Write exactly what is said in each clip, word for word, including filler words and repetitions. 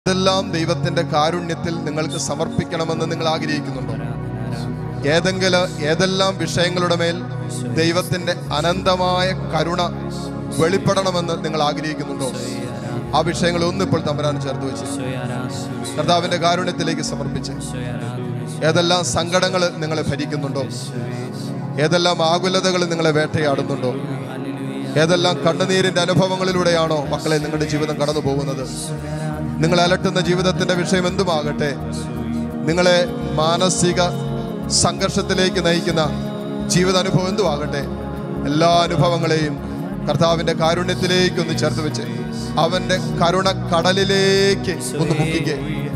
ഇതെല്ലാം ദൈവത്തിന്റെ കാരുണ്യത്തിൽ നിങ്ങൾക്ക് സമർപ്പിക്കണമെന്ന് നിങ്ങൾ ആഗ്രഹിക്കുന്നുണ്ടോ? ഏതെങ്കിലും ഏതെല്ലാം വിഷയങ്ങളുടെ മേൽ ദൈവത്തിന്റെ അനന്തമായ കരുണ വെളിപ്പെടണമെന്ന് നിങ്ങൾ ആഗ്രഹിക്കുന്നുണ്ടോ? ആ വിഷയങ്ങൾ ഒന്നിപ്പോൾ തമ്പുരാൻ ചേർത്ത് വെച്ച് കർത്താവിന്റെ കാരുണ്യത്തിലേക്ക് സമർപ്പിച്ച്. ഏതെല്ലാം സങ്കടങ്ങൾ നിങ്ങളെ ഭരിക്കുന്നുണ്ടോ? ഏതെല്ലാം ആകുലതകൾ നിങ്ങളെ വേട്ടയാടുന്നുണ്ടോ? ഏതെല്ലാം കണ്ണുനീരിന്റെ അനുഭവങ്ങളിലൂടെയാണോ മക്കളെ നിങ്ങളുടെ ജീവിതം കടന്നു പോകുന്നത്? നിങ്ങൾ അലട്ടുന്ന ജീവിതത്തിന്റെ വിഷയം എന്തുമാകട്ടെ, നിങ്ങളെ മാനസിക സംഘർഷത്തിലേക്ക് നയിക്കുന്ന ജീവിതാനുഭവം എന്തുമാകട്ടെ, എല്ലാ അനുഭവങ്ങളെയും കർത്താവിന്റെ കാരുണ്യത്തിലേക്ക് ഒന്ന് ചേർത്ത് വെച്ച് അവന്റെ കരുണ കടലിലേക്ക് ഒന്ന് മുക്കിക്ക്.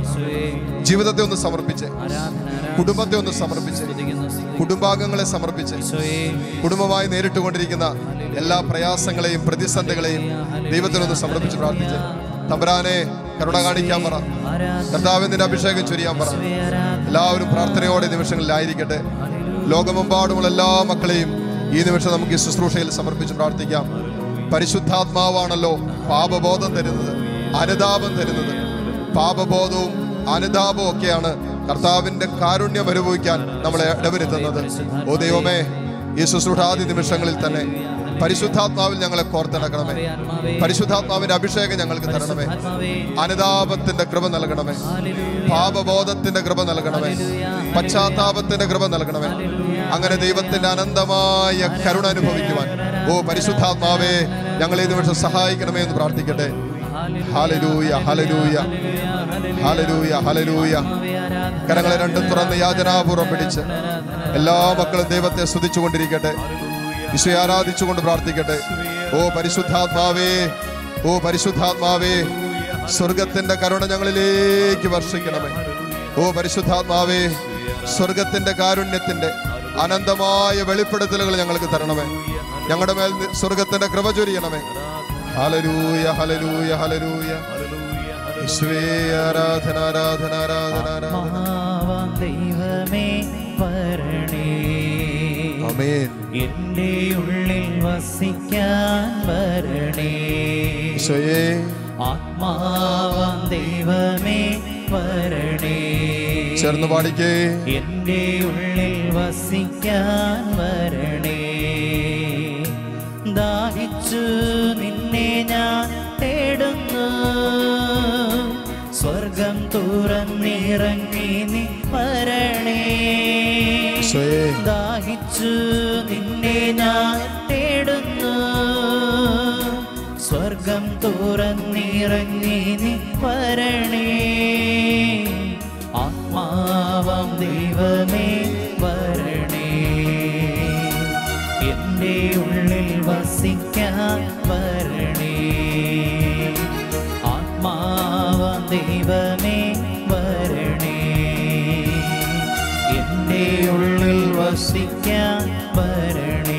ജീവിതത്തെ ഒന്ന് സമർപ്പിച്ച്, കുടുംബത്തെ ഒന്ന് സമർപ്പിച്ച്, കുടുംബാംഗങ്ങളെ സമർപ്പിച്ച്, കുടുംബമായി നേരിട്ട് കൊണ്ടിരിക്കുന്ന എല്ലാ പ്രയാസങ്ങളെയും പ്രതിസന്ധികളെയും ദൈവത്തിനൊന്ന് സമർപ്പിച്ച് പ്രാർത്ഥിച്ച്. തമ്പുരാനെ കരുണ കാണിക്കാൻ പറ, കർത്താവിന്റെ അഭിഷേകം ചൊരിയാൻ പറ. എല്ലാവരും പ്രാർത്ഥനയോടെ നിമിഷങ്ങളിലായിരിക്കട്ടെ. ലോകമെമ്പാടുമുള്ള എല്ലാ മക്കളെയും ഈ നിമിഷം നമുക്ക് ഈ ശുശ്രൂഷയിൽ സമർപ്പിച്ച് പ്രാർത്ഥിക്കാം. പരിശുദ്ധാത്മാവാണല്ലോ പാപബോധം തരുന്നത്, അനുതാപം തരുന്നത്. പാപബോധവും അനുതാപവും ഒക്കെയാണ് കർത്താവിന്റെ കാരുണ്യം അനുഭവിക്കാൻ നമ്മളെ ഇടവരുത്തുന്നത്. ഓ ദൈവമേ, ഈ ശുശ്രൂഷാദി നിമിഷങ്ങളിൽ തന്നെ പരിശുദ്ധാത്മാവിൽ ഞങ്ങളെ കോർത്തിണക്കണമേ. പരിശുദ്ധാത്മാവിന്റെ അഭിഷേകം ഞങ്ങൾക്ക് തരണമേ. അനുതാപത്തിന്റെ കൃപ നൽകണമേ. പാപബോധത്തിന്റെ കൃപ നൽകണമേ. പശ്ചാത്താപത്തിന്റെ കൃപ നൽകണമേ. അങ്ങനെ ദൈവത്തിന്റെ അനന്തമായ കരുണ അനുഭവിക്കുവാൻ ഓ പരിശുദ്ധാത്മാവേ ഞങ്ങളെ ഈ നിമിഷം സഹായിക്കണമേ എന്ന് പ്രാർത്ഥിക്കട്ടെ. Hallelujah, hallelujah, hallelujah, hallelujah. കരങ്ങളെ രണ്ടും തുറന്ന് യാചനാപൂർവ്വം പിടിച്ച് എല്ലാ മക്കളും ദൈവത്തെ സ്തുതിച്ചു കൊണ്ടിരിക്കട്ടെ, ഈശോയെ ആരാധിച്ചുകൊണ്ട് പ്രാർത്ഥിക്കട്ടെ. ഓ പരിശുദ്ധാത്മാവേ, ഓ പരിശുദ്ധാത്മാവേ, സ്വർഗത്തിന്റെ കരുണ ഞങ്ങളിലേക്ക് വർഷിക്കണമേ. ഓ പരിശുദ്ധാത്മാവേ, സ്വർഗത്തിന്റെ കാരുണ്യത്തിന്റെ അനന്തമായ വെളിപ്പെടുത്തലുകൾ ഞങ്ങൾക്ക് തരണമേ. ഞങ്ങളുടെ മേൽ സ്വർഗത്തിന്റെ കൃപ ചൊരിയണമേ. Hallelujah, hallelujah, hallelujah. യേശുവേ ആരാധന, ആരാധന, ആരാധന, ആരാധന. ദൈവമേ വരണേ, ആമേൻ. എന്റെ ഉള്ളിൽ വസിക്കാൻ വരണേ. യേശുവേ ആത്മാവാം ദൈവമേ വരണേ, ചേർന്ന് പാടിക്കേ. എന്റെ ഉള്ളിൽ വസിക്കാൻ വരണേ. ദാഹിച്ചു നിന്നെ ഞാൻ തേടുന്നു, സ്വർഗം തുറന്നിറങ്ങി നീ വരണേ. ദാഹിച്ചു നിന്നെ ഞാൻ തേടുന്നു, സ്വർഗം തുറന്നിറങ്ങി നീ വരണേ. ആത്മാവാം ദൈവമേ വരണേ, എന്റെ ഉള്ളിൽ വസിക്കാൻ വരണേ. ആത്മാവാം ദൈവമേ വരണേ, എന്റെ ഉള്ളിൽ വസിക്കാൻ വരണേ.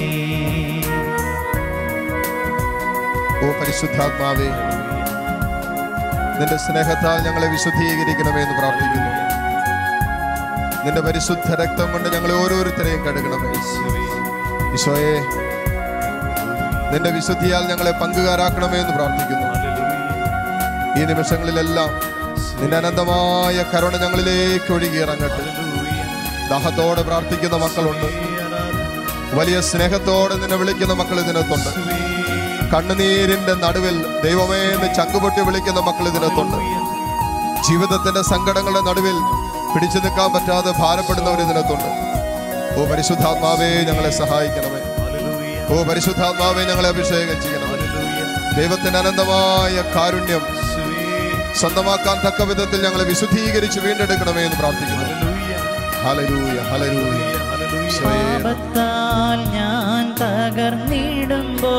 ഓ പരിശുദ്ധാത്മാവേ, നിന്റെ സ്നേഹത്താൽ ഞങ്ങളെ വിശുദ്ധീകരിക്കണമേ എന്ന് പ്രാർത്ഥിക്കുന്നു. നിന്റെ പരിശുദ്ധ രക്തം കൊണ്ട് ഞങ്ങളെ ഓരോരുത്തരെയും കഴുകണമേ. ഈശോയെ, നിന്റെ വിശുദ്ധിയാൽ ഞങ്ങളെ പങ്കുകാരാക്കണമേ എന്ന് പ്രാർത്ഥിക്കുന്നു. ഈ നിമിഷങ്ങളിലെല്ലാം നിന്റെ അനന്തമായ കരുണ ഞങ്ങളിലേക്ക് ഒഴുകിയിറങ്ങട്ടെ. ദാഹത്തോടെ പ്രാർത്ഥിക്കുന്ന മക്കളുണ്ട്, വലിയ സ്നേഹത്തോടെ നിന്നെ വിളിക്കുന്ന മക്കൾ ഇതിനകത്തുണ്ട്. കണ്ണുനീരിന്റെ നടുവിൽ ദൈവമേ എന്ന് ചങ്കുപൊട്ടി വിളിക്കുന്ന മക്കൾ ഇതിനകത്തുണ്ട്. ജീവിതത്തിന്റെ സങ്കടങ്ങളുടെ നടുവിൽ പിടിച്ചു നിൽക്കാൻ പറ്റാതെ ഭാരപ്പെടുന്നവർ ഇതിനകത്തുണ്ട്. ഓ പരിശുദ്ധാത്മാവേ ഞങ്ങളെ സഹായിക്കണമേ. ഓ പരിശുദ്ധാത്മാവേ ഞങ്ങളെ അഭിഷേകം ചെയ്യണമേ. ദൈവത്തിന്റെ അനന്തമായ കാരുണ്യം സ്വന്തമാക്കാൻ തക്ക വിധത്തിൽ ഞങ്ങളെ വിശുദ്ധീകരിച്ച് വീണ്ടെടുക്കണമേ എന്ന് പ്രാർത്ഥിക്കുന്നു. Hallelujah, hallelujah. പാപത്താൽ ഞാൻ തകർന്നിടുമ്പോ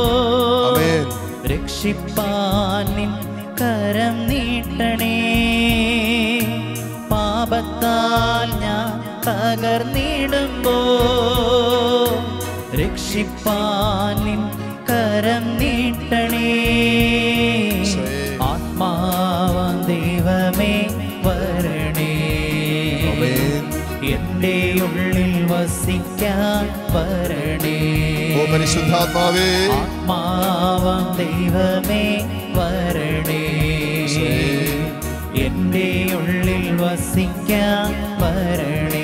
രക്ഷിപ്പാൻ നിൻ കരം നീട്ടണേ. പാപത്താൽ ഞാൻ തകർന്നിടുമ്പോ രക്ഷിപ്പാൻ നിൻ കരം നീട്ടണേ. ആത്മാവാം ദൈവമേ വരണേ, എന്റെ ഉള്ളിൽ വസിക്കാൻ വരണേ. ഓ പരിശുദ്ധാത്മാവേ, ആത്മാവാം ദൈവമേ വരണേ. വസിക്കാൻ വരണേ.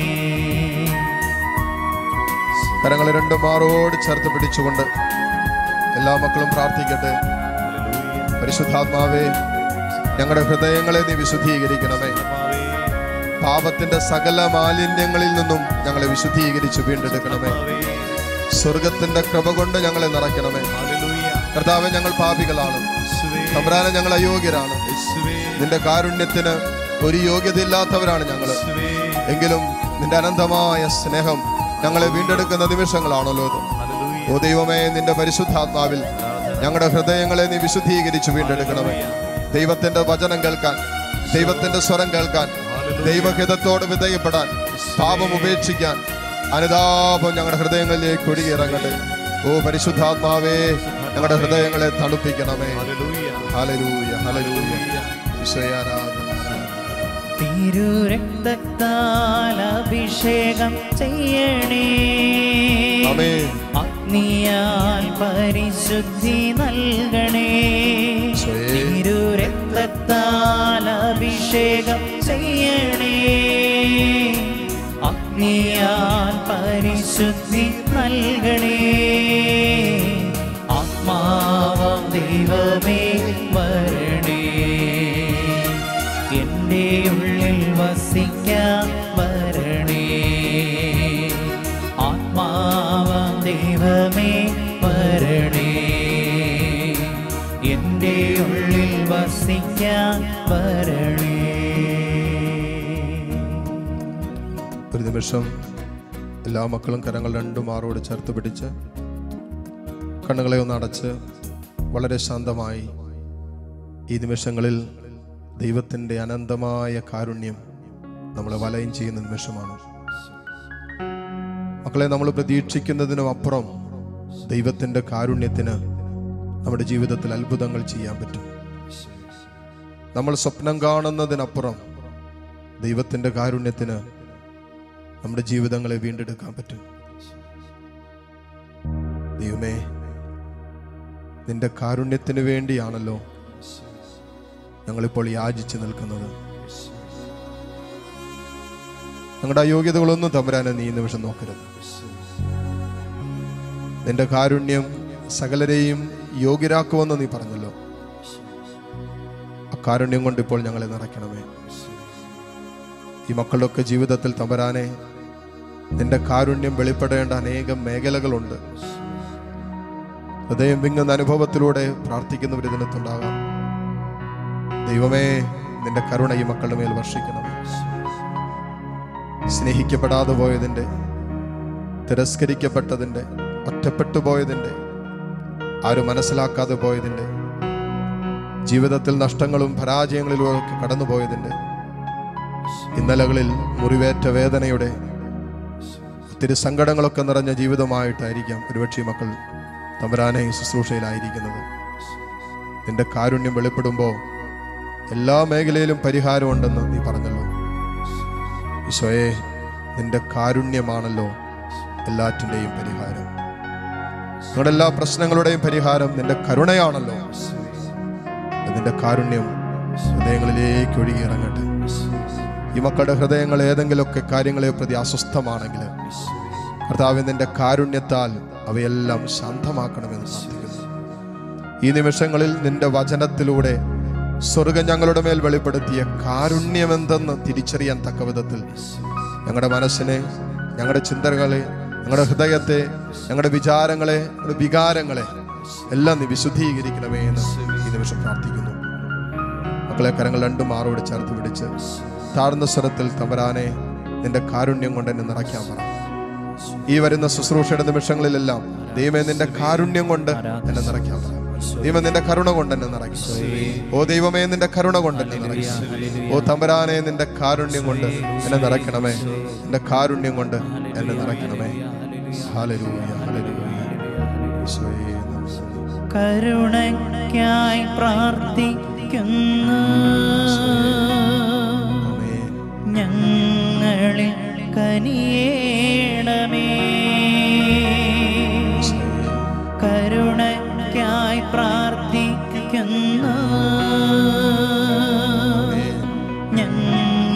കരങ്ങൾ രണ്ടും മാറോട് ചേർത്ത് പിടിച്ചുകൊണ്ട് എല്ലാ മക്കളും പ്രാർത്ഥിക്കട്ടെ. പരിശുദ്ധാത്മാവേ, ഞങ്ങളുടെ ഹൃദയങ്ങളെ നീ വിശുദ്ധീകരിക്കണമേ. പാപത്തിന്റെ സകല മാലിന്യങ്ങളിൽ നിന്നും ഞങ്ങളെ വിശുദ്ധീകരിച്ച് വീണ്ടെടുക്കണമേ. സ്വർഗത്തിന്റെ കൃപ കൊണ്ട് ഞങ്ങളെ നിറയ്ക്കണമേ. കർത്താവേ, ഞങ്ങൾ പാപികളാണ്. തമ്പുരാനെ, ഞങ്ങൾ അയോഗ്യരാണ്. നിന്റെ കാരുണ്യത്തിന് ഒരു യോഗ്യതയില്ലാത്തവരാണ് ഞങ്ങൾ. എങ്കിലും നിന്റെ അനന്തമായ സ്നേഹം ഞങ്ങളെ വീണ്ടെടുക്കുന്ന നിമിഷങ്ങളാണല്ലോ ഇത്. ഓ ദൈവമേ, നിന്റെ പരിശുദ്ധാത്മാവിൽ ഞങ്ങളുടെ ഹൃദയങ്ങളെ നീ വിശുദ്ധീകരിച്ച് വീണ്ടെടുക്കണമേ. ദൈവത്തിന്റെ വചനം കേൾക്കാൻ, ദൈവത്തിന്റെ സ്വരം കേൾക്കാൻ, ദൈവഹിതത്തോട് വിധേയപ്പെടാൻ, പാപം ഉപേക്ഷിക്കാൻ അനുതാപം ഞങ്ങളുടെ ഹൃദയങ്ങളിലേക്ക് ഒഴുകിയിറങ്ങട്ടെ. ഓ പരിശുദ്ധാത്മാവേ, ഞങ്ങളുടെ ഹൃദയങ്ങളെ തണുപ്പിക്കണമേ. Hallelujah, hallelujah. ഈശോയാരാധന. തിരുരക്തത്താൽ അഭിഷേകം ചെയ്യണേ. ആമേൻ. അഗ്നിയാൽ പരിശുദ്ധി നൽകണേ. തിരുരക്തത്താൽ അഭിഷേകം ചെയ്യണേ. അഗ്നിയാൽ പരിശുദ്ധി നൽകണേ. ആത്മാവാം ദൈവമേ വരണേ. എൻ്റെ ഉള്ളിൽ വസിക്കാൻ വരണേ. ആത്മാവാം ദൈവമേ വരണേ. എൻ്റെ ഉള്ളിൽ വസിക്കാൻ വരണേ. ഒരു നിമിഷം എല്ലാ മക്കളും കരങ്ങൾ രണ്ടും മാറോട് ചേർത്ത് പിടിച്ച് കണ്ണുകളെ ഒന്ന് അടച്ച് വളരെ ശാന്തമായി ഈ നിമിഷങ്ങളിൽ ദൈവത്തിൻ്റെ അനന്തമായ കാരുണ്യം നമ്മളെ വലയം ചെയ്യുന്ന നിമിഷമാണ്. മക്കളെ, നമ്മൾ പ്രതീക്ഷിക്കുന്നതിനും അപ്പുറം ദൈവത്തിൻ്റെ കാരുണ്യത്തിന് നമ്മുടെ ജീവിതത്തിൽ അത്ഭുതങ്ങൾ ചെയ്യാൻ പറ്റും. നമ്മൾ സ്വപ്നം കാണുന്നതിനപ്പുറം ദൈവത്തിൻ്റെ കാരുണ്യത്തിന് നമ്മുടെ ജീവിതങ്ങളെ വീണ്ടെടുക്കാൻ പറ്റും. ദൈവമേ, നിന്റെ കാരുണ്യത്തിന് വേണ്ടിയാണല്ലോ ഞങ്ങളിപ്പോൾ യാചിച്ച് നിൽക്കുന്നത്. ഞങ്ങളുടെ അയോഗ്യതകളൊന്നും തമ്പുരാനെ നീ ഈ നിമിഷം നോക്കരുത്. നിന്റെ കാരുണ്യം സകലരെയും യോഗ്യരാക്കുമെന്ന് നീ പറഞ്ഞല്ലോ. ആ കാരുണ്യം കൊണ്ട് ഇപ്പോൾ ഞങ്ങളെ നിറയ്ക്കണമേ. ഈ മക്കളുടെയൊക്കെ ജീവിതത്തിൽ തമ്പുരാനെ നിന്റെ കാരുണ്യം വെളിപ്പെടേണ്ട അനേകം മേഖലകളുണ്ട്. ഹൃദയം വിങ്ങുന്ന അനുഭവത്തിലൂടെ പ്രാർത്ഥിക്കുന്നവർ ഇതിനകത്തുണ്ടാകാം. ദൈവമേ, നിന്റെ കരുണ ഈ മക്കളുടെ മേൽ വർഷിക്കണം. സ്നേഹിക്കപ്പെടാതെ പോയതിൻ്റെ, തിരസ്കരിക്കപ്പെട്ടതിൻ്റെ, ഒറ്റപ്പെട്ടു പോയതിൻ്റെ, ആരും മനസ്സിലാക്കാതെ പോയതിൻ്റെ, ജീവിതത്തിൽ നഷ്ടങ്ങളും പരാജയങ്ങളിലൂടെ കടന്നുപോയതിൻ്റെ, ഇന്നലകളിൽ മുറിവേറ്റ വേദനയുടെ ഒത്തിരി സങ്കടങ്ങളൊക്കെ നിറഞ്ഞ ജീവിതമായിട്ടായിരിക്കാം ഒരുപക്ഷെ മക്കൾ തമ്പുരാനെ ശുശ്രൂഷയിലായിരിക്കുന്നത്. നിന്റെ കാരുണ്യം വെളിപ്പെടുമ്പോൾ എല്ലാ മേഖലയിലും പരിഹാരമുണ്ടെന്ന് നീ പറഞ്ഞല്ലോ. ഈശോയെ, നിന്റെ കാരുണ്യമാണല്ലോ എല്ലാറ്റിൻ്റെയും പരിഹാരം. ഞങ്ങളുടെ എല്ലാ പ്രശ്നങ്ങളുടെയും പരിഹാരം നിന്റെ കരുണയാണല്ലോ. നിന്റെ കാരുണ്യം ഹൃദയങ്ങളിലേക്ക് ഒഴുകിയിറങ്ങട്ടെ. ഈ മക്കളുടെ ഹൃദയങ്ങൾ ഏതെങ്കിലുമൊക്കെ കാര്യങ്ങളെ പ്രതി അസ്വസ്ഥമാണെങ്കിൽ കർത്താവേ, നിന്റെ കാരുണ്യത്താൽ അവയെല്ലാം ശാന്തമാക്കണമെന്ന് പ്രാർത്ഥിക്കുന്നു. ഈ നിമിഷങ്ങളിൽ നിന്റെ വചനത്തിലൂടെ സ്വർഗം ഞങ്ങളുടെ മേൽ വെളിപ്പെടുത്തിയ കാരുണ്യമെന്തെന്ന് തിരിച്ചറിയാൻ തക്ക വിധത്തിൽ ഞങ്ങളുടെ മനസ്സിനെ, ഞങ്ങളുടെ ചിന്തകളെ, ഞങ്ങളുടെ ഹൃദയത്തെ, ഞങ്ങളുടെ വിചാരങ്ങളെ, ഞങ്ങളുടെ വികാരങ്ങളെ എല്ലാം നീ വിശുദ്ധീകരിക്കണമേ എന്ന് ഈ നിമിഷം പ്രാർത്ഥിക്കുന്നു. മക്കളെ, കരങ്ങൾ രണ്ടും മാറോട് ചേർത്ത് പിടിച്ച് താഴ്ന്ന സ്വരത്തിൽ തമ്പുരാനെ നിന്റെ കാരുണ്യം കൊണ്ട് എന്നെ നിറയ്ക്കാൻ പറ. ഈ വരുന്ന ശുശ്രൂഷയുടെ നിമിഷങ്ങളിലെല്ലാം ദൈവമേ, നിന്റെ കാരുണ്യം കൊണ്ട് എന്നെ നിറയ്ക്കാൻ പറ. ദൈവം നിന്റെ കരുണ കൊണ്ട് എന്നെ നിറയ്ക്കും. ഓ ദൈവമേ, നിന്റെ കരുണ കൊണ്ട് എന്നെ നിറയ്ക്കും. ഓ തമ്പുരാനെ, നിന്റെ കാരുണ്യം കൊണ്ട് എന്നെ നിറയ്ക്കണമേ. നിന്റെ കാരുണ്യം കൊണ്ട് എന്നെ നിറയ്ക്കണമേ. Hallelujah, hallelujah. ഈശോയേ, കരുണയ്ക്കായി പ്രാർത്ഥിക്കുന്നു. ഞങ്ങളിൽ കനിയേണമേ. കരുണയ്ക്കായി പ്രാർത്ഥിക്കുന്നു. ഞങ്ങൾ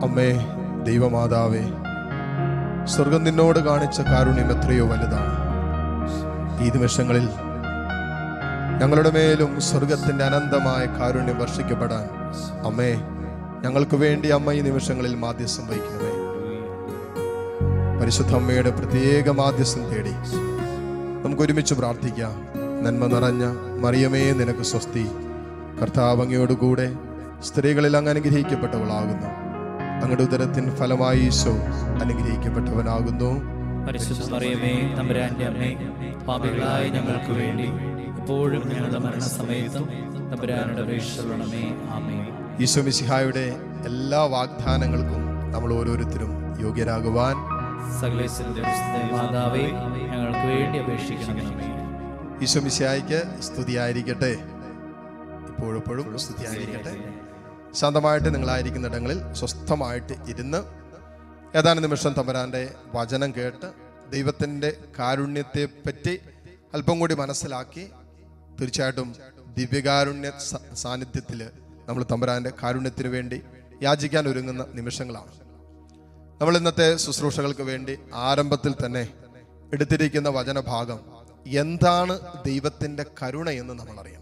അമ്മേ, ദൈവമാതാവേ, സ്വർഗം നിന്നോട് കാണിച്ച കാരുണ്യം എത്രയോ വലുതാണ്. ഈ നിമിഷങ്ങളിൽ ഞങ്ങളുടെ മേലും സ്വർഗത്തിന്റെ അനന്തമായ കാരുണ്യം വർഷിക്കപ്പെടാൻ അമ്മേ, ഞങ്ങൾക്ക് വേണ്ടി അമ്മ ഈ നിമിഷങ്ങളിൽ മാധ്യസ്ഥം വഹിക്കണമേ. പരിശുദ്ധ അമ്മയുടെ പ്രത്യേക മാധ്യസ്ഥം തേടി നമുക്ക് ഒരുമിച്ച് പ്രാർത്ഥിക്കാം. നന്മ നിറഞ്ഞ മറിയമേ, നിനക്ക് സ്വസ്തി, കർത്താവ് അങ്ങയോടുകൂടെ സ്ത്രീകളിൽ അങ്ങ് അനുഗ്രഹിക്കപ്പെട്ടവളാകുന്നു. അങ്ങയുടെ ഉദരത്തിൻ ഫലമായി ഈശോ അനുഗ്രഹിക്കപ്പെട്ടവനാകുന്നു. പരിശുദ്ധ മറിയമേ, തമ്പുരാന്റെ അമ്മേ, പാപികളായ ഞങ്ങൾക്ക് വേണ്ടി എപ്പോഴും ഞങ്ങളുടെ മരണസമയത്തും തമ്പുരാനോട് അപേക്ഷിച്ചുകൊള്ളണമേ. ആമേൻ. ഈശോ മിശിഹായുടെ എല്ലാ വാഗ്ദാനങ്ങൾക്കും നമ്മൾ ഓരോരുത്തരും യോഗ്യരാകുവാൻ സകലേശന്റെ മാതാവേ, ഞങ്ങൾക്ക് വേണ്ടി അപേക്ഷിക്കണമേ. ഈശോ മിശിഹായ്ക്ക് സ്തുതിയായിരിക്കട്ടെ. ഇപ്പോഴെപ്പോഴും സ്തുതിയായിരിക്കട്ടെ. ശാന്തമായിട്ട് നിങ്ങളായിരിക്കുന്ന ഇടങ്ങളിൽ സ്വസ്ഥമായിട്ട് ഇരുന്ന് ഏതാനും നിമിഷം തമ്പുരാന്റെ വചനം കേട്ട് ദൈവത്തിൻ്റെ കാരുണ്യത്തെ പറ്റി അല്പം കൂടി മനസ്സിലാക്കി തീർച്ചയായിട്ടും ദിവ്യകാരുണ്യ സാന്നിധ്യത്തിൽ നമ്മൾ തമ്പുരാന്റെ കാരുണ്യത്തിന് വേണ്ടി യാചിക്കാൻ ഒരുങ്ങുന്ന നിമിഷങ്ങളാണ്. നമ്മൾ ഇന്നത്തെ ശുശ്രൂഷകൾക്ക് വേണ്ടി ആരംഭത്തിൽ തന്നെ എടുത്തിരിക്കുന്ന വചനഭാഗം എന്താണ് ദൈവത്തിൻ്റെ കരുണ എന്ന് നമ്മൾ അറിയണം.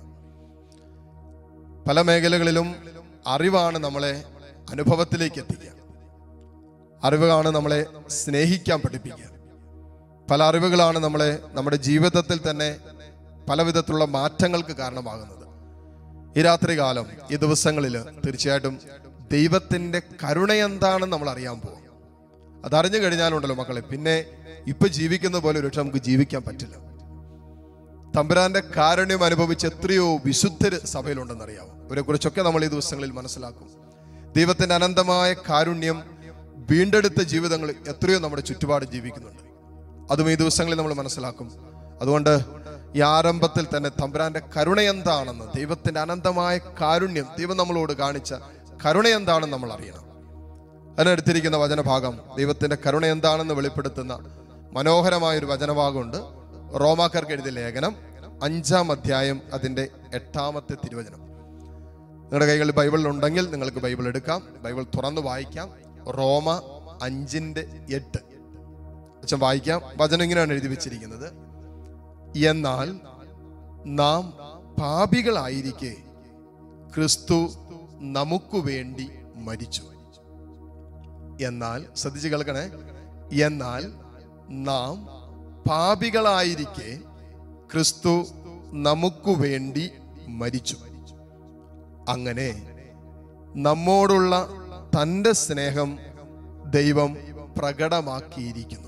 പല മേഖലകളിലും അറിവാണ് നമ്മളെ അനുഭവത്തിലേക്ക് എത്തിക്കുക. അറിവാണ് നമ്മളെ സ്നേഹിക്കാൻ പഠിപ്പിക്കുക. പല അറിവുകളാണ് നമ്മളെ നമ്മുടെ ജീവിതത്തിൽ തന്നെ പല വിധത്തിലുള്ള മാറ്റങ്ങൾക്ക് കാരണമാകുന്നത്. ഈ രാത്രി കാലം, ഈ ദിവസങ്ങളിൽ തീർച്ചയായിട്ടും ദൈവത്തിൻ്റെ കരുണ എന്താണെന്ന് നമ്മൾ അറിയാൻ പോകും. അതറിഞ്ഞു കഴിഞ്ഞാലുണ്ടല്ലോ മക്കളെ, പിന്നെ ഇപ്പൊ ജീവിക്കുന്ന പോലെ ഒരു പക്ഷെ നമുക്ക് ജീവിക്കാൻ പറ്റില്ല. തമ്പുരാന്റെ കാരുണ്യം അനുഭവിച്ച് എത്രയോ വിശുദ്ധര് സഭയിലുണ്ടെന്നറിയാവും. അവരെ കുറിച്ചൊക്കെ നമ്മൾ ഈ ദിവസങ്ങളിൽ മനസ്സിലാക്കും. ദൈവത്തിന്റെ അനന്തമായ കാരുണ്യം വീണ്ടെടുത്ത ജീവിതങ്ങൾ എത്രയോ നമ്മുടെ ചുറ്റുപാട് ജീവിക്കുന്നുണ്ട്. അതും ഈ ദിവസങ്ങളിൽ നമ്മൾ മനസ്സിലാക്കും. അതുകൊണ്ട് ഈ ആരംഭത്തിൽ തന്നെ തമ്പുരാന്റെ കരുണ എന്താണെന്ന്, ദൈവത്തിന്റെ അനന്തമായ കാരുണ്യം, ദൈവം നമ്മളോട് കാണിച്ച കരുണ എന്താണെന്ന് നമ്മൾ അറിയണം. അതിനെടുത്തിരിക്കുന്ന വചനഭാഗം ദൈവത്തിന്റെ കരുണ എന്താണെന്ന് വെളിപ്പെടുത്തുന്ന മനോഹരമായൊരു വചനഭാഗമുണ്ട്. റോമാക്കാർക്ക് എഴുതിയ ലേഖനം അഞ്ചാം അധ്യായം അതിൻ്റെ എട്ടാമത്തെ തിരുവചനം. നിങ്ങളുടെ കൈകളിൽ ബൈബിൾ ഉണ്ടെങ്കിൽ നിങ്ങൾക്ക് ബൈബിൾ എടുക്കാം, ബൈബിൾ തുറന്ന് വായിക്കാം. റോമ അഞ്ചിൻ്റെ എട്ട് അച്ഛൻ വായിക്കാം. വചനം ഇങ്ങനെയാണ് എഴുതി വെച്ചിരിക്കുന്നത്: എന്നാൽ നാം പാപികളായിരിക്കെ ക്രിസ്തു നമുക്ക് വേണ്ടി മരിച്ചു. എന്നാൽ ശ്രദ്ധിച്ച് കേൾക്കണേ, എന്നാൽ നാം പാപികളായിരിക്കെ ക്രിസ്തു നമുക്ക് വേണ്ടി മരിച്ചു. അങ്ങനെ നമ്മോടുള്ള തൻ്റെ സ്നേഹം ദൈവം പ്രകടമാക്കിയിരിക്കുന്നു.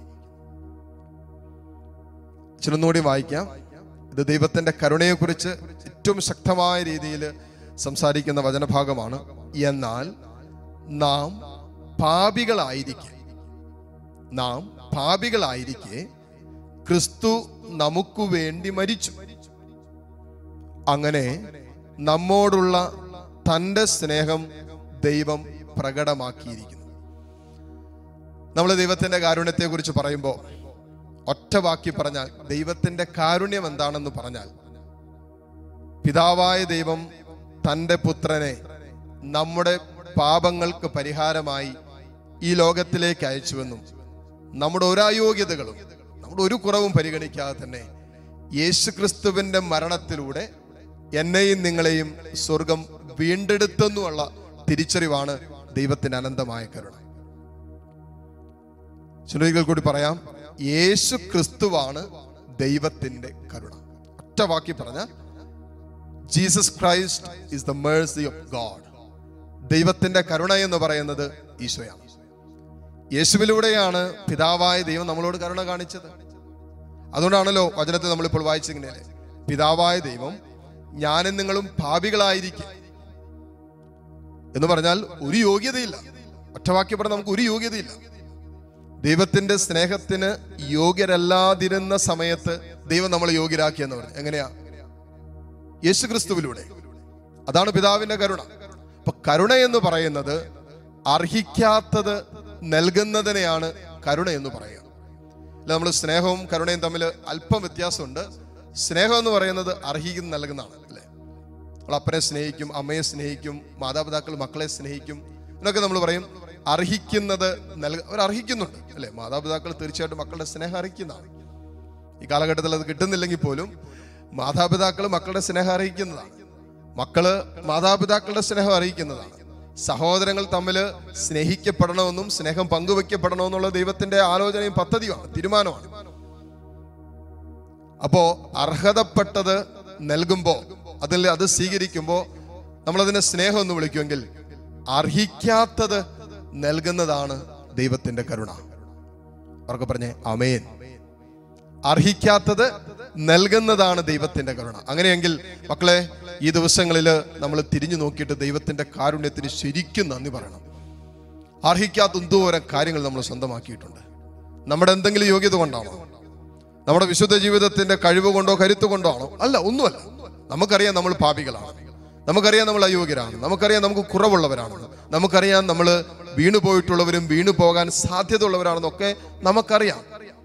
ചിലൊന്നുകൂടി വായിക്കാം. ഇത് ദൈവത്തിന്റെ കരുണയെക്കുറിച്ച് ഏറ്റവും ശക്തമായ രീതിയിൽ സംസാരിക്കുന്ന വചനഭാഗമാണ്. എന്നാൽ നാം പാപികളായിരിക്കെ നാം പാപികളായിരിക്കെ ക്രിസ്തു നമുക്ക് വേണ്ടി മരിച്ചു. അങ്ങനെ നമ്മോടുള്ള തൻ്റെ സ്നേഹം ദൈവം പ്രകടമാക്കിയിരിക്കുന്നു. നമ്മൾ ദൈവത്തിന്റെ കാരുണ്യത്തെ കുറിച്ച് പറയുമ്പോൾ ഒറ്റ വാക്കി പറഞ്ഞാൽ, ദൈവത്തിന്റെ കാരുണ്യം എന്താണെന്ന് പറഞ്ഞാൽ, പിതാവായ ദൈവം തൻ്റെ പുത്രനെ നമ്മുടെ പാപങ്ങൾക്ക് പരിഹാരമായി ഈ ലോകത്തിലേക്ക് അയച്ചുവെന്നും നമ്മുടെ ഒരു അയോഗ്യതകളും നമ്മുടെ ഒരു കുറവും പരിഗണിക്കാതെ തന്നെ യേശുക്രിസ്തുവിന്റെ മരണത്തിലൂടെ എന്നെയും നിങ്ങളെയും സ്വർഗം വീണ്ടെടുത്തെന്നുള്ള തിരിച്ചറിവാണ് ദൈവത്തിന്റെ അനന്തമായ കരുണ. ചിലരികൾ കൂടി പറയാം, യേശു ക്രിസ്തുവാണ് ദൈവത്തിന്റെ കരുണ. ഒറ്റ വാക്കി പറഞ്ഞാൽ, Jesus Christ is the mercy of God. ദൈവത്തിന്റെ കരുണ എന്ന് പറയുന്നത് ഈശോയാണ്. യേശുവിലൂടെയാണ് പിതാവായ ദൈവം നമ്മളോട് കരുണ കാണിച്ചത്. അതുകൊണ്ടാണല്ലോ വചനത്തിൽ നമ്മളിപ്പോൾ വായിച്ചിങ്ങനെ, പിതാവായ ദൈവം ഞാനും നിങ്ങളും പാപികളായിരിക്കും എന്ന് പറഞ്ഞാൽ ഒരു യോഗ്യതയില്ല. ഒറ്റവാക്യം പറഞ്ഞാൽ നമുക്ക് ഒരു യോഗ്യതയില്ല. ദൈവത്തിന്റെ സ്നേഹത്തിന് യോഗ്യരല്ലാതിരുന്ന സമയത്ത് ദൈവം നമ്മളെ യോഗ്യരാക്കി എന്ന് പറഞ്ഞു. എങ്ങനെയാ? യേശു ക്രിസ്തുവിലൂടെ. അതാണ് പിതാവിന്റെ കരുണ. അപ്പൊ കരുണ എന്ന് പറയുന്നത് അർഹിക്കാത്തത് നൽകുന്നതിനെയാണ് കരുണ എന്ന് പറയുക. അല്ല, നമ്മൾ സ്നേഹവും കരുണയും തമ്മിൽ അല്പം വ്യത്യാസമുണ്ട്. സ്നേഹം എന്ന് പറയുന്നത് അർഹിക്കുന്ന നൽകുന്നതാണ്, അല്ലേ? നമ്മൾ അപ്പനെ സ്നേഹിക്കും, അമ്മയെ സ്നേഹിക്കും, മാതാപിതാക്കൾ മക്കളെ സ്നേഹിക്കും എന്നൊക്കെ നമ്മൾ പറയും. അർഹിക്കുന്നത് നൽക അവർ അർഹിക്കുന്നുണ്ട് അല്ലെ? മാതാപിതാക്കൾ തീർച്ചയായിട്ടും മക്കളുടെ സ്നേഹം അർഹിക്കുന്നതാണ്. ഈ കാലഘട്ടത്തിൽ അത് കിട്ടുന്നില്ലെങ്കിൽ പോലും മാതാപിതാക്കൾ മക്കളുടെ സ്നേഹം അറിയിക്കുന്നതാണ്. മക്കള് മാതാപിതാക്കളുടെ സ്നേഹം അറിയിക്കുന്നതാണ്. സഹോദരങ്ങൾ തമ്മിൽ സ്നേഹിക്കപ്പെടണമെന്നും സ്നേഹം പങ്കുവെക്കപ്പെടണമെന്നുള്ള ദൈവത്തിന്റെ ആലോചനയും പദ്ധതിയുമാണ്, തീരുമാനമാണ്. അപ്പോ അർഹതപ്പെട്ടത് നൽകുമ്പോ, അതിൽ അത് സ്വീകരിക്കുമ്പോ നമ്മളതിനെ സ്നേഹം എന്ന് വിളിക്കുമെങ്കിൽ അർഹിക്കാത്തത് നൽകുന്നതാണ് ദൈവത്തിന്റെ കരുണ. അവർക്ക് പറഞ്ഞേ ആമേൻ. അർഹിക്കാത്തത് നൽകുന്നതാണ് ദൈവത്തിന്റെ കരുണ. അങ്ങനെയെങ്കിൽ മക്കളെ, ഈ ദിവസങ്ങളിൽ നമ്മൾ തിരിഞ്ഞു നോക്കിയിട്ട് ദൈവത്തിന്റെ കാരുണ്യത്തിന് ശരിക്കും നന്ദി പറയണം. അർഹിക്കാത്ത എന്തോരം കാര്യങ്ങൾ നമ്മൾ സ്വന്തമാക്കിയിട്ടുണ്ട്. നമ്മുടെ എന്തെങ്കിലും യോഗ്യത കൊണ്ടാണോ? നമ്മുടെ വിശുദ്ധ ജീവിതത്തിന്റെ കഴിവ് കൊണ്ടോ കരുത്ത് കൊണ്ടോ ആണോ? അല്ല, ഒന്നുമല്ല. നമുക്കറിയാം നമ്മൾ പാപികളാണ്, നമുക്കറിയാം നമ്മൾ അയോഗ്യരാണ്, നമുക്കറിയാം നമുക്ക് കുറവുള്ളവരാണെന്ന്, നമുക്കറിയാം നമ്മൾ വീണു പോയിട്ടുള്ളവരും വീണു പോകാൻ സാധ്യത ഉള്ളവരാണെന്നൊക്കെ നമുക്കറിയാം.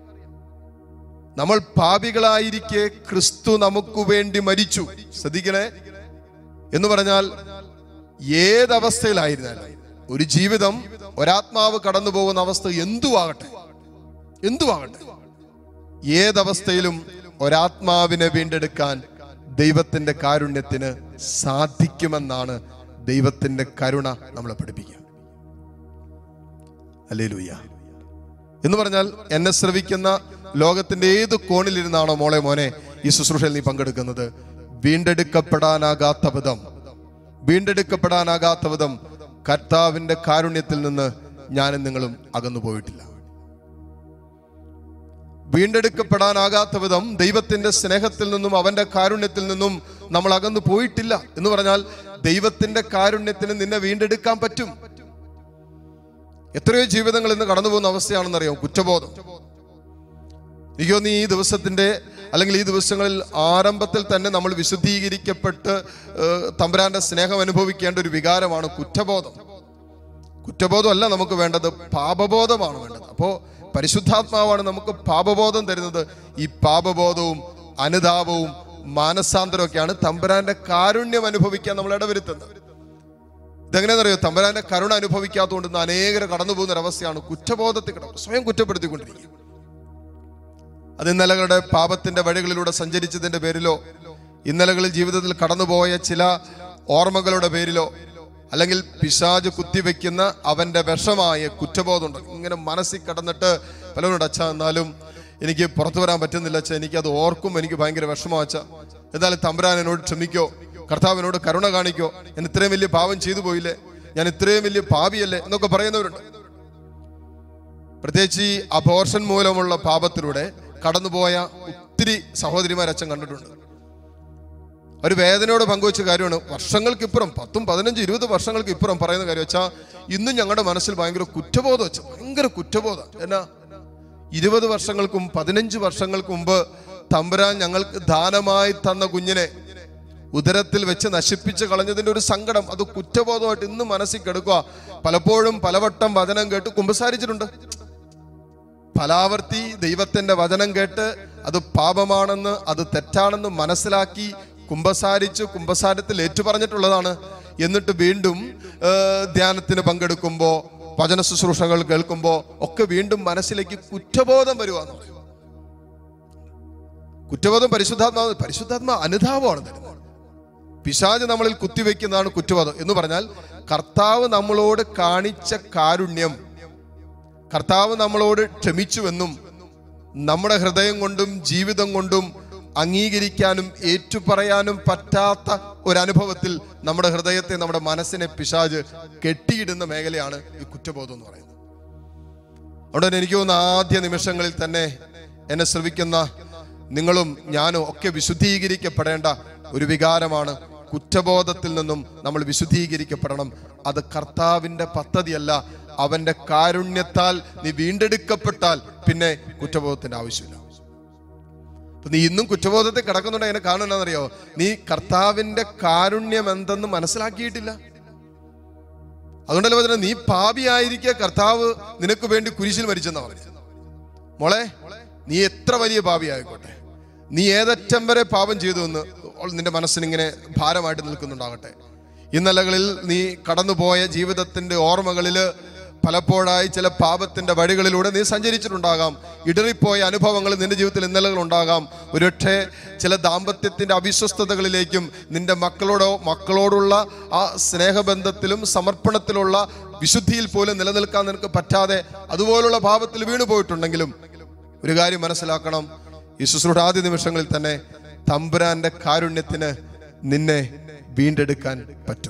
നമ്മൾ പാപികളായിരിക്കെ ക്രിസ്തു നമുക്ക് വേണ്ടി മരിച്ചു. ശ്രദ്ധിക്കണേ, എന്ന് പറഞ്ഞാൽ ഏതവസ്ഥയിലായിരുന്നാലും ഒരു ജീവിതം, ഒരാത്മാവ് കടന്നു പോകുന്ന അവസ്ഥ എന്തുവാകട്ടെ എന്തുവാകട്ടെ ഏതവസ്ഥയിലും ഒരാത്മാവിനെ വീണ്ടെടുക്കാൻ ദൈവത്തിന്റെ കാരുണ്യത്തിന് സാധിക്കുമെന്നാണ് ദൈവത്തിന്റെ കരുണ നമ്മളെ പഠിപ്പിക്കുക. ഹല്ലേലൂയ. എന്ന് പറഞ്ഞാൽ എന്നെ ശ്രവിക്കുന്ന ലോകത്തിന്റെ ഏത് കോണിലിരുന്നാണോ മോളെ മോനെ ഈ ശുശ്രൂഷയിൽ നീ പങ്കെടുക്കുന്നത്, വീണ്ടെടുക്കപ്പെടാനാകാത്ത വിധം വീണ്ടെടുക്കപ്പെടാനാകാത്ത വിധം കർത്താവിന്റെ കാരുണ്യത്തിൽ നിന്ന് ഞാനും നിങ്ങളും അകന്നു പോയിട്ടില്ല. വീണ്ടെടുക്കപ്പെടാനാകാത്ത വിധം ദൈവത്തിന്റെ സ്നേഹത്തിൽ നിന്നും അവന്റെ കാരുണ്യത്തിൽ നിന്നും നമ്മൾ അകന്നു പോയിട്ടില്ല. എന്ന് പറഞ്ഞാൽ ദൈവത്തിന്റെ കാരുണ്യത്തിന് നിന്നെ വീണ്ടെടുക്കാൻ പറ്റും. എത്രയോ ജീവിതങ്ങൾ ഇന്ന് കടന്നു പോകുന്ന അവസ്ഥയാണെന്നറിയാം, കുറ്റബോധം. എനിക്ക് തോന്നി ഈ ദിവസത്തിന്റെ അല്ലെങ്കിൽ ഈ ദിവസങ്ങളിൽ ആരംഭത്തിൽ തന്നെ നമ്മൾ വിശുദ്ധീകരിക്കപ്പെട്ട് തമ്പുരാന്റെ സ്നേഹം അനുഭവിക്കേണ്ട ഒരു വികാരമാണ് കുറ്റബോധം. കുറ്റബോധമല്ല നമുക്ക് വേണ്ടത്, പാപബോധമാണ് വേണ്ടത്. അപ്പോ പരിശുദ്ധാത്മാവാണ് നമുക്ക് പാപബോധം തരുന്നത്. ഈ പാപബോധവും അനുതാപവും മാനസാന്തരമൊക്കെയാണ് തമ്പുരാന്റെ കാരുണ്യം അനുഭവിക്കാൻ നമ്മൾ ഇടവരുത്തുന്നത്. ഇതെങ്ങനെയാണെന്നറിയോ? തമ്പുരാന്റെ കരുണ അനുഭവിക്കാത്തതുകൊണ്ട് അനേകർ കടന്നു പോകുന്ന ഒരവസ്ഥയാണ് കുറ്റബോധത്തിൽ കിടക്കും, സ്വയം കുറ്റപ്പെടുത്തിക്കൊണ്ടിരിക്കും. അത് ഇന്നലകളുടെ പാപത്തിന്റെ വഴികളിലൂടെ സഞ്ചരിച്ചതിന്റെ പേരിലോ, ഇന്നലകളിൽ ജീവിതത്തിൽ കടന്നുപോയ ചില ഓർമ്മകളുടെ പേരിലോ, അല്ലെങ്കിൽ പിശാച് കുത്തിവെക്കുന്ന അവന്റെ വിഷമായ കുറ്റബോധമുണ്ട്. ഇങ്ങനെ മനസ്സിൽ കടന്നിട്ട് പലരോട്, അച്ഛ എന്നാലും എനിക്ക് പുറത്തു വരാൻ പറ്റുന്നില്ല അച്ഛ, എനിക്ക് അത് ഓർക്കും എനിക്ക് ഭയങ്കര വിഷമം അച്ഛ, എന്നാലും തമ്പുരാൻ എന്നോട് ക്ഷമിക്കോ, കർത്താവിനോട് കരുണ കാണിക്കോ, ഞാൻ ഇത്രയും വലിയ പാപം ചെയ്തു പോയില്ലേ, ഞാൻ ഇത്രയും വലിയ പാപിയല്ലേ എന്നൊക്കെ പറയുന്നവരുണ്ട്. പ്രത്യേകിച്ച് ഈ അബോർഷൻ മൂലമുള്ള പാപത്തിലൂടെ കടന്നുപോയ ഒത്തിരി സഹോദരിമാർ അച്ഛൻ കണ്ടിട്ടുണ്ട്. ഒരു വേദനയോട് പങ്കുവെച്ച കാര്യമാണ്. വർഷങ്ങൾക്ക് ഇപ്പുറം, പത്തും പതിനഞ്ചും ഇരുപത് വർഷങ്ങൾക്ക് ഇപ്പുറം പറയുന്ന കാര്യം വെച്ചാൽ ഇന്നും ഞങ്ങളുടെ മനസ്സിൽ ഭയങ്കര കുറ്റബോധം വെച്ചാൽ ഭയങ്കര കുറ്റബോധം. എന്നാ, ഇരുപത് വർഷങ്ങൾക്കും പതിനഞ്ച് വർഷങ്ങൾക്ക് മുമ്പ് തമ്പുരാൻ ഞങ്ങൾക്ക് ദാനമായി തന്ന കുഞ്ഞിനെ ഉദരത്തിൽ വെച്ച് നശിപ്പിച്ച് കളഞ്ഞതിന്റെ ഒരു സങ്കടം, അത് കുറ്റബോധമായിട്ട് ഇന്ന് മനസ്സിൽ കിടക്കുക. പലപ്പോഴും പലവട്ടം വചനം കേട്ട് കുമ്പസാരിച്ചിട്ടുണ്ട്. പലാവർത്തി ദൈവത്തിന്റെ വചനം കേട്ട് അത് പാപമാണെന്ന്, അത് തെറ്റാണെന്ന് മനസ്സിലാക്കി കുമ്പസാരിച്ച് കുമ്പസാരത്തിൽ ഏറ്റുപറഞ്ഞിട്ടുള്ളതാണ്. എന്നിട്ട് വീണ്ടും ധ്യാനത്തിന് പങ്കെടുക്കുമ്പോ, വചന ശുശ്രൂഷകൾ കേൾക്കുമ്പോ ഒക്കെ വീണ്ടും മനസ്സിലേക്ക് കുറ്റബോധം വരുവാന്ന് പറയും. കുറ്റബോധം പരിശുദ്ധാത്മാവ് പരിശുദ്ധാത്മാ അനുതാപമാണ് തരുന്നത്. പിശാച് നമ്മളിൽ കുത്തിവെക്കുന്നതാണ് കുറ്റബോധം. എന്ന് പറഞ്ഞാൽ കർത്താവ് നമ്മളോട് കാണിച്ച കാരുണ്യം, കർത്താവ് നമ്മളോട് ക്ഷമിച്ചുവെന്നും നമ്മുടെ ഹൃദയം കൊണ്ടും ജീവിതം കൊണ്ടും അംഗീകരിക്കാനും ഏറ്റുപറയാനും പറ്റാത്ത ഒരനുഭവത്തിൽ നമ്മുടെ ഹൃദയത്തെ, നമ്മുടെ മനസ്സിനെ പിശാച് കെട്ടിയിടുന്ന മേഖലയാണ് ഈ കുറ്റബോധം എന്ന് പറയുന്നത്. അതുകൊണ്ട് എനിക്ക് തോന്നുന്ന ആദ്യ നിമിഷങ്ങളിൽ തന്നെ എന്നെ ശ്രവിക്കുന്ന നിങ്ങളും ഞാനും ഒക്കെ വിശുദ്ധീകരിക്കപ്പെടേണ്ട ഒരു വികാരമാണ് കുറ്റബോധത്തിൽ നിന്നും നമ്മൾ വിശുദ്ധീകരിക്കപ്പെടണം. അത് കർത്താവിന്റെ പദ്ധതിയല്ല, അവന്റെ കാരുണ്യത്താൽ നീ വീണ്ടെടുക്കപ്പെട്ടാൽ പിന്നെ കുറ്റബോധത്തിന്റെ ആവശ്യമില്ല. നീ ഇന്നും കുറ്റബോധത്തെ കിടക്കുന്നുണ്ട്. അതിനെ കാരണം എന്താണെന്നറിയോ? നീ കർത്താവിന്റെ കാരുണ്യം എന്തെന്ന് മനസ്സിലാക്കിയിട്ടില്ല. അതുകൊണ്ടല്ലേ പറഞ്ഞത്, നീ പാപിയായിരിക്കെ കർത്താവ് നിനക്ക് വേണ്ടി കുരിശിൽ മരിച്ചെന്നാ പറഞ്ഞു. മോളെ, നീ എത്ര വലിയ പാപിയായിക്കോട്ടെ, നീ ഏതറ്റം വരെ പാപം ചെയ്തു എന്ന് നിന്റെ മനസ്സിനിങ്ങനെ ഭാരമായിട്ട് നിൽക്കുന്നുണ്ടാകട്ടെ. ഇന്നലകളിൽ നീ കടന്നുപോയ ജീവിതത്തിന്റെ ഓർമ്മകളില് പലപ്പോഴായി ചില പാപത്തിന്റെ വഴികളിലൂടെ നീ സഞ്ചരിച്ചിട്ടുണ്ടാകാം. ഇടറിപ്പോയ അനുഭവങ്ങൾ നിന്റെ ജീവിതത്തിൽ ഇന്നലകൾ ഉണ്ടാകാം. ഒരുപക്ഷെ ചില ദാമ്പത്യത്തിന്റെ അവിശ്വസ്തതകളിലേക്കും നിന്റെ മക്കളോടോ മക്കളോടുള്ള ആ സ്നേഹബന്ധത്തിലും സമർപ്പണത്തിലുള്ള വിശുദ്ധിയിൽ പോലും നിലനിൽക്കാൻ നിനക്ക് പറ്റാതെ അതുപോലുള്ള പാപത്തിൽ വീണു പോയിട്ടുണ്ടെങ്കിലും ഒരു കാര്യം മനസ്സിലാക്കണം, ഈ ശുശ്രൂഷ ആദ്യ നിമിഷങ്ങളിൽ തന്നെ തമ്പുരാന്റെ കാരുണ്യത്തിന് നിന്നെ വീണ്ടെടുക്കാൻ പറ്റും.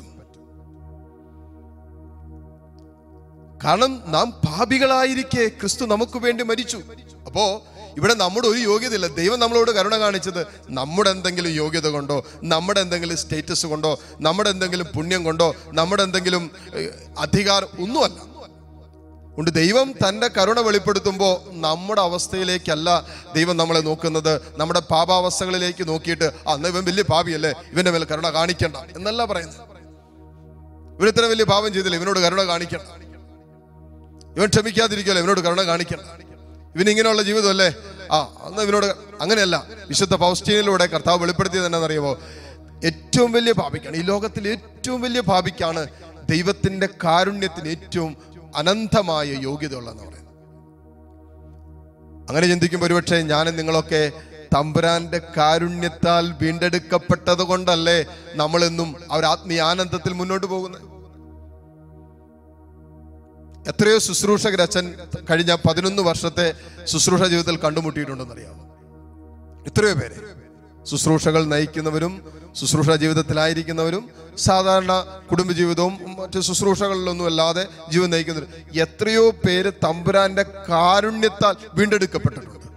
കാരണം നാം പാപികളായിരിക്കെ ക്രിസ്തു നമുക്ക് വേണ്ടി മരിച്ചു. അപ്പോ ഇവിടെ നമ്മുടെ ഒരു യോഗ്യതയില്ല. ദൈവം നമ്മളോട് കരുണ കാണിച്ചത് നമ്മുടെ എന്തെങ്കിലും യോഗ്യത കൊണ്ടോ, നമ്മുടെ എന്തെങ്കിലും സ്റ്റേറ്റസ് കൊണ്ടോ, നമ്മുടെ എന്തെങ്കിലും പുണ്യം കൊണ്ടോ, നമ്മുടെ എന്തെങ്കിലും അധികാരം ഒന്നുമല്ല. ഉണ്ട് ദൈവം തൻ്റെ കരുണ വെളിപ്പെടുത്തുമ്പോൾ നമ്മുടെ അവസ്ഥയിലേക്കല്ല ദൈവം നമ്മളെ നോക്കുന്നത്. നമ്മുടെ പാപാവസ്ഥകളിലേക്ക് നോക്കിയിട്ട് അന്ന് ഇവൻ വലിയ പാപിയല്ലേ, ഇവന്റെ മേൽ കരുണ കാണിക്കണ്ട എന്നല്ല പറയുന്നത്. ഇവൻ ഇത്ര വലിയ പാപം ചെയ്തില്ല, ഇവനോട് കരുണ കാണിക്കണ്ട. ഇവൻ ക്ഷമിക്കാതിരിക്കുമല്ലോ, ഇവനോട് കരുണ കാണിക്കണ്ട. ഇവൻ ഇങ്ങനെയുള്ള ജീവിതമല്ലേ, ആ അന്ന് ഇവനോട് അങ്ങനെയല്ല. വിശുദ്ധ ഫൗസ്റ്റീനിലൂടെ കർത്താവ് വെളിപ്പെടുത്തിയത് എന്നാണെന്നറിയുമോ? ഏറ്റവും വലിയ പാപിക്കാണ്, ഈ ലോകത്തിൽ ഏറ്റവും വലിയ പാപിക്കാണ് ദൈവത്തിന്റെ കാരുണ്യത്തിന് ഏറ്റവും അനന്തമായ യോഗ്യത ഉള്ളതെന്ന് പറയുന്നത്. അങ്ങനെ ചിന്തിക്കുമ്പോൾ ഒരുപക്ഷെ ഞാനും നിങ്ങളൊക്കെ തമ്പുരാന്റെ കാരുണ്യത്താൽ വീണ്ടെടുക്കപ്പെട്ടത് കൊണ്ടല്ലേ നമ്മളെന്നും അവർ ആത്മീയ ആനന്ദത്തിൽ മുന്നോട്ട് പോകുന്നത്. എത്രയോ ശുശ്രൂഷകർ അച്ഛൻ കഴിഞ്ഞ പതിനൊന്ന് വർഷത്തെ ശുശ്രൂഷ ജീവിതത്തിൽ കണ്ടുമുട്ടിയിട്ടുണ്ടെന്നറിയാമോ? എത്രയോ പേരെ ശുശ്രൂഷകൾ നയിക്കുന്നവരും ശുശ്രൂഷ ജീവിതത്തിലായിരിക്കുന്നവരും സാധാരണ കുടുംബജീവിതവും മറ്റു ശുശ്രൂഷകളിലൊന്നും അല്ലാതെ ജീവൻ നയിക്കുന്നവരും എത്രയോ പേര് തമ്പുരാന്റെ കാരുണ്യത്താൽ വീണ്ടെടുക്കപ്പെട്ടിട്ടുണ്ട്.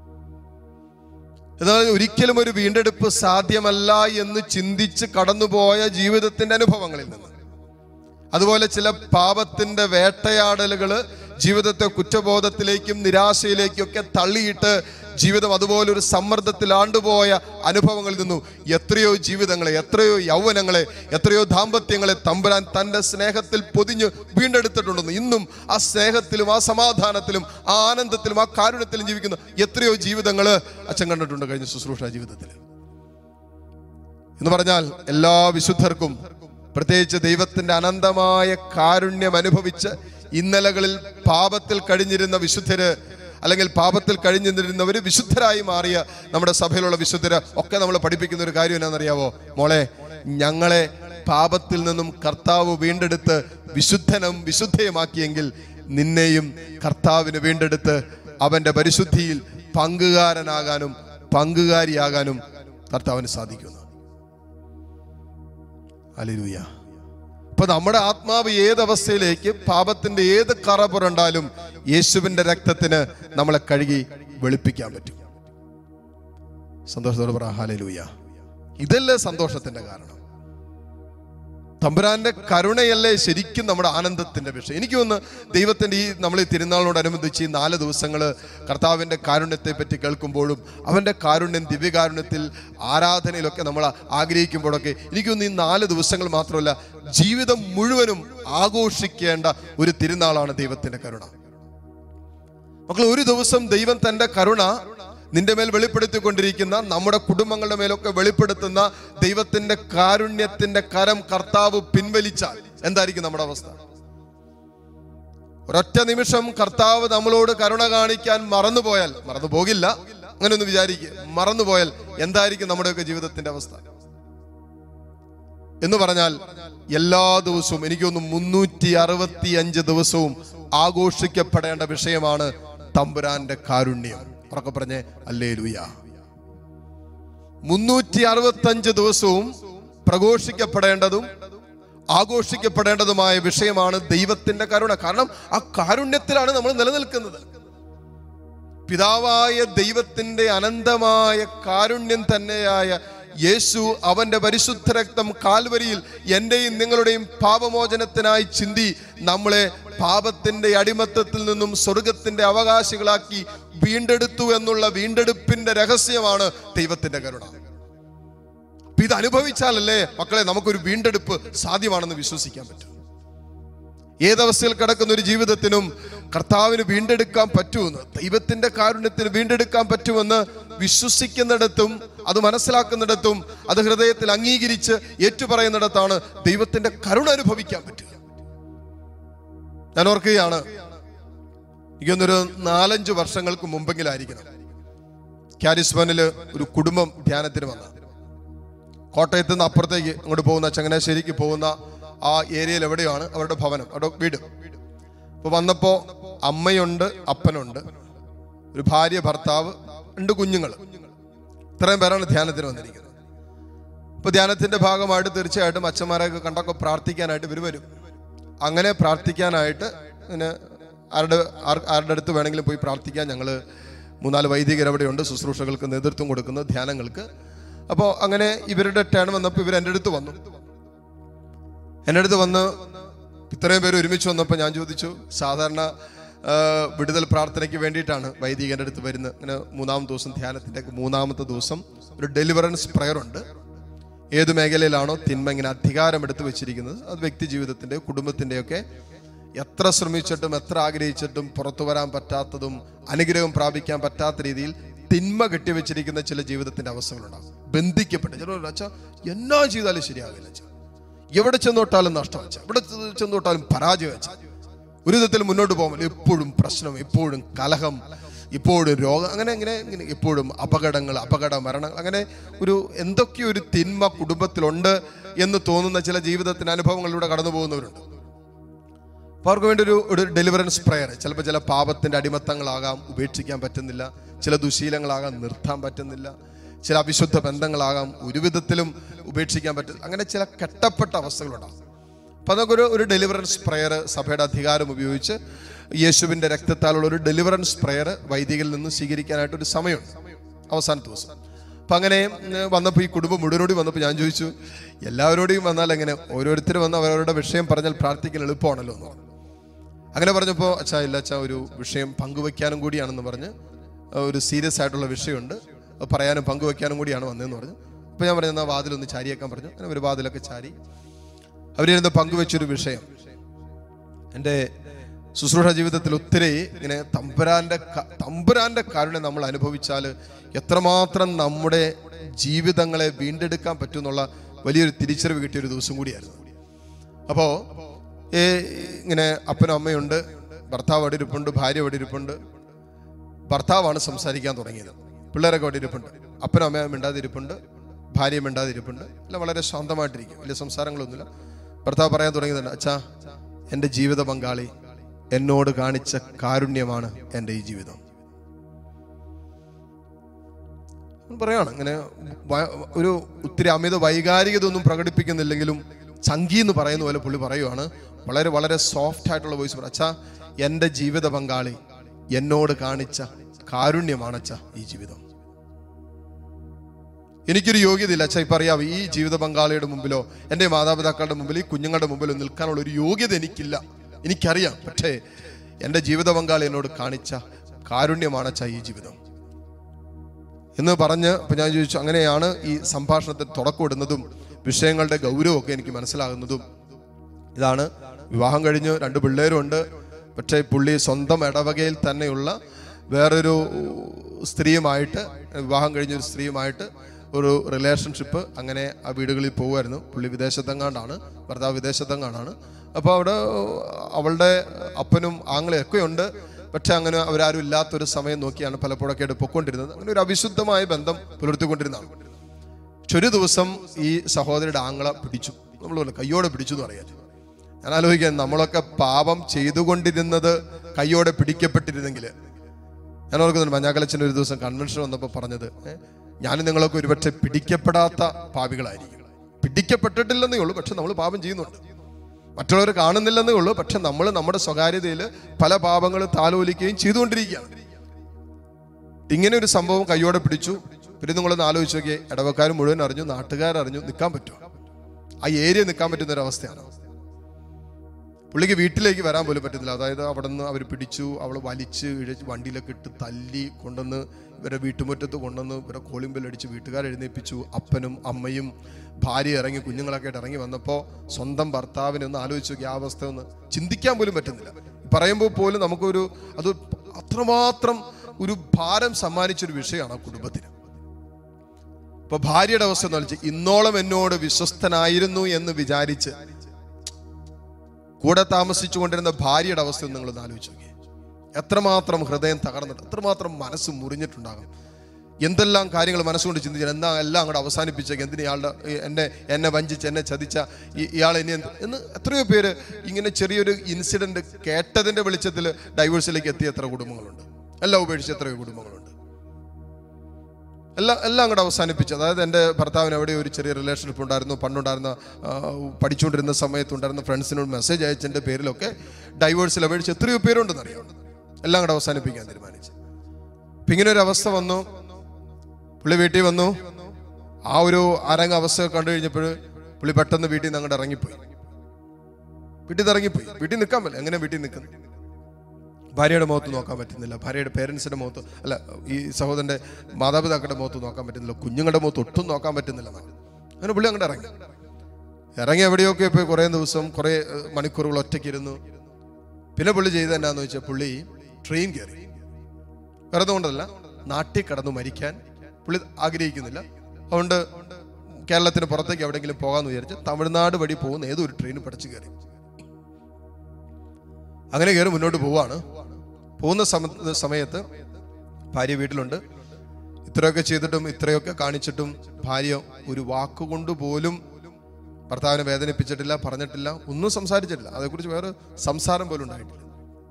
എന്നാൽ ഒരിക്കലും ഒരു വീണ്ടെടുപ്പ് സാധ്യമല്ല എന്ന് ചിന്തിച്ച് കടന്നുപോയ ജീവിതത്തിന്റെ അനുഭവങ്ങളിൽ നിന്ന്, അതുപോലെ ചില പാപത്തിന്റെ വേട്ടയാടലുകള് ജീവിതത്തെ കുറ്റബോധത്തിലേക്കും നിരാശയിലേക്കും ഒക്കെ തള്ളിയിട്ട് ജീവിതം അതുപോലെ ഒരു സമ്മർദ്ദത്തിൽ ആണ്ടുപോയ അനുഭവങ്ങളിൽ നിന്നും എത്രയോ ജീവിതങ്ങളെ, എത്രയോ യൗവനങ്ങളെ, എത്രയോ ദാമ്പത്യങ്ങളെ തമ്പുരാൻ തൻ്റെ സ്നേഹത്തിൽ പൊതിഞ്ഞ് വീണ്ടെടുത്തിട്ടുണ്ടെന്ന്. ഇന്നും ആ സ്നേഹത്തിലും ആ സമാധാനത്തിലും ആ ആനന്ദത്തിലും ആ കാരുണ്യത്തിലും ജീവിക്കുന്ന എത്രയോ ജീവിതങ്ങൾ അച്ഛൻ കണ്ടിട്ടുണ്ട് കഴിഞ്ഞ ശുശ്രൂഷ ജീവിതത്തിൽ. എന്ന് പറഞ്ഞാൽ എല്ലാ വിശുദ്ധർക്കും, പ്രത്യേകിച്ച് ദൈവത്തിന്റെ അനന്തമായ കാരുണ്യം അനുഭവിച്ച് ഇന്നലകളിൽ പാപത്തിൽ കഴിഞ്ഞിരുന്ന വിശുദ്ധര്, അല്ലെങ്കിൽ പാപത്തിൽ കഴിഞ്ഞിരുന്നവര് വിശുദ്ധരായി മാറിയ നമ്മുടെ സഭയിലുള്ള വിശുദ്ധര് ഒക്കെ നമ്മൾ പഠിപ്പിക്കുന്ന ഒരു കാര്യം എന്നാണെന്നറിയാവോ? മോളെ, ഞങ്ങളെ പാപത്തിൽ നിന്നും കർത്താവ് വീണ്ടെടുത്ത് വിശുദ്ധനും വിശുദ്ധയുമാക്കിയെങ്കിൽ നിന്നെയും കർത്താവിന് വീണ്ടെടുത്ത് അവന്റെ പരിശുദ്ധിയിൽ പങ്കുകാരനാകാനും പങ്കുകാരിയാകാനും കർത്താവിന് സാധിക്കുന്നു. ഹല്ലേലൂയ. അപ്പൊ നമ്മുടെ ആത്മാവ് ഏതവസ്ഥയിലേക്ക്, പാപത്തിന്റെ ഏത് കറ പുരണ്ടാലും യേശുവിന്റെ രക്തത്തിന് നമ്മളെ കഴുകി വെളുപ്പിക്കാൻ പറ്റും. സന്തോഷത്തോടെ പറ ഹല്ലേലൂയ. ഇതല്ലേ സന്തോഷത്തിന്റെ കാരണം. തമ്പുരാന്റെ കരുണയല്ലേ ശരിക്കും നമ്മുടെ ആനന്ദത്തിന്റെ വിഷയം. എനിക്ക് തോന്നുന്നു ദൈവത്തിന്റെ ഈ നമ്മൾ ഈ തിരുനാളിനോടനുബന്ധിച്ച് ഈ നാല് ദിവസങ്ങൾ കർത്താവിന്റെ കാരുണ്യത്തെ പറ്റി കേൾക്കുമ്പോഴും അവന്റെ കാരുണ്യം ദിവ്യകാരുണ്യത്തിൽ ആരാധനയിലൊക്കെ നമ്മൾ ആഗ്രഹിക്കുമ്പോഴൊക്കെ എനിക്ക് തോന്നുന്നു ഈ നാല് ദിവസങ്ങൾ മാത്രമല്ല, ജീവിതം മുഴുവനും ആഘോഷിക്കേണ്ട ഒരു തിരുനാളാണ് ദൈവത്തിന്റെ കരുണ. മക്കൾ, ഒരു ദിവസം ദൈവം തന്റെ കരുണ നിന്റെ മേൽ വെളിപ്പെടുത്തിക്കൊണ്ടിരിക്കുന്ന, നമ്മുടെ കുടുംബങ്ങളുടെ മേലൊക്കെ വെളിപ്പെടുത്തുന്ന ദൈവത്തിന്റെ കാരുണ്യത്തിന്റെ കരം കർത്താവ് പിൻവലിച്ചാൽ എന്തായിരിക്കും നമ്മുടെ അവസ്ഥ? ഒരൊറ്റ നിമിഷം കർത്താവ് നമ്മളോട് കരുണ കാണിക്കാൻ മറന്നുപോയാൽ, മറന്നു പോകില്ല, അങ്ങനെ ഒന്ന് വിചാരിക്കുക, മറന്നുപോയാൽ എന്തായിരിക്കും നമ്മുടെയൊക്കെ ജീവിതത്തിന്റെ അവസ്ഥ എന്ന് പറഞ്ഞാൽ, എല്ലാ ദിവസവും എനിക്കൊന്ന് മുന്നൂറ്റി അറുപത്തി അഞ്ച് ദിവസവും ആഘോഷിക്കപ്പെടേണ്ട വിഷയമാണ് തമ്പുരാന്റെ കാരുണ്യം. ഉറക്കെ പറഞ്ഞേ ഹല്ലേലൂയ. മുന്നൂറ്റി അറുപത്തി അഞ്ച് ദിവസവും പ്രഘോഷിക്കപ്പെടേണ്ടതും ആഘോഷിക്കപ്പെടേണ്ടതുമായ വിഷയമാണ് ദൈവത്തിന്റെ കരുണ. കാരണം ആ കാരുണ്യത്തിലാണ് നമ്മൾ നിലനിൽക്കുന്നത്. പിതാവായ ദൈവത്തിന്റെ അനന്തമായ കാരുണ്യം തന്നെയായ യേശു അവന്റെ പരിശുദ്ധ രക്തം കാൽവരിയിൽ എന്റെയും നിങ്ങളുടെയും പാപമോചനത്തിനായി ചിന്തി നമ്മളെ പാപത്തിന്റെ അടിമത്തത്തിൽ നിന്നും സ്വർഗത്തിന്റെ അവകാശികളാക്കി വീണ്ടെടുത്തു എന്നുള്ള വീണ്ടെടുപ്പിന്റെ രഹസ്യമാണ് ദൈവത്തിന്റെ കരുണ. ഇത് അനുഭവിച്ചാലല്ലേ മക്കളെ നമുക്കൊരു വീണ്ടെടുപ്പ് സാധ്യമാണെന്ന് വിശ്വസിക്കാൻ പറ്റും. ഏതവസ്ഥയിൽ കിടക്കുന്ന ഒരു ജീവിതത്തിനും കർത്താവിന് വീണ്ടെടുക്കാൻ പറ്റുമെന്ന്, ദൈവത്തിന്റെ കാരുണ്യത്തിന് വീണ്ടെടുക്കാൻ പറ്റുമെന്ന് വിശ്വസിക്കുന്നിടത്തും അത് മനസ്സിലാക്കുന്നിടത്തും അത് ഹൃദയത്തിൽ അംഗീകരിച്ച് ഏറ്റുപറയുന്നിടത്താണ് ദൈവത്തിന്റെ കരുണ അനുഭവിക്കാൻ പറ്റുക. ഞാൻ ഓർക്കുകയാണ്, എനിക്കൊന്നൊരു നാലഞ്ച് വർഷങ്ങൾക്ക് മുമ്പെങ്കിലായിരിക്കണം കാരിസ്മാനിൽ ഒരു കുടുംബം ധ്യാനത്തിന് വന്ന. കോട്ടയത്ത് നിന്ന് അപ്പുറത്തേക്ക് അങ്ങോട്ട് പോകുന്ന ചങ്ങനാശ്ശേരിക്ക് പോകുന്ന ആ ഏരിയയിൽ എവിടെയാണ് അവരുടെ ഭവനം, അവിടെ വീട്. അപ്പോൾ വന്നപ്പോൾ അമ്മയുണ്ട്, അപ്പനുണ്ട്, ഒരു ഭാര്യ, ഭർത്താവ്, രണ്ട് കുഞ്ഞുങ്ങൾ, ഇത്രയും പേരാണ് ധ്യാനത്തിന് വന്നിരിക്കുന്നത്. അപ്പോൾ ധ്യാനത്തിൻ്റെ ഭാഗമായിട്ട് തീർച്ചയായിട്ടും അച്ഛന്മാരെയൊക്കെ കണ്ടൊക്കെ പ്രാർത്ഥിക്കാനായിട്ട് ഇവർ വരും. അങ്ങനെ പ്രാർത്ഥിക്കാനായിട്ട് പിന്നെ ആരുടെ ആരുടെ അടുത്ത് വേണമെങ്കിലും പോയി പ്രാർത്ഥിക്കാൻ ഞങ്ങൾ മൂന്നാല് വൈദികർ അവിടെയുണ്ട്, ശുശ്രൂഷകൾക്ക് നേതൃത്വം കൊടുക്കുന്ന ധ്യാനങ്ങൾക്ക്. അപ്പോൾ അങ്ങനെ ഇവരുടെ ടേൺ വന്നപ്പോൾ ഇവർ എൻ്റെ അടുത്ത് വന്നു. എൻ്റെ അടുത്ത് വന്ന് ഇത്രയും പേര് ഒരുമിച്ച് വന്നപ്പോൾ ഞാൻ ചോദിച്ചു, സാധാരണ വിടുതൽ പ്രാർത്ഥനയ്ക്ക് വേണ്ടിയിട്ടാണ് വൈദികൻ്റെ അടുത്ത് വരുന്നത്. അങ്ങനെ മൂന്നാം ദിവസം ധ്യാനത്തിൻ്റെ മൂന്നാമത്തെ ദിവസം ഒരു ഡെലിവറൻസ് പ്രയർ ഉണ്ട്. ഏത് മേഖലയിലാണോ തിന്മ ഇങ്ങനെ അധികാരം എടുത്ത് വെച്ചിരിക്കുന്നത്, അത് വ്യക്തി ജീവിതത്തിൻ്റെ കുടുംബത്തിൻ്റെയൊക്കെ എത്ര ശ്രമിച്ചിട്ടും എത്ര ആഗ്രഹിച്ചിട്ടും പുറത്തു വരാൻ പറ്റാത്തതും അനുഗ്രഹം പ്രാപിക്കാൻ പറ്റാത്ത രീതിയിൽ തിന്മ കെട്ടിവെച്ചിരിക്കുന്ന ചില ജീവിതത്തിന്റെ അവസ്ഥകളുണ്ടാകും. ബന്ധിക്കപ്പെട്ട് ചില അച്ഛാ എന്നാ ചെയ്താലും ശരിയാകില്ല, അച്ഛാ എവിടെ ചെന്നോട്ടാലും നഷ്ടം, അച്ഛാ എവിടെ ചെന്നോട്ടാലും പരാജയം, അച്ഛാ ഒരു വിധത്തിൽ മുന്നോട്ട് പോകുമ്പോൾ എപ്പോഴും പ്രശ്നം, എപ്പോഴും കലഹം, ഇപ്പോഴും രോഗം, അങ്ങനെ ഇങ്ങനെ ഇങ്ങനെ എപ്പോഴും അപകടങ്ങൾ, അപകട മരണങ്ങൾ, അങ്ങനെ ഒരു എന്തൊക്കെയൊരു തിന്മ കുടുംബത്തിലുണ്ട് എന്ന് തോന്നുന്ന ചില ജീവിതത്തിന് അനുഭവങ്ങളിലൂടെ കടന്നു പോകുന്നവരുണ്ട്. അപ്പോൾ അവർക്ക് വേണ്ടി ഒരു ഒരു ഡെലിവറൻസ് പ്രയർ. ചിലപ്പോൾ ചില പാപത്തിൻ്റെ അടിമത്തങ്ങളാകാം, ഉപേക്ഷിക്കാൻ പറ്റുന്നില്ല. ചില ദുശീലങ്ങളാകാം, നിർത്താൻ പറ്റുന്നില്ല. ചില അവിശുദ്ധ ബന്ധങ്ങളാകാം, ഒരു വിധത്തിലും ഉപേക്ഷിക്കാൻ പറ്റില്ല. അങ്ങനെ ചില കെട്ടപ്പെട്ട അവസ്ഥകളുണ്ടാകും. അപ്പോൾ അതൊക്കെ ഒരു ഒരു ഡെലിവറൻസ് പ്രയർ സഭയുടെ അധികാരം ഉപയോഗിച്ച് യേശുവിൻ്റെ രക്തത്താലുള്ള ഒരു ഡെലിവറൻസ് പ്രയർ വൈദികരിൽ നിന്ന് സ്വീകരിക്കാനായിട്ടൊരു സമയമുണ്ട് അവസാന ദിവസം. അപ്പം അങ്ങനെ വന്നപ്പോൾ ഈ കുടുംബം മുഴുവനോടി വന്നപ്പോൾ ഞാൻ ചോദിച്ചു, എല്ലാവരോടെയും വന്നാൽ എങ്ങനെ ഓരോരുത്തർ വന്ന് അവരവരുടെ വിഷയം പറഞ്ഞാൽ പ്രാർത്ഥിക്കാൻ എളുപ്പമാണല്ലോ എന്ന് പറഞ്ഞു. അങ്ങനെ പറഞ്ഞപ്പോൾ അച്ഛാ ഇല്ല അച്ഛാ ഒരു വിഷയം പങ്കുവയ്ക്കാനും കൂടിയാണെന്ന് പറഞ്ഞ് ഒരു സീരിയസ് ആയിട്ടുള്ള വിഷയമുണ്ട്, പറയാനും പങ്കുവയ്ക്കാനും കൂടിയാണ് വന്നതെന്ന് പറഞ്ഞു. അപ്പോൾ ഞാൻ പറഞ്ഞു എന്നാൽ വാതിലൊന്ന് ചാരിയേക്കാൻ പറഞ്ഞു. അങ്ങനെ ഒരു വാതിലൊക്കെ ചാരി അവരിരുന്ന് പങ്കുവെച്ചൊരു വിഷയം. എൻ്റെ ശുശ്രൂഷ ജീവിതത്തിൽ ഒത്തിരി ഇങ്ങനെ തമ്പുരാൻ്റെ തമ്പുരാൻ്റെ കാരുണ്യം നമ്മൾ അനുഭവിച്ചാൽ എത്രമാത്രം നമ്മുടെ ജീവിതങ്ങളെ വീണ്ടെടുക്കാൻ പറ്റും എന്നുള്ള വലിയൊരു തിരിച്ചറിവ് കിട്ടിയ ഒരു ദിവസം കൂടിയായിരുന്നു. അപ്പോൾ ഏ ഇങ്ങനെ അപ്പനും അമ്മയുണ്ട്, ഭർത്താവ് അവിടെ ഇരിപ്പുണ്ട്, ഭാര്യ അവിടെ ഇരിപ്പുണ്ട്. ഭർത്താവാണ് സംസാരിക്കാൻ തുടങ്ങിയത്. പിള്ളേരൊക്കെ അവിടെ ഇരിപ്പുണ്ട്, അപ്പനും അമ്മയും മിണ്ടാതിരിപ്പുണ്ട്, ഭാര്യയും മിണ്ടാതിരിപ്പുണ്ട്. എല്ലാം വളരെ ശാന്തമായിട്ടിരിക്കും, വലിയ സംസാരങ്ങളൊന്നുമില്ല. ഭർത്താവ് പറയാൻ തുടങ്ങിയതുണ്ട്, അച്ഛാ എൻ്റെ ജീവിത പങ്കാളി എന്നോട് കാണിച്ച കാരുണ്യമാണ് എൻ്റെ ഈ ജീവിതം. പറയാണ് ഇങ്ങനെ ഒരു ഒത്തിരി അമിത വൈകാരികത ഒന്നും പ്രകടിപ്പിക്കുന്നില്ലെങ്കിലും ചങ്കി എന്ന് പറയുന്ന പോലെ പുള്ളി പറയുവാണ്, വളരെ വളരെ സോഫ്റ്റ് ആയിട്ടുള്ള വോയിസ് പറ, അച്ഛാ എൻ്റെ ജീവിത പങ്കാളി എന്നോട് കാണിച്ച കാരുണ്യമാണ് അച്ഛാ ഈ ജീവിതം. എനിക്കൊരു യോഗ്യതയില്ല അച്ഛാ, ഇപ്പം അറിയാം ഈ ജീവിത പങ്കാളിയുടെ മുമ്പിലോ എൻ്റെ മാതാപിതാക്കളുടെ മുമ്പിൽ ഈ കുഞ്ഞുങ്ങളുടെ മുമ്പിലോ നിൽക്കാനുള്ള ഒരു യോഗ്യത എനിക്കില്ല, എനിക്കറിയാം. പക്ഷേ എൻ്റെ ജീവിത പങ്കാളി എന്നോട് കാണിച്ച കാരുണ്യമാണ് അച്ഛാ ഈ ജീവിതം എന്ന് പറഞ്ഞ് അപ്പം ഞാൻ ചോദിച്ചു, അങ്ങനെയാണ് ഈ സംഭാഷണത്തിൽ തുടക്കമിടുന്നതും വിഷയങ്ങളുടെ ഗൗരവമൊക്കെ എനിക്ക് മനസ്സിലാകുന്നതും. ഇതാണ് വിവാഹം കഴിഞ്ഞ് രണ്ട് പിള്ളേരുണ്ട്. പക്ഷേ പുള്ളി സ്വന്തം ഇടവകയിൽ തന്നെയുള്ള വേറൊരു സ്ത്രീയുമായിട്ട്, വിവാഹം കഴിഞ്ഞൊരു സ്ത്രീയുമായിട്ട് ഒരു റിലേഷൻഷിപ്പ് അങ്ങനെ ആ വീടുകളിൽ പോകുമായിരുന്നു. പുള്ളി വിദേശത്തെങ്ങാണ്ടാണ്, ഭർത്താവ് വിദേശത്തെങ്ങാണ്ടാണ്. അപ്പോൾ അവിടെ അവളുടെ അപ്പനും ആങ്ങളെയൊക്കെ ഉണ്ട്. പക്ഷെ അങ്ങനെ അവരാരും ഇല്ലാത്തൊരു സമയം നോക്കിയാണ് പലപ്പോഴൊക്കെ ആയിട്ട് പൊയ്ക്കൊണ്ടിരുന്നത്. അങ്ങനെ ഒരു അവിശുദ്ധമായ ബന്ധം പുലർത്തിക്കൊണ്ടിരുന്നതാണ്. പക്ഷെ ഒരു ദിവസം ഈ സഹോദരിയുടെ ആങ്ങളെ പിടിച്ചു, നമ്മൾ കയ്യോടെ പിടിച്ചു എന്ന് പറയാൻ. ഞാൻ ആലോചിക്കാൻ, നമ്മളൊക്കെ പാപം ചെയ്തുകൊണ്ടിരുന്നത് കയ്യോടെ പിടിക്കപ്പെട്ടിരുന്നെങ്കിൽ. ഞാൻ ഓർക്കുന്നുണ്ട് മഞ്ഞാക്കലച്ചൻ ഒരു ദിവസം കൺവെൻഷൻ വന്നപ്പോൾ പറഞ്ഞത്, ഞാനും നിങ്ങളൊക്കെ ഒരുപക്ഷെ പിടിക്കപ്പെടാത്ത പാപികളായിരിക്കും. പിടിക്കപ്പെട്ടിട്ടില്ലെന്നേ ഉള്ളൂ, പക്ഷെ നമ്മൾ പാപം ചെയ്യുന്നുണ്ട്. മറ്റുള്ളവർ കാണുന്നില്ലെന്നേ ഉള്ളൂ, പക്ഷെ നമ്മൾ നമ്മുടെ സ്വകാര്യതയിൽ പല പാപങ്ങൾ താലോലിക്കുകയും ചെയ്തുകൊണ്ടിരിക്കുകയാണ്. ഇങ്ങനെ ഒരു സംഭവം കയ്യോടെ പിടിച്ചു. പിന്നെ നിങ്ങളൊന്ന് ആലോചിച്ച് നോക്കിയേ, ഇടവക്കാർ മുഴുവൻ അറിഞ്ഞു, നാട്ടുകാരറിഞ്ഞു, നിൽക്കാൻ പറ്റുമോ? ആ ഏരിയ നിൽക്കാൻ പറ്റുന്ന ഒരവസ്ഥയാണ്. പുള്ളിക്ക് വീട്ടിലേക്ക് വരാൻ പോലും പറ്റുന്നില്ല. അതായത് അവിടെ നിന്ന് അവർ പിടിച്ചു, അവൾ വലിച്ച് ഇഴച്ച് വണ്ടിയിലൊക്കെ ഇട്ട് തല്ലി കൊണ്ടുവന്ന് ഇവരെ വീട്ടുമുറ്റത്ത് കൊണ്ടുവന്ന് ഇവരെ കോളിമ്പലടിച്ച് വീട്ടുകാർ എഴുന്നേൽപ്പിച്ചു. അപ്പനും അമ്മയും ഭാര്യ ഇറങ്ങി, കുഞ്ഞുങ്ങളൊക്കെ ആയിട്ട് ഇറങ്ങി വന്നപ്പോൾ സ്വന്തം ഭർത്താവിനെ ഒന്ന് ആലോചിച്ച് നോക്കി, ആ അവസ്ഥ ഒന്ന് ചിന്തിക്കാൻ പോലും പറ്റുന്നില്ല. പറയുമ്പോൾ പോലും നമുക്കൊരു അത് അത്രമാത്രം ഒരു ഭാരം സമ്മാനിച്ചൊരു വിഷയമാണ് ആ കുടുംബത്തിന്. ഇപ്പൊ ഭാര്യയുടെ അവസ്ഥ എന്ന് വെച്ചാൽ, ഇന്നോളം എന്നോട് വിശ്വസ്തനായിരുന്നു എന്ന് വിചാരിച്ച് കൂടെ താമസിച്ചു കൊണ്ടിരുന്ന ഭാര്യയുടെ അവസ്ഥ നിങ്ങൾ ആലോചിച്ച് നോക്കി. എത്രമാത്രം ഹൃദയം തകർന്നിട്ട്, എത്രമാത്രം മനസ്സ് മുറിഞ്ഞിട്ടുണ്ടാകും. എന്തെല്ലാം കാര്യങ്ങൾ മനസ്സുകൊണ്ട് ചിന്തിച്ചാൽ എന്താ എല്ലാം അങ്ങോട്ട് അവസാനിപ്പിച്ചേക്ക്, എന്തിന് ഇയാളുടെ എന്നെ എന്നെ വഞ്ചിച്ച് എന്നെ ചതിച്ച ഇയാൾ ഇനി എന്ത് എന്ന് എത്രയോ പേര് ഇങ്ങനെ ചെറിയൊരു ഇൻസിഡന്റ് കേട്ടതിന്റെ വെളിച്ചത്തിൽ ഡൈവേഴ്സിലേക്ക് എത്തിയ എത്ര കുടുംബങ്ങളുണ്ട്. എല്ലാം ഉപേക്ഷിച്ച് എത്രയോ കുടുംബങ്ങളുണ്ട്. എല്ലാം എല്ലാം അങ്ങോട്ട് അവസാനിപ്പിച്ചു. അതായത് എൻ്റെ ഭർത്താവിന് എവിടെ ഒരു ചെറിയ റിലേഷൻഷിപ്പ് ഉണ്ടായിരുന്നു, പണ്ടുണ്ടായിരുന്ന പഠിച്ചുകൊണ്ടിരുന്ന സമയത്തുണ്ടായിരുന്ന ഫ്രണ്ട്സിനോട് മെസ്സേജ് അയച്ചതിൻ്റെ പേരിലൊക്കെ ഡൈവേഴ്സിൽ അപേക്ഷിച്ച് എത്രയോ പേരുണ്ടെന്ന് അറിയാം. എല്ലാം കൂടെ അവസാനിപ്പിക്കാൻ തീരുമാനിച്ചു. അപ്പം ഇങ്ങനെ ഒരു അവസ്ഥ വന്നു. പുള്ളി വീട്ടിൽ വന്നു. ആ ഒരു അരങ്ങ അവസ്ഥ കണ്ടു കഴിഞ്ഞപ്പോൾ പുള്ളി പെട്ടെന്ന് വീട്ടിൽ നിന്ന് അങ്ങോട്ട് ഇറങ്ങിപ്പോയി. വീട്ടിൽ നിന്ന് ഇറങ്ങിപ്പോയി. വീട്ടിൽ നിൽക്കാൻ പറ്റില്ല. എങ്ങനെ വീട്ടിൽ നിൽക്കുന്നു? ഭാര്യയുടെ മുഖത്ത് നോക്കാൻ പറ്റുന്നില്ല, ഭാര്യയുടെ പേരൻസിൻ്റെ മുഖത്ത്, അല്ല ഈ സഹോദരൻ്റെ മാതാപിതാക്കളുടെ മുഖത്ത് നോക്കാൻ പറ്റുന്നില്ല, കുഞ്ഞുങ്ങളുടെ മുഖത്ത് ഒട്ടും നോക്കാൻ പറ്റുന്നില്ല. അങ്ങനെ പുള്ളി അങ്ങോട്ട് ഇറങ്ങി ഇറങ്ങി എവിടെയൊക്കെ പോയി കുറേ ദിവസം കുറേ മണിക്കൂറുകൾ ഒറ്റയ്ക്കിരുന്നു. പിന്നെ പുള്ളി ചെയ്തത് എന്നാന്ന് വെച്ചാൽ പുള്ളി ട്രെയിൻ കയറി. വെറുതെ കൊണ്ടല്ല, നാട്ടിൽ കടന്നു മരിക്കാൻ പുള്ളി ആഗ്രഹിക്കുന്നില്ല. അതുകൊണ്ട് കേരളത്തിന് പുറത്തേക്ക് എവിടെയെങ്കിലും പോകാമെന്ന് വിചാരിച്ച് തമിഴ്നാട് വഴി പോകുന്ന ഏതൊരു ട്രെയിൻ പഠിച്ചു കയറി. അങ്ങനെ കയറി മുന്നോട്ട് പോവാണ്. പോകുന്ന സമയത്ത് ഭാര്യ വീട്ടിലുണ്ട്. ഇത്രയൊക്കെ ചെയ്തിട്ടും ഇത്രയൊക്കെ കാണിച്ചിട്ടും ഭാര്യ ഒരു വാക്കുകൊണ്ട് പോലും ഭർത്താവിനെ വേദനിപ്പിച്ചിട്ടില്ല, പറഞ്ഞിട്ടില്ല, ഒന്നും സംസാരിച്ചിട്ടില്ല. അതേക്കുറിച്ച് വേറെ സംസാരം പോലും ഉണ്ടായിട്ടില്ല.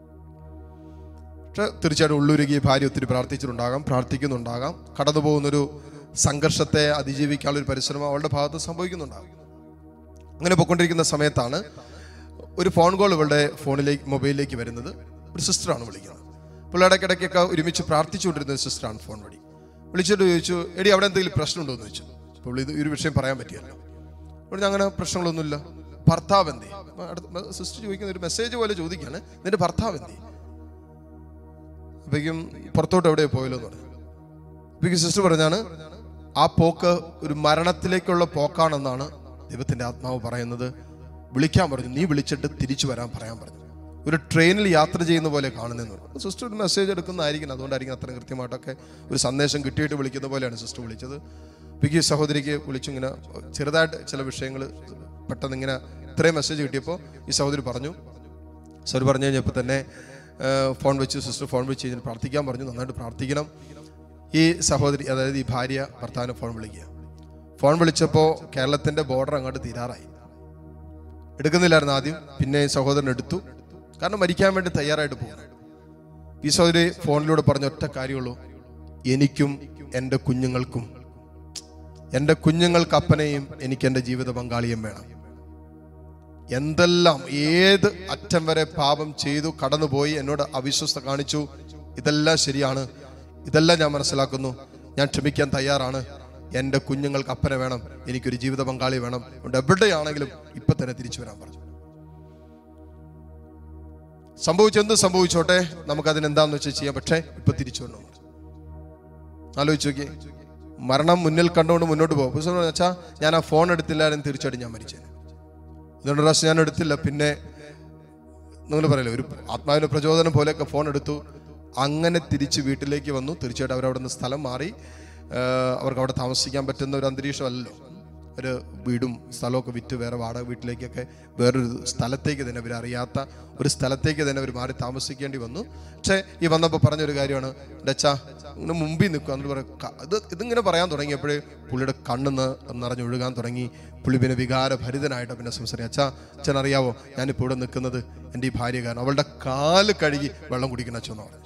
പക്ഷെ തീർച്ചയായിട്ടും ഉള്ളുരുകി ഭാര്യ ഒത്തിരി പ്രാർത്ഥിച്ചിട്ടുണ്ടാകാം, പ്രാർത്ഥിക്കുന്നുണ്ടാകാം. കടന്നു പോകുന്നൊരു സംഘർഷത്തെ അതിജീവിക്കാനുള്ള ഒരു പരിശ്രമം അവളുടെ ഭാഗത്ത് സംഭവിക്കുന്നുണ്ടാകും. അങ്ങനെ പോയിക്കൊണ്ടിരിക്കുന്ന സമയത്താണ് ഒരു ഫോൺ കോൾ ഇവളുടെ ഫോണിലേക്ക് മൊബൈലിലേക്ക് വരുന്നത്. ഒരു സിസ്റ്ററാണ് വിളിക്കുന്നത്. പുള്ളിയുടെ ഇടയ്ക്കിടയ്ക്കൊക്കെ ഒരുമിച്ച് പ്രാർത്ഥിച്ചുകൊണ്ടിരുന്ന ഒരു സിസ്റ്ററാണ് ഫോൺ വഴി വിളിച്ചിട്ട് ചോദിച്ചു, എടി അവിടെ എന്തെങ്കിലും പ്രശ്നമുണ്ടോ എന്ന് ചോദിച്ചു. അപ്പോൾ ഇത് ഒരു വിഷയം പറയാൻ പറ്റിയല്ലോ. അവിടെ അങ്ങനെ പ്രശ്നങ്ങളൊന്നുമില്ല. ഭർത്താവ് എന്തേ? സിസ്റ്റർ ചോദിക്കുന്ന ഒരു മെസ്സേജ് പോലെ ചോദിക്കുകയാണ്, നിന്റെ ഭർത്താവ് എന്തേ? അപ്പോഴേക്കും പുറത്തോട്ട് എവിടെയോ പോയല്ലോ എന്ന് പറഞ്ഞു. അപ്പോഴേക്കും സിസ്റ്റർ പറഞ്ഞാണ്, ആ പോക്ക് ഒരു മരണത്തിലേക്കുള്ള പോക്കാണെന്നാണ് ദൈവത്തിൻ്റെ ആത്മാവ് പറയുന്നത്. വിളിക്കാൻ പറഞ്ഞു, നീ വിളിച്ചിട്ട് തിരിച്ചു വരാൻ പറയാൻ പറഞ്ഞു. ഒരു ട്രെയിനിൽ യാത്ര ചെയ്യുന്ന പോലെ കാണുന്നതെന്ന് പറഞ്ഞു. സിസ്റ്റർ ഒരു മെസ്സേജ് എടുക്കുന്നതായിരിക്കും, അതുകൊണ്ടായിരിക്കും അത്ര കൃത്യമായിട്ടൊക്കെ ഒരു സന്ദേശം കിട്ടിയിട്ട് വിളിക്കുന്ന പോലെയാണ് സിസ്റ്റർ വിളിച്ചത്. പിക്ക് സഹോദരിക്ക് വിളിച്ചു. ഇങ്ങനെ ചെറുതായിട്ട് ചില വിഷയങ്ങൾ പെട്ടെന്ന് ഇങ്ങനെ ഇത്രയും മെസ്സേജ് കിട്ടിയപ്പോൾ ഈ സഹോദരി പറഞ്ഞു. സർ പറഞ്ഞു കഴിഞ്ഞപ്പോൾ തന്നെ ഫോൺ വെച്ച് സിസ്റ്റർ ഫോൺ വെച്ച് കഴിഞ്ഞാൽ പ്രാർത്ഥിക്കാൻ പറഞ്ഞു. നന്നായിട്ട് പ്രാർത്ഥിക്കണം. ഈ സഹോദരി, അതായത് ഈ ഭാര്യ ഭർത്താവിനെ ഫോൺ വിളിക്കുക. ഫോൺ വിളിച്ചപ്പോൾ കേരളത്തിൻ്റെ ബോർഡർ അങ്ങോട്ട് തീരാറായി. എടുക്കുന്നില്ലായിരുന്നു ആദ്യം, പിന്നെ സഹോദരൻ എടുത്തു. കാരണം മരിക്കാൻ വേണ്ടി തയ്യാറായിട്ട് പോകുന്നു. ഈ സഹോദരി ഫോണിലൂടെ പറഞ്ഞ ഒറ്റ കാര്യമുള്ളൂ, എനിക്കും എൻ്റെ കുഞ്ഞുങ്ങൾക്കും, എൻ്റെ കുഞ്ഞുങ്ങൾക്ക് അപ്പനെയും എനിക്ക് എൻ്റെ ജീവിത പങ്കാളിയും വേണം. എന്തെല്ലാം ഏത് അറ്റം വരെ പാപം ചെയ്തു കടന്നുപോയി, എന്നോട് അവിശ്വസ്ത കാണിച്ചു, ഇതെല്ലാം ശരിയാണ്, ഇതെല്ലാം ഞാൻ മനസ്സിലാക്കുന്നു, ഞാൻ ക്ഷമിക്കാൻ തയ്യാറാണ്. എൻ്റെ കുഞ്ഞുങ്ങൾക്ക് അപ്പനെ വേണം, എനിക്കൊരു ജീവിത പങ്കാളി വേണം. അതുകൊണ്ട് എവിടെയാണെങ്കിലും ഇപ്പൊ തന്നെ തിരിച്ചു വരാൻ പറഞ്ഞു. സംഭവിച്ചെന്ത് സംഭവിച്ചോട്ടെ, നമുക്കതിനെന്താന്ന് വെച്ചാൽ ചെയ്യാം, പക്ഷേ ഇപ്പൊ തിരിച്ചു വരണം. ആലോചിച്ച് നോക്കി, മരണം മുന്നിൽ കണ്ടുകൊണ്ട് മുന്നോട്ട് പോകും. വെച്ചാൽ ഞാൻ ആ ഫോൺ എടുത്തില്ലായിരുന്നു, തീർച്ചയായിട്ടും ഞാൻ മരിച്ചേനെ. അതുകൊണ്ട് പ്രാവശ്യം ഞാൻ എടുത്തില്ല. പിന്നെ നിങ്ങൾ പറയല്ലേ, ഒരു ആത്മാവിന്റെ പ്രചോദനം പോലെയൊക്കെ ഫോൺ എടുത്തു. അങ്ങനെ തിരിച്ച് വീട്ടിലേക്ക് വന്നു. തീർച്ചയായിട്ടും അവരവിടെ നിന്ന് സ്ഥലം മാറി. അവർക്ക് അവിടെ താമസിക്കാൻ പറ്റുന്ന ഒരു അന്തരീക്ഷമല്ലല്ലോ. ഒരു വീടും സ്ഥലമൊക്കെ വിറ്റ് വേറെ വാടക വീട്ടിലേക്കൊക്കെ വേറൊരു സ്ഥലത്തേക്ക് തന്നെ, അവർ അറിയാത്ത ഒരു സ്ഥലത്തേക്ക് തന്നെ അവർ മാറി താമസിക്കേണ്ടി വന്നു. പക്ഷേ ഈ വന്നപ്പോൾ പറഞ്ഞൊരു കാര്യമാണ്, എൻ്റെ അച്ഛാ ഇങ്ങനെ മുമ്പിൽ നിൽക്കുക എന്നിട്ട് പറയും. ഇത് ഇതിങ്ങനെ പറയാൻ തുടങ്ങിയപ്പോഴേ പുള്ളിയുടെ കണ്ണെന്ന് നിറഞ്ഞൊഴുകാൻ തുടങ്ങി. പുള്ളി പിന്നെ വികാരഭരിതനായിട്ട് പിന്നെ സംസാരിക്കും. അച്ഛാ, അച്ഛൻ അറിയാവോ, ഞാനിപ്പോൾ ഇവിടെ നിൽക്കുന്നത് എൻ്റെ ഈ ഭാര്യ കാരണം, അവളുടെ കാല് കഴുകി വെള്ളം കുടിക്കുന്ന അച്ഛൻ എന്ന് പറഞ്ഞു.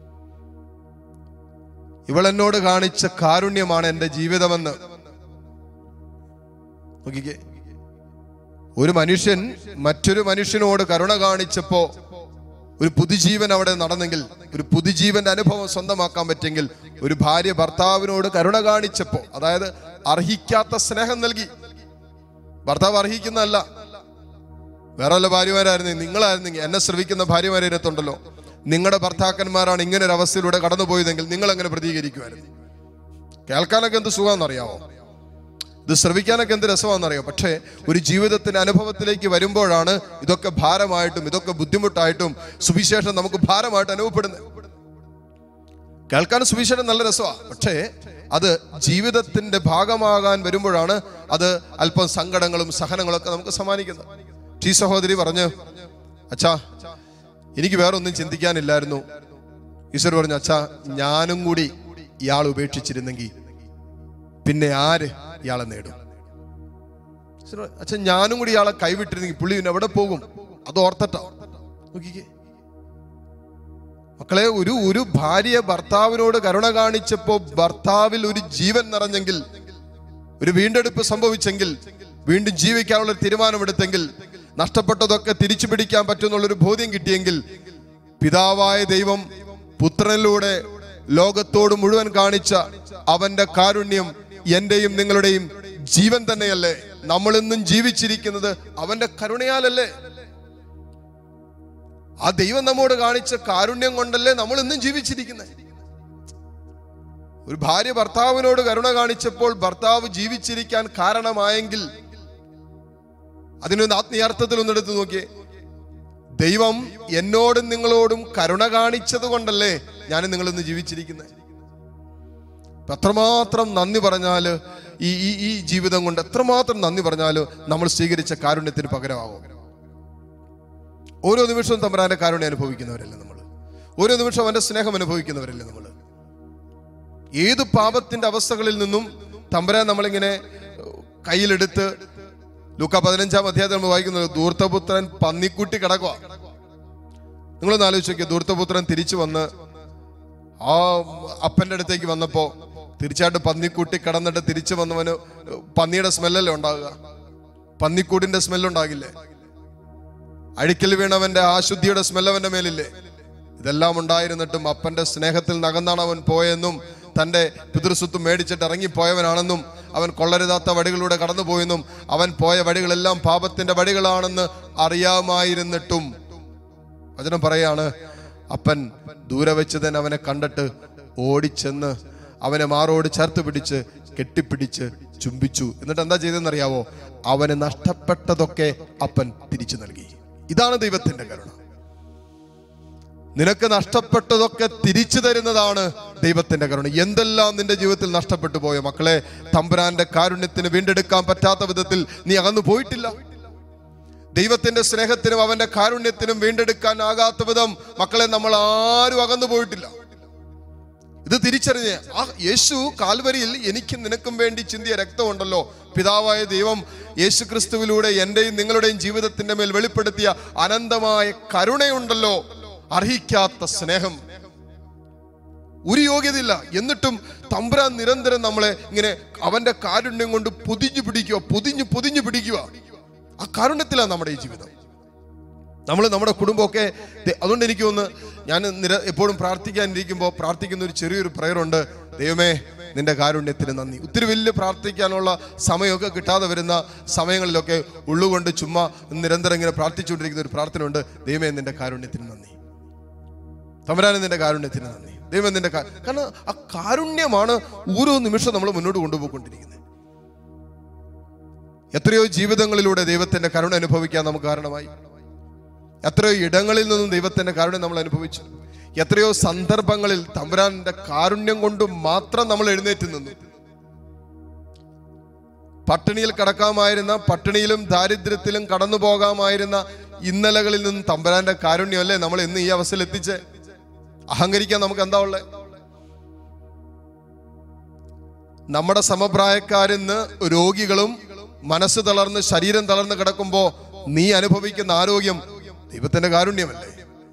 ഇവളെന്നോട് കാണിച്ച കാരുണ്യമാണ് എൻ്റെ ജീവിതമെന്ന്. നോക്കിക്കേ, ഒരു മനുഷ്യൻ മറ്റൊരു മനുഷ്യനോട് കരുണ കാണിച്ചപ്പോ ഒരു പുതുജീവൻ അവിടെ നടന്നെങ്കിൽ, ഒരു പുതുജീവന്റെ അനുഭവം സ്വന്തമാക്കാൻ പറ്റെങ്കിൽ, ഒരു ഭാര്യ ഭർത്താവിനോട് കരുണ കാണിച്ചപ്പോ, അതായത് അർഹിക്കാത്ത സ്നേഹം നൽകി. ഭർത്താവ് അർഹിക്കുന്നതല്ല, വേറെ വല്ല ഭാര്യമാരായിരുന്നു, നിങ്ങളായിരുന്നെങ്കിൽ, എന്നെ ശ്രവിക്കുന്ന ഭാര്യമാരെ ഇതിനകത്തുണ്ടല്ലോ, നിങ്ങളുടെ ഭർത്താക്കന്മാരാണ് ഇങ്ങനെ ഒരു അവസ്ഥയിലൂടെ കടന്നുപോയതെങ്കിൽ നിങ്ങൾ എങ്ങനെ പ്രതികരിക്കുമായിരുന്നു? കേൾക്കാനൊക്കെ എന്ത് സുഖമാണെന്നറിയാവോ, ഇത് ശ്രവിക്കാനൊക്കെ എന്ത് രസമാണെന്നറിയാം. പക്ഷേ ഒരു ജീവിതത്തിന്റെ അനുഭവത്തിലേക്ക് വരുമ്പോഴാണ് ഇതൊക്കെ ഭാരമായിട്ടും ഇതൊക്കെ ബുദ്ധിമുട്ടായിട്ടും സുവിശേഷം നമുക്ക് ഭാരമായിട്ട് അനുഭവപ്പെടുന്നത്. കേൾക്കാൻ സുവിശേഷം നല്ല രസമാണ്, പക്ഷേ അത് ജീവിതത്തിന്റെ ഭാഗമാകാൻ വരുമ്പോഴാണ് അത് അല്പം സങ്കടങ്ങളും സഹനങ്ങളും ഒക്കെ നമുക്ക് സമ്മാനിക്കുന്നത്. ഈ സഹോദരി പറഞ്ഞു, അച്ഛാ എനിക്ക് വേറെ ഒന്നും ചിന്തിക്കാനില്ലായിരുന്നു. ഈശ്വർ പറഞ്ഞു, അച്ഛാ ഞാനും കൂടി ഇയാൾ ഉപേക്ഷിച്ചിരുന്നെങ്കിൽ പിന്നെ ആര് ഇയാളെ നേടും? അച്ഛൻ ഞാനും കൂടി ഇയാളെ കൈവിട്ടിരുന്നെങ്കിൽ പുള്ളി പിന്നെ എവിടെ പോകും? അത് ഓർത്തട്ടോ. നോക്കിക്കേ മക്കളെ, ഒരു ഒരു ഭാര്യ ഭർത്താവിനോട് കരുണ കാണിച്ചപ്പോ ഭർത്താവിൽ ഒരു ജീവൻ നിറഞ്ഞെങ്കിൽ, ഒരു വീണ്ടെടുപ്പ് സംഭവിച്ചെങ്കിൽ, വീണ്ടും ജീവിക്കാനുള്ള തീരുമാനമെടുത്തെങ്കിൽ, നഷ്ടപ്പെട്ടതൊക്കെ തിരിച്ചു പിടിക്കാൻ പറ്റുമെന്നുള്ളൊരു ബോധ്യം കിട്ടിയെങ്കിൽ, പിതാവായ ദൈവം പുത്രനിലൂടെ ലോകത്തോട് മുഴുവൻ കാണിച്ച അവന്റെ കാരുണ്യം എന്റെയും നിങ്ങളുടെയും ജീവൻ തന്നെയല്ലേ? നമ്മളിന്നും ജീവിച്ചിരിക്കുന്നത് അവന്റെ കരുണയാലല്ലേ? ആ ദൈവം നമ്മോട് കാണിച്ച കാരുണ്യം കൊണ്ടല്ലേ നമ്മൾ ഇന്നും ജീവിച്ചിരിക്കുന്നത്. ഒരു ഭാര്യ ഭർത്താവിനോട് കരുണ കാണിച്ചപ്പോൾ ഭർത്താവ് ജീവിച്ചിരിക്കാൻ കാരണമായെങ്കിൽ അതിനൊന്ന് ആത്മീയാർത്ഥത്തിൽ ഒന്നെടുത്ത് നോക്കിയേ. ദൈവം എന്നോടും നിങ്ങളോടും കരുണ കാണിച്ചത് കൊണ്ടല്ലേ ഞാനും നിങ്ങളിന്ന് ജീവിച്ചിരിക്കുന്നത്. എത്രമാത്രം നന്ദി പറഞ്ഞാല് ഈ ഈ ജീവിതം കൊണ്ട് എത്രമാത്രം നന്ദി പറഞ്ഞാല് നമ്മൾ സ്വീകരിച്ച കാരുണ്യത്തിന് പകരമാകും. ഓരോ നിമിഷവും തമ്പുരാന്റെ കാരുണ്യം അനുഭവിക്കുന്നവരല്ലേ നമ്മൾ? ഓരോ നിമിഷവും അവന്റെ സ്നേഹം അനുഭവിക്കുന്നവരല്ലേ നമ്മൾ? ഏത് പാപത്തിന്റെ അവസ്ഥകളിൽ നിന്നും തമ്പുരാൻ നമ്മളിങ്ങനെ കയ്യിലെടുത്ത്, ലൂക്കാ പതിനഞ്ചാം അധ്യായത്തിൽ നമ്മൾ വായിക്കുന്നത്, ധൂർത്തപുത്രൻ പന്നിക്കുട്ടി കിടക്കുക. നിങ്ങളൊന്ന് ആലോചിച്ച് നോക്കിയ, ധൂർത്തപുത്രൻ തിരിച്ചു വന്ന് ആ അപ്പന്റെ അടുത്തേക്ക് വന്നപ്പോ തീർച്ചയായിട്ടും പന്നിക്കുട്ടി കിടന്നിട്ട് തിരിച്ചു വന്നവന് പന്നിയുടെ സ്മെല്ലല്ലേ ഉണ്ടാകുക? പന്നിക്കൂടിന്റെ സ്മെല്ലുണ്ടാകില്ലേ? അഴിക്കൽ വീണവന്റെ അശുദ്ധിയുടെ സ്മെല്ലവന്റെ മേലില്ലേ? ഇതെല്ലാം ഉണ്ടായിരുന്നിട്ടും അപ്പന്റെ സ്നേഹത്തിൽ നകന്നാണ് അവൻ പോയെന്നും തന്റെ പിതൃസ്വത്ത് മേടിച്ചിട്ട് ഇറങ്ങിപ്പോയവനാണെന്നും അവൻ കൊള്ളരുതാത്ത വഴികളിലൂടെ കടന്നുപോയെന്നും അവൻ പോയ വഴികളെല്ലാം പാപത്തിന്റെ വഴികളാണെന്ന് അറിയാമായിരുന്നിട്ടും വചനം പറയാണ്, അപ്പൻ ദൂരെ വെച്ച് തന്നെ അവനെ കണ്ടിട്ട് ഓടിച്ചെന്ന് അവനെ മാറോട് ചേർത്ത് പിടിച്ച് കെട്ടിപ്പിടിച്ച് ചുംബിച്ചു. എന്നിട്ട് എന്താ ചെയ്തെന്നറിയാവോ? അവന് നഷ്ടപ്പെട്ടതൊക്കെ അപ്പൻ തിരിച്ചു നൽകി. ഇതാണ് ദൈവത്തിന്റെ കരുണ. നിനക്ക് നഷ്ടപ്പെട്ടതൊക്കെ തിരിച്ചു തരുന്നതാണ് ദൈവത്തിന്റെ കരുണ. എന്തെല്ലാം നിന്റെ ജീവിതത്തിൽ നഷ്ടപ്പെട്ടു പോയോ മക്കളെ, തമ്പുരാന്റെ കാരുണ്യത്തിന് വീണ്ടെടുക്കാൻ പറ്റാത്ത വിധത്തിൽ നീ അകന്നു പോയിട്ടില്ല. ദൈവത്തിന്റെ സ്നേഹത്തിനും അവന്റെ കാരുണ്യത്തിനും വീണ്ടെടുക്കാൻ ആകാത്ത വിധം മക്കളെ നമ്മൾ ആരും അകന്നു പോയിട്ടില്ല. ഇത് തിരിച്ചറിഞ്ഞ് ആ യേശു കാൽവരിയിൽ എനിക്കും നിനക്കും വേണ്ടി ചിന്തിയ രക്തമുണ്ടല്ലോ, പിതാവായ ദൈവം യേശു ക്രിസ്തുവിലൂടെ എന്റെയും നിങ്ങളുടെയും ജീവിതത്തിന്റെ മേൽ വെളിപ്പെടുത്തിയ അനന്തമായ കരുണയുണ്ടല്ലോ, അർഹിക്കാത്ത സ്നേഹം, ഒരു യോഗ്യതയില്ല. എന്നിട്ടും തമ്പുരാൻ നിരന്തരം നമ്മളെ ഇങ്ങനെ അവന്റെ കാരുണ്യം കൊണ്ട് പൊതിഞ്ഞു പിടിക്കുക, പൊതിഞ്ഞു പൊതിഞ്ഞു പിടിക്കുക. ആ കാരുണ്യത്തിലാണ് നമ്മുടെ ഈ ജീവിതം. നമ്മൾ നമ്മുടെ കുടുംബമൊക്കെ. അതുകൊണ്ട് എനിക്ക് തോന്നുന്നു, ഞാൻ നിര എപ്പോഴും പ്രാർത്ഥിക്കാനിരിക്കുമ്പോൾ പ്രാർത്ഥിക്കുന്ന ഒരു ചെറിയൊരു പ്രയറുണ്ട്, ദൈവമേ നിന്റെ കാരുണ്യത്തിന് നന്ദി. ഒത്തിരി വലിയ പ്രാർത്ഥിക്കാനുള്ള സമയമൊക്കെ കിട്ടാതെ വരുന്ന സമയങ്ങളിലൊക്കെ ഉള്ളുകൊണ്ട് ചുമ്മാ നിരന്തരം ഇങ്ങനെ പ്രാർത്ഥിച്ചുകൊണ്ടിരിക്കുന്ന ഒരു പ്രാർത്ഥനയുണ്ട്, ദൈവമേ നിന്റെ കാരുണ്യത്തിന് നന്ദി, തമ്പുരാനെ നിന്റെ കാരുണ്യത്തിന് നന്ദി, ദൈവം നിന്റെ. കാരണം ആ കാരുണ്യമാണ് ഓരോ നിമിഷം നമ്മൾ മുന്നോട്ട് കൊണ്ടുപോയിക്കൊണ്ടിരിക്കുന്നത്. എത്രയോ ജീവിതങ്ങളിലൂടെ ദൈവത്തിന്റെ കരുണ അനുഭവിക്കാൻ നമുക്ക് കാരണമായി. എത്രയോ ഇടങ്ങളിൽ നിന്നും ദൈവത്തിന്റെ കാരുണ്യം നമ്മൾ അനുഭവിച്ചു. എത്രയോ സന്ദർഭങ്ങളിൽ തമ്പുരാന്റെ കാരുണ്യം കൊണ്ട് മാത്രം നമ്മൾ എഴുന്നേറ്റ് നിന്നു. പട്ടിണിയിൽ കിടക്കാമായിരുന്ന, പട്ടിണിയിലും ദാരിദ്ര്യത്തിലും കടന്നു പോകാമായിരുന്ന ഇന്നലകളിൽ നിന്നും തമ്പുരാന്റെ കാരുണ്യമല്ലേ നമ്മൾ ഇന്ന് ഈ അവസ്ഥയിൽ എത്തിച്ച്. അഹങ്കരിക്കാൻ നമുക്ക് എന്താ ഉള്ളത്? നമ്മുടെ സമപ്രായക്കാരിന്ന് രോഗികളും മനസ്സ് തളർന്ന് ശരീരം തളർന്ന് കിടക്കുമ്പോ നീ അനുഭവിക്കുന്ന ആരോഗ്യം ദൈവത്തിന്റെ കാരുണ്യമല്ലേ?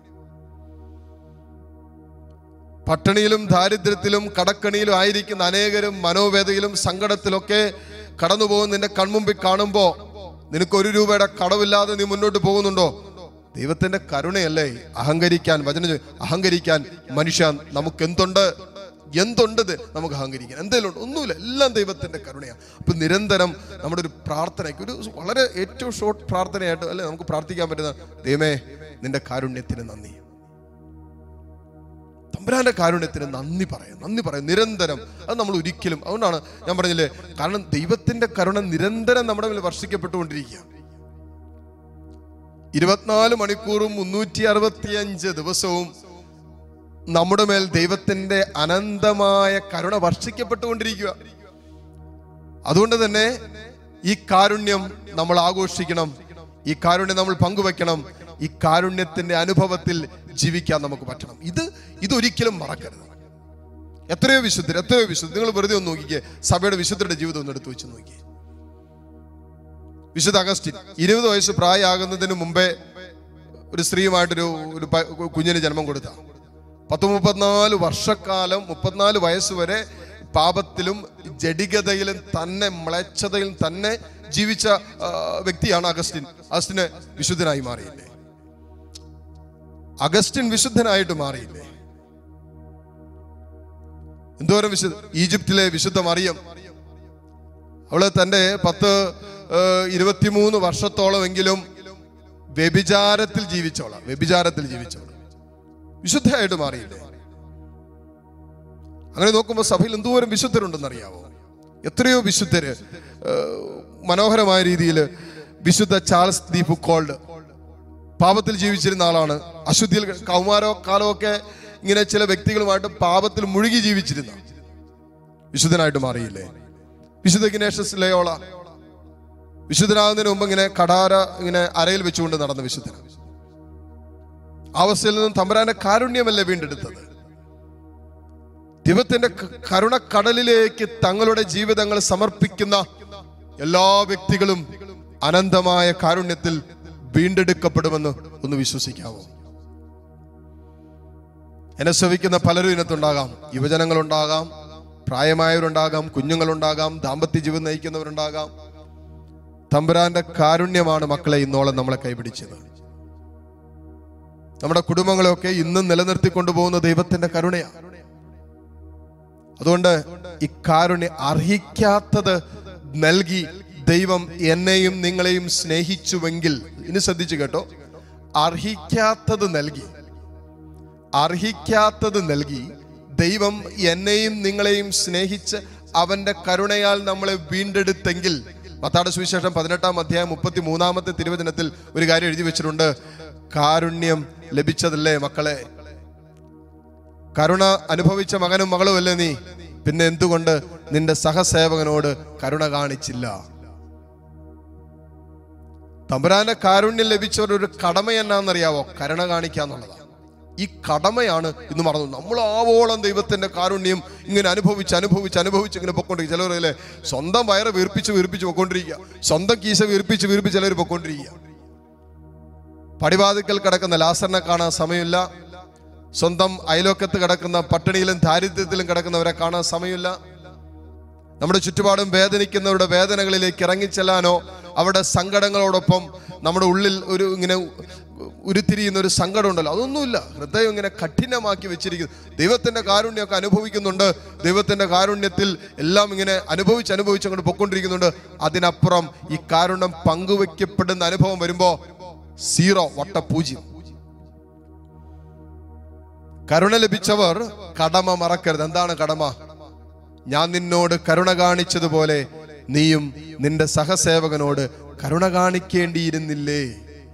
പട്ടിണിയിലും ദാരിദ്ര്യത്തിലും കടക്കണിയിലും ആയിരിക്കുന്ന അനേകരും മനോവേദയിലും സങ്കടത്തിലൊക്കെ കടന്നു പോകുന്ന നിന്റെ കൺമുമ്പിൽ കാണുമ്പോ നിനക്ക് ഒരു രൂപയുടെ കടവില്ലാതെ നീ മുന്നോട്ട് പോകുന്നുണ്ടോ? ദൈവത്തിന്റെ കരുണയല്ലേ? അഹങ്കരിക്കാൻ വചനം, അഹങ്കരിക്കാൻ മനുഷ്യ നമുക്ക് എന്തുണ്ട്, എന്തുണ്ട് നമുക്ക് അഹങ്കരിക്കാൻ? എന്തെങ്കിലും ഒന്നുമില്ല, എല്ലാം ദൈവത്തിന്റെ കരുണയാണ്. അപ്പൊ നിരന്തരം നമ്മുടെ ഒരു പ്രാർത്ഥനയ്ക്ക് ഒരു വളരെ ഏറ്റവും ഷോർട്ട് പ്രാർത്ഥനയായിട്ട് അല്ലെ നമുക്ക് പ്രാർത്ഥിക്കാൻ പറ്റുന്ന, ദൈവമേ നിന്റെ കാരുണ്യത്തിന് നന്ദി, തമ്പുരാന്റെ കാരുണ്യത്തിന് നന്ദി പറയാം, നന്ദി പറയാം നിരന്തരം. അത് നമ്മൾ ഒരിക്കലും, അതുകൊണ്ടാണ് ഞാൻ പറഞ്ഞില്ലേ, കാരണം ദൈവത്തിന്റെ കരുണ നിരന്തരം നമ്മുടെ മേൽ വർഷിക്കപ്പെട്ടുകൊണ്ടിരിക്കുക. ഇരുപത്തിനാല് മണിക്കൂറും മുന്നൂറ്റി അറുപത്തി അഞ്ച് ദിവസവും നമ്മുടെ മേൽ ദൈവത്തിന്റെ അനന്തമായ കരുണ വർഷിക്കപ്പെട്ടുകൊണ്ടിരിക്കുക. അതുകൊണ്ട് തന്നെ ഈ കാരുണ്യം നമ്മൾ ആഘോഷിക്കണം, ഈ കാരുണ്യം നമ്മൾ പങ്കുവെക്കണം, ഈ കാരുണ്യത്തിന്റെ അനുഭവത്തിൽ ജീവിക്കാൻ നമുക്ക് പറ്റണം. ഇത് ഇതൊരിക്കലും മറക്കരുത്. എത്രയോ വിശുദ്ധർ എത്രയോ വിശുദ്ധർ നിങ്ങൾ വെറുതെ ഒന്ന് നോക്കിക്കേ, സഭയുടെ വിശുദ്ധരുടെ ജീവിതം ഒന്ന് എടുത്തു വെച്ച് നോക്കിയേ. വിശുദ്ധ അഗസ്റ്റിൻ ഇരുപത് വയസ്സ് പ്രായമാകുന്നതിന് മുമ്പേ ഒരു സ്ത്രീയുമായിട്ടൊരു ഒരു കുഞ്ഞിന് ജന്മം കൊടുത്ത പത്ത് മുപ്പത്തിനാല് വർഷക്കാലം മുപ്പത്തിനാല് വയസ്സ് വരെ പാപത്തിലും ജഡികതയിലും തന്നെ മ്ലേച്ഛതയിലും തന്നെ ജീവിച്ച വ്യക്തിയാണ് അഗസ്റ്റിൻ. അഗസ്റ്റിന് വിശുദ്ധനായി മാറിയില്ലേ? അഗസ്റ്റിൻ വിശുദ്ധനായിട്ട് മാറിയില്ലേ? എന്തോരം വിശുദ്ധ ഈജിപ്തിലെ വിശുദ്ധ മറിയം, അവള് തന്റെ പത്ത് ഇരുപത്തിമൂന്ന് വർഷത്തോളം എങ്കിലും വ്യഭിചാരത്തിൽ ജീവിച്ചോളാം വ്യഭിചാരത്തിൽ ജീവിച്ചോളാം വിശുദ്ധയായിട്ട് മാറിയില്ലേ? അങ്ങനെ നോക്കുമ്പോൾ സഭയിൽ എന്തോരം വിശുദ്ധരുണ്ടെന്നറിയാവോ? എത്രയോ വിശുദ്ധര് മനോഹരമായ രീതിയിൽ. വിശുദ്ധ ചാൾസ് ദി ഫുക്കോൾഡ് പാപത്തിൽ ജീവിച്ചിരുന്ന ആളാണ്. അശുദ്ധിയിൽ കൗമാരോ കാലമൊക്കെ ഇങ്ങനെ ചില വ്യക്തികളുമായിട്ട് പാപത്തിൽ മുഴുകി ജീവിച്ചിരുന്ന വിശുദ്ധനായിട്ട് മാറിയില്ലേ? വിശുദ്ധ ഇഗ്നേഷ്യസ് ലയോള വിശുദ്ധനാകുന്നതിന് മുമ്പ് ഇങ്ങനെ കടാര ഇങ്ങനെ അരയിൽ വെച്ചുകൊണ്ട് നടന്ന വിശുദ്ധന. അവസ്ഥയിൽ നിന്നും തമ്പുരാന്റെ കാരുണ്യമല്ലേ വീണ്ടെടുത്തത്? ദൈവത്തിന്റെ കരുണക്കടലിലേക്ക് തങ്ങളുടെ ജീവിതങ്ങൾ സമർപ്പിക്കുന്ന എല്ലാ വ്യക്തികളും അനന്തമായ കാരുണ്യത്തിൽ വീണ്ടെടുക്കപ്പെടുമെന്ന് ഒന്ന് വിശ്വസിക്കാവോ? എന്നെ ശ്രവിക്കുന്ന പലരും ഇതിനകത്തുണ്ടാകാം. യുവജനങ്ങളുണ്ടാകാം, പ്രായമായവരുണ്ടാകാം, കുഞ്ഞുങ്ങളുണ്ടാകാം, ദാമ്പത്യ ജീവിതം നയിക്കുന്നവരുണ്ടാകാം. തമ്പുരാന്റെ കാരുണ്യമാണ് മക്കളെ ഇന്നോളം നമ്മളെ കൈപിടിച്ചത്. നമ്മുടെ കുടുംബങ്ങളെയൊക്കെ ഇന്നും നിലനിർത്തിക്കൊണ്ടുപോകുന്ന ദൈവത്തിന്റെ കരുണയാണ്. അതുകൊണ്ട് ഈ കാരുണ്യം അർഹിക്കാത്തത് നൽകി ദൈവം എന്നെയും നിങ്ങളെയും സ്നേഹിച്ചുവെങ്കിൽ, ഇനി ശ്രദ്ധിച്ചു കേട്ടോ, അർഹിക്കാത്തത് നൽകി അർഹിക്കാത്തത് നൽകി ദൈവം എന്നെയും നിങ്ങളെയും സ്നേഹിച്ച് അവന്റെ കരുണയാൽ നമ്മളെ വീണ്ടെടുത്തെങ്കിൽ, മത്തായിയുടെ സുവിശേഷം പതിനെട്ടാം അധ്യായം മുപ്പത്തി മൂന്നാമത്തെ തിരുവചനത്തിൽ ഒരു കാര്യം എഴുതി വെച്ചിട്ടുണ്ട്. കാരുണ്യം ലഭിച്ചതല്ലേ മക്കളെ? കരുണ അനുഭവിച്ച മകനും മകളും അല്ലേ നീ? പിന്നെ എന്തുകൊണ്ട് നിന്റെ സഹസേവകനോട് കരുണ കാണിച്ചില്ല? തമ്പുരാന്റെ കാരുണ്യം ലഭിച്ചവരുടെ ഒരു കടമ എന്നാന്നറിയാവോ? കരുണ കാണിക്കാന്നുള്ളതാണ്. ഈ കടമയാണ് ഇന്ന് മറന്നു. നമ്മൾ ആവോളം ദൈവത്തിന്റെ കാരുണ്യം ഇങ്ങനെ അനുഭവിച്ച് അനുഭവിച്ച് അനുഭവിച്ച് ഇങ്ങനെ പൊക്കൊണ്ടിരിക്കുക. ചിലവരല്ലേ സ്വന്തം വയറ് വീർപ്പിച്ച് വീർപ്പിച്ച് പൊക്കൊണ്ടിരിക്കുക, സ്വന്തം കീശ വീർപ്പിച്ച് വീർപ്പിച്ച് ചിലർ പൊക്കൊണ്ടിരിക്കുക. പടിവാതിക്കൽ കിടക്കുന്ന ലാസറിനെ കാണാൻ സമയമില്ല, സ്വന്തം അയലോക്കത്ത് കിടക്കുന്ന പട്ടിണിയിലും ദാരിദ്ര്യത്തിലും കിടക്കുന്നവരെ കാണാൻ സമയമില്ല. നമ്മുടെ ചുറ്റുപാടും വേദനിക്കുന്നവരുടെ വേദനകളിലേക്ക് ഇറങ്ങിച്ചെല്ലാനോ അവരുടെ സങ്കടങ്ങളോടൊപ്പം നമ്മുടെ ഉള്ളിൽ ഒരു ഇങ്ങനെ ഉരുത്തിരിയുന്ന ഒരു സങ്കടം ഉണ്ടല്ലോ, അതൊന്നുമില്ല. ഹൃദയം ഇങ്ങനെ കഠിനമാക്കി വെച്ചിരിക്കുന്നു. ദൈവത്തിന്റെ കാരുണ്യമൊക്കെ അനുഭവിക്കുന്നുണ്ട്. ദൈവത്തിന്റെ കാരുണ്യത്തിൽ എല്ലാം ഇങ്ങനെ അനുഭവിച്ച് അനുഭവിച്ച് അങ്ങോട്ട് പൊക്കൊണ്ടിരിക്കുന്നുണ്ട്. അതിനപ്പുറം ഈ കാരുണ്യം പങ്കുവെക്കപ്പെടുന്ന അനുഭവം വരുമ്പോ സീറോ, വട്ടപൂജ്യം. കരുണ ലഭിച്ചവർ കടമ മറക്കരുത്. എന്താണ് കടമ? ഞാൻ നിന്നോട് കരുണ കാണിച്ചതുപോലെ നീയും നിന്റെ സഹസേവകനോട് കരുണ കാണിക്കേണ്ടിയിരുന്നില്ലേ?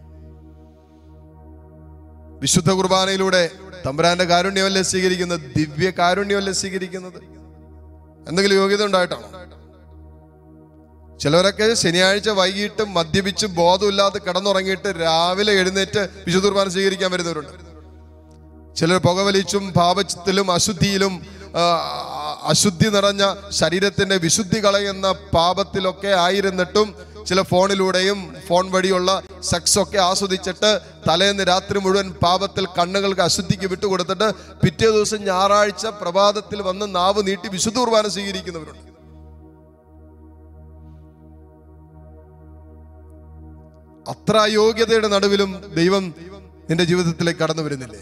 വിശുദ്ധ കുർബാനയിലൂടെ തമ്പുരാന്റെ കാരുണ്യമല്ലേ സ്വീകരിക്കുന്നത്? ദിവ്യ കാരുണ്യമല്ലേ സ്വീകരിക്കുന്നത്? എന്തെങ്കിലും യോഗ്യത ഉണ്ടായിട്ടാണോ? ചിലവരൊക്കെ ശനിയാഴ്ച വൈകിട്ട് മദ്യപിച്ച് ബോധമില്ലാതെ കിടന്നുറങ്ങിയിട്ട് രാവിലെ എഴുന്നേറ്റ് വിശുദ്ധ കുർബാന സ്വീകരിക്കാൻ വരുന്നവരുണ്ട്. ചിലർ പുകവലിച്ചും പാപത്തിലും അശുദ്ധിയിലും അശുദ്ധി നിറഞ്ഞ ശരീരത്തിന്റെ വിശുദ്ധി കളയുന്ന പാപത്തിലൊക്കെ ആയിരുന്നിട്ടും ചില ഫോണിലൂടെയും ഫോൺ വഴിയുള്ള സെക്സ് ഒക്കെ ആസ്വദിച്ചിട്ട് തലേന്ന് രാത്രി മുഴുവൻ പാപത്തിൽ കണ്ണുകൾക്ക് അശുദ്ധിക്ക് വിട്ടുകൊടുത്തിട്ട് പിറ്റേ ദിവസം ഞായറാഴ്ച പ്രഭാതത്തിൽ വന്ന് നാവ് നീട്ടി വിശുദ്ധ കുർബാന സ്വീകരിക്കുന്നവരുണ്ട്. അത്ര അയോഗ്യതയുടെ നടുവിലും ദൈവം നിന്റെ ജീവിതത്തിലേക്ക് കടന്നു വരുന്നില്ലേ?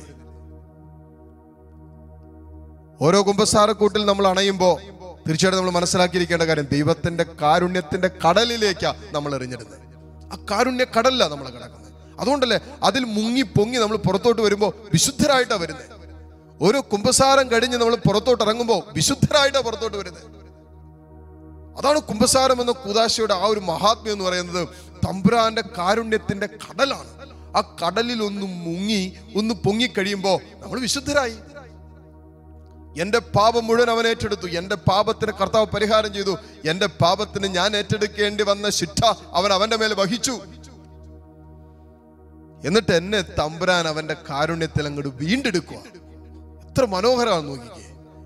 ഓരോ കുമ്പസാരക്കൂട്ടിൽ നമ്മൾ അണയുമ്പോൾ തീർച്ചയായിട്ടും നമ്മൾ മനസ്സിലാക്കിയിരിക്കേണ്ട കാര്യം, ദൈവത്തിന്റെ കാരുണ്യത്തിന്റെ കടലിലേക്കാണ് നമ്മൾ എറിഞ്ഞിടുന്നത്. ആ കാരുണ്യ കടലിലാണ് നമ്മൾ കിടക്കുന്നത്. അതുകൊണ്ടല്ലേ അതിൽ മുങ്ങി പൊങ്ങി നമ്മൾ പുറത്തോട്ട് വരുമ്പോൾ വിശുദ്ധരായിട്ടാണ് വരുന്നത്. ഓരോ കുമ്പസാരം കഴിഞ്ഞ് നമ്മൾ പുറത്തോട്ട് ഇറങ്ങുമ്പോൾ വിശുദ്ധരായിട്ടാണ് പുറത്തോട്ട് വരുന്നത്. അതാണ് കുമ്പസാരം എന്ന കൂദാശയുടെ ആ ഒരു മഹാത്മ്യം എന്ന് പറയുന്നത്. തമ്പുരാന്റെ കാരുണ്യത്തിന്റെ കടലാണ്. ആ കടലിൽ ഒന്ന് മുങ്ങി ഒന്ന് പൊങ്ങിക്കഴിയുമ്പോൾ നമ്മൾ വിശുദ്ധരായി. എന്റെ പാപം മുഴുവൻ അവൻ ഏറ്റെടുത്തു. എന്റെ പാപത്തിന് കർത്താവ് പരിഹാരം ചെയ്തു. എന്റെ പാപത്തിന് ഞാൻ ഏറ്റെടുക്കേണ്ടി വന്ന ശിക്ഷ അവൻ അവന്റെ മേൽ വഹിച്ചു. എന്നിട്ട് എന്നെ തമ്പുരാൻ അവന്റെ കാരുണ്യത്തിൽ അങ്ങോട്ട് വീണ്ടെടുക്കുക. എത്ര മനോഹരമാണെന്ന് നോക്കിക്കേ.